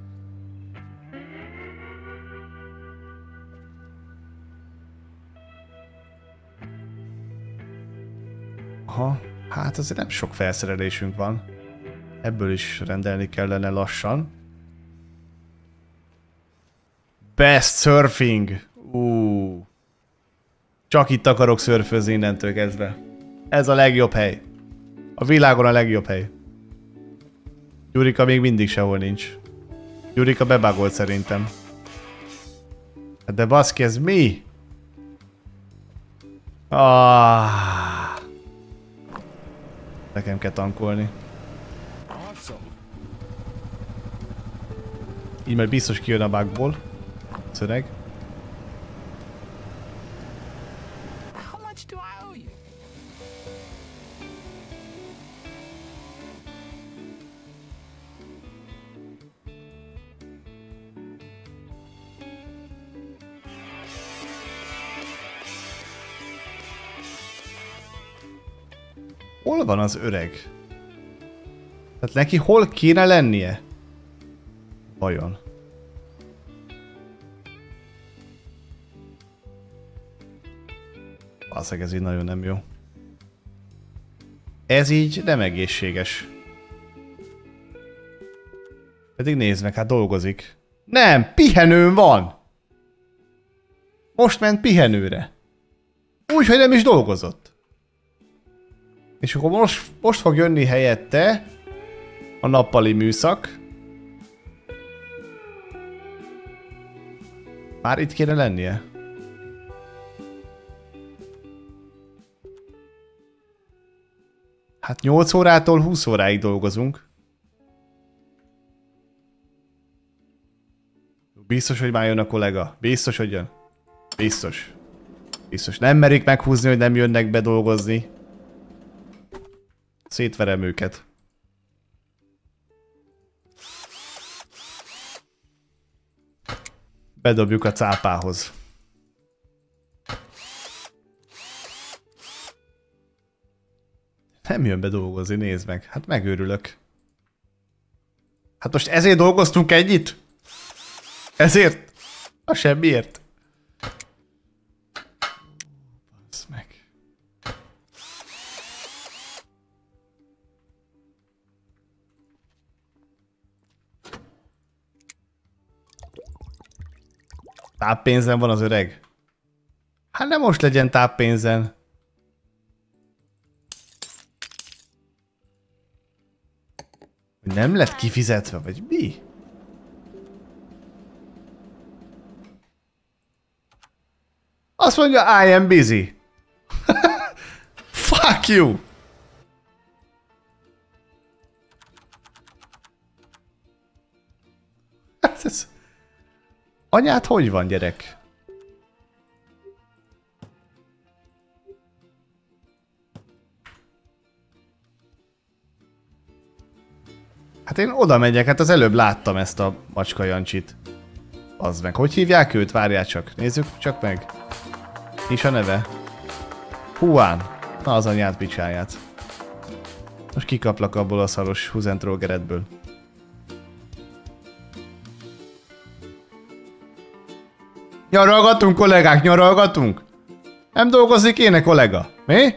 Aha, hát azért nem sok felszerelésünk van. Ebből is rendelni kellene lassan. Best surfing. Ú. Csak itt akarok szörfözni innentől kezdve. Ez a legjobb hely. A világon a legjobb hely. Gyurika még mindig sehol nincs. Gyurika bebágolt szerintem. De baszki, ez mi? Ah. Nekem kell tankolni. Így majd biztos kijön a bugból. Szöreg. Hol van az öreg? Tehát neki hol kéne lennie? Vajon? Baszeg, ez így nagyon nem jó. Ez így nem egészséges. Pedig nézd meg, hát dolgozik. Nem, pihenőn van! Most ment pihenőre. Úgy, hogy nem is dolgozott. És akkor most, most fog jönni helyette a nappali műszak. Már itt kéne lennie. Hát nyolc órától húsz óráig dolgozunk. Biztos, hogy már jön a kollega. Biztos, hogy jön. Biztos. Biztos. Nem merik meghúzni, hogy nem jönnek be dolgozni. Szétverem őket. Bedobjuk a cápához. Nem jön be dolgozni, nézd meg. Hát megőrülök. Hát most ezért dolgoztunk együtt? Ezért? A semmiért. Basz meg. Táppénzen van az öreg? Hát nem most legyen táppénzen. Nem lett kifizetve, vagy mi? Azt mondja, I am busy. Fuck you! Ez... Anyád hogy van, gyerek? Hát én oda megyek, hát az előbb láttam ezt a macska Jancsit. Az meg. Hogy hívják őt? Várjál csak. Nézzük csak meg. Mi is a neve? Juan. Na az anyád picsáját. Most kikaplak abból a szaros huzentrógeredből. Nyaralgatunk, kollégák, nyaralgatunk? Nem dolgozik éne, kollega? Mi?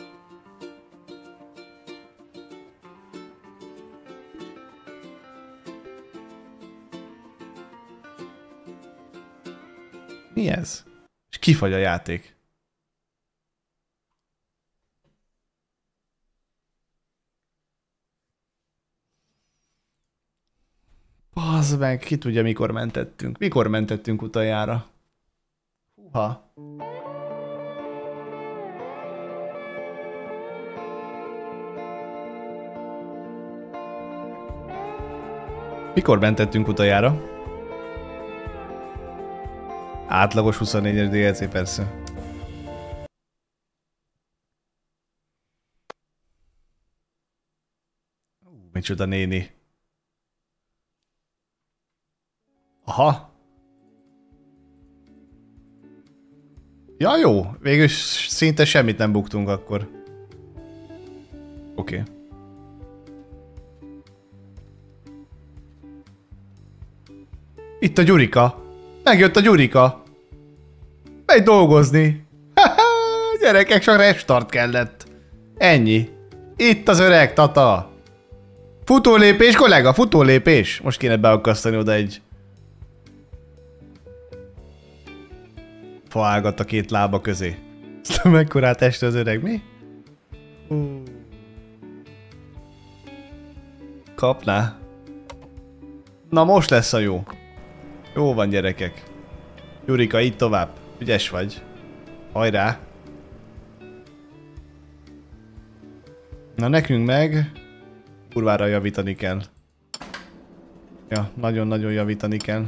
Mi ez? És kifagy a játék. Bazd meg, ki tudja mikor mentettünk. Mikor mentettünk utoljára? Húha. Mikor mentettünk utoljára? Átlagos huszonnégyes dé el cé persze. Ú, micsoda néni. Aha. Ja jó, végül szinte semmit nem buktunk akkor. Oké. Okay. Itt a Gyurika. Megjött a Gyurika. Megy dolgozni. Gyerekek, csak restart kellett. Ennyi. Itt az öreg tata. Futólépés, kollega, futólépés. Most kéne beakasztani oda egy... faágat a két lába közé. Mekkorát este az öreg, mi? Uh. Kapná. Na most lesz a jó. Jó van, gyerekek. Gyurika, így tovább. Ügyes vagy. Hajrá. Na nekünk meg... kurvára javítani kell. Ja, nagyon-nagyon javítani kell.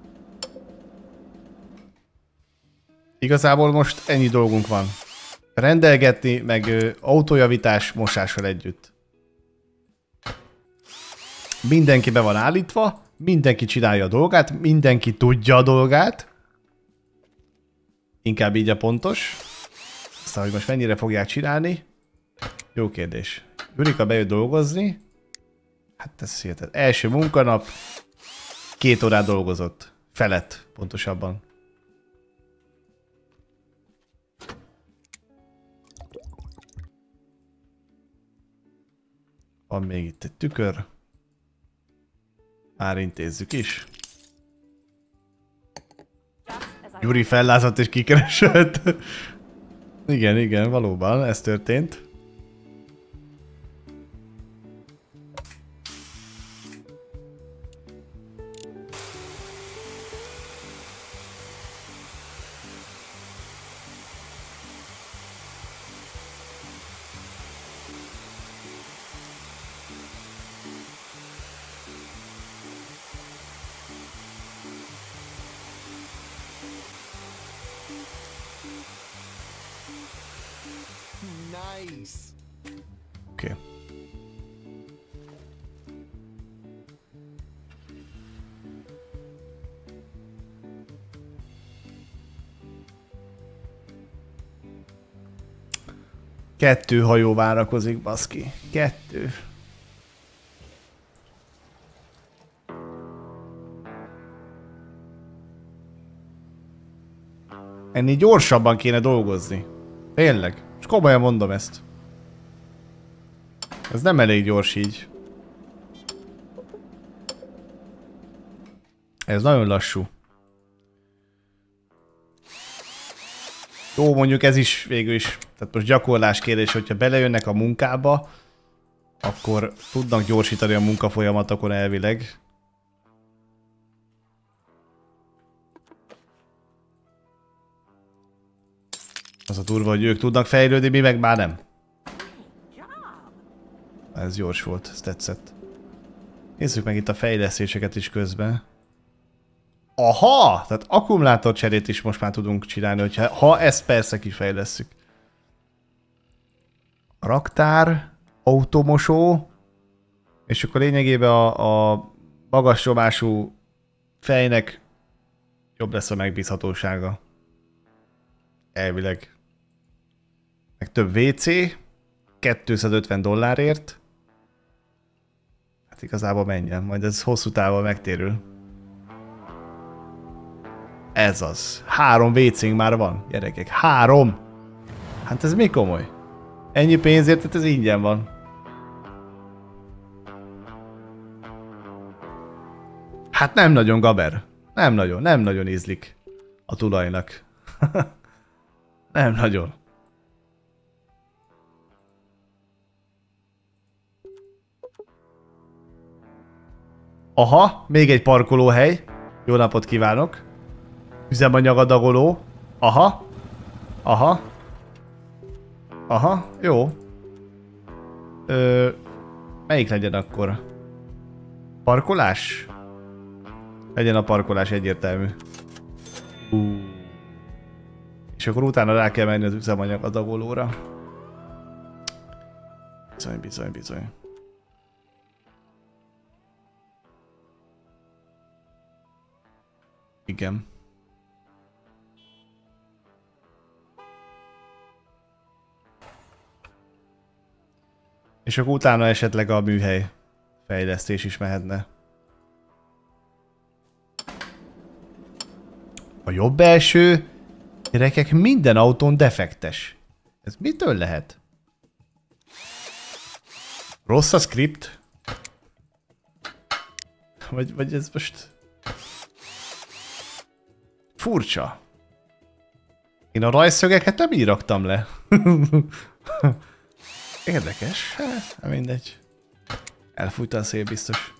Igazából most ennyi dolgunk van. Rendelgetni, meg ö, autójavítás mosással együtt. Mindenki be van állítva, mindenki csinálja a dolgát, mindenki tudja a dolgát. Inkább így a pontos. Aztán, hogy most mennyire fogják csinálni. Jó kérdés. Jurika bejött dolgozni. Hát ez hihetet. Első munkanap. Két órát dolgozott. Felett, pontosabban. Van még itt egy tükör. Már intézzük is. Gyuri fellázadt és kikeresett. Igen, igen, valóban, ez történt. Oké. Okay. Kettő hajó várakozik, baszki. Kettő. Ennél gyorsabban kéne dolgozni. Tényleg. És komolyan mondom ezt. Ez nem elég gyors így. Ez nagyon lassú. Jó, mondjuk ez is végül is. Tehát most gyakorlás kérdés, hogyha belejönnek a munkába, akkor tudnak gyorsítani a munkafolyamatokon elvileg. Az a durva, hogy ők tudnak fejlődni, mi meg már nem. Ez gyors volt, ez tetszett. Nézzük meg itt a fejlesztéseket is közben. Aha! Tehát akkumulátorcserét is most már tudunk csinálni, hogyha, ha ezt persze kifejlesszük. Raktár, automosó, és akkor lényegében a, a magas nyomású fejnek jobb lesz a megbízhatósága. Elvileg. Meg több vé cé, kétszázötven dollárért. Hát igazából menjen, majd ez hosszú távon megtérül. Ez az. Három vé cénk már van, gyerekek. Három! Hát ez mi komoly? Ennyi pénzért, tehát ez ingyen van. Hát nem nagyon, Gaber. Nem nagyon, nem nagyon ízlik a tulajnak. Nem nagyon. Aha, még egy parkolóhely. Jó napot kívánok. Üzemanyagadagoló. Aha. Aha. Aha, jó. Ö, melyik legyen akkor? Parkolás? Legyen a parkolás egyértelmű. Uh. És akkor utána rá kell menni az üzemanyagadagolóra. Bizony, bizony, bizony. Igen. És akkor utána esetleg a műhely fejlesztés is mehetne. A jobb belső, gyerekek, minden autón defektes. Ez mitől lehet? Rossz a script? Vagy, vagy ez most... Furcsa. Én a rajzszögeket nem így raktam le. Érdekes. Hát, mindegy. Elfújta a szél biztos.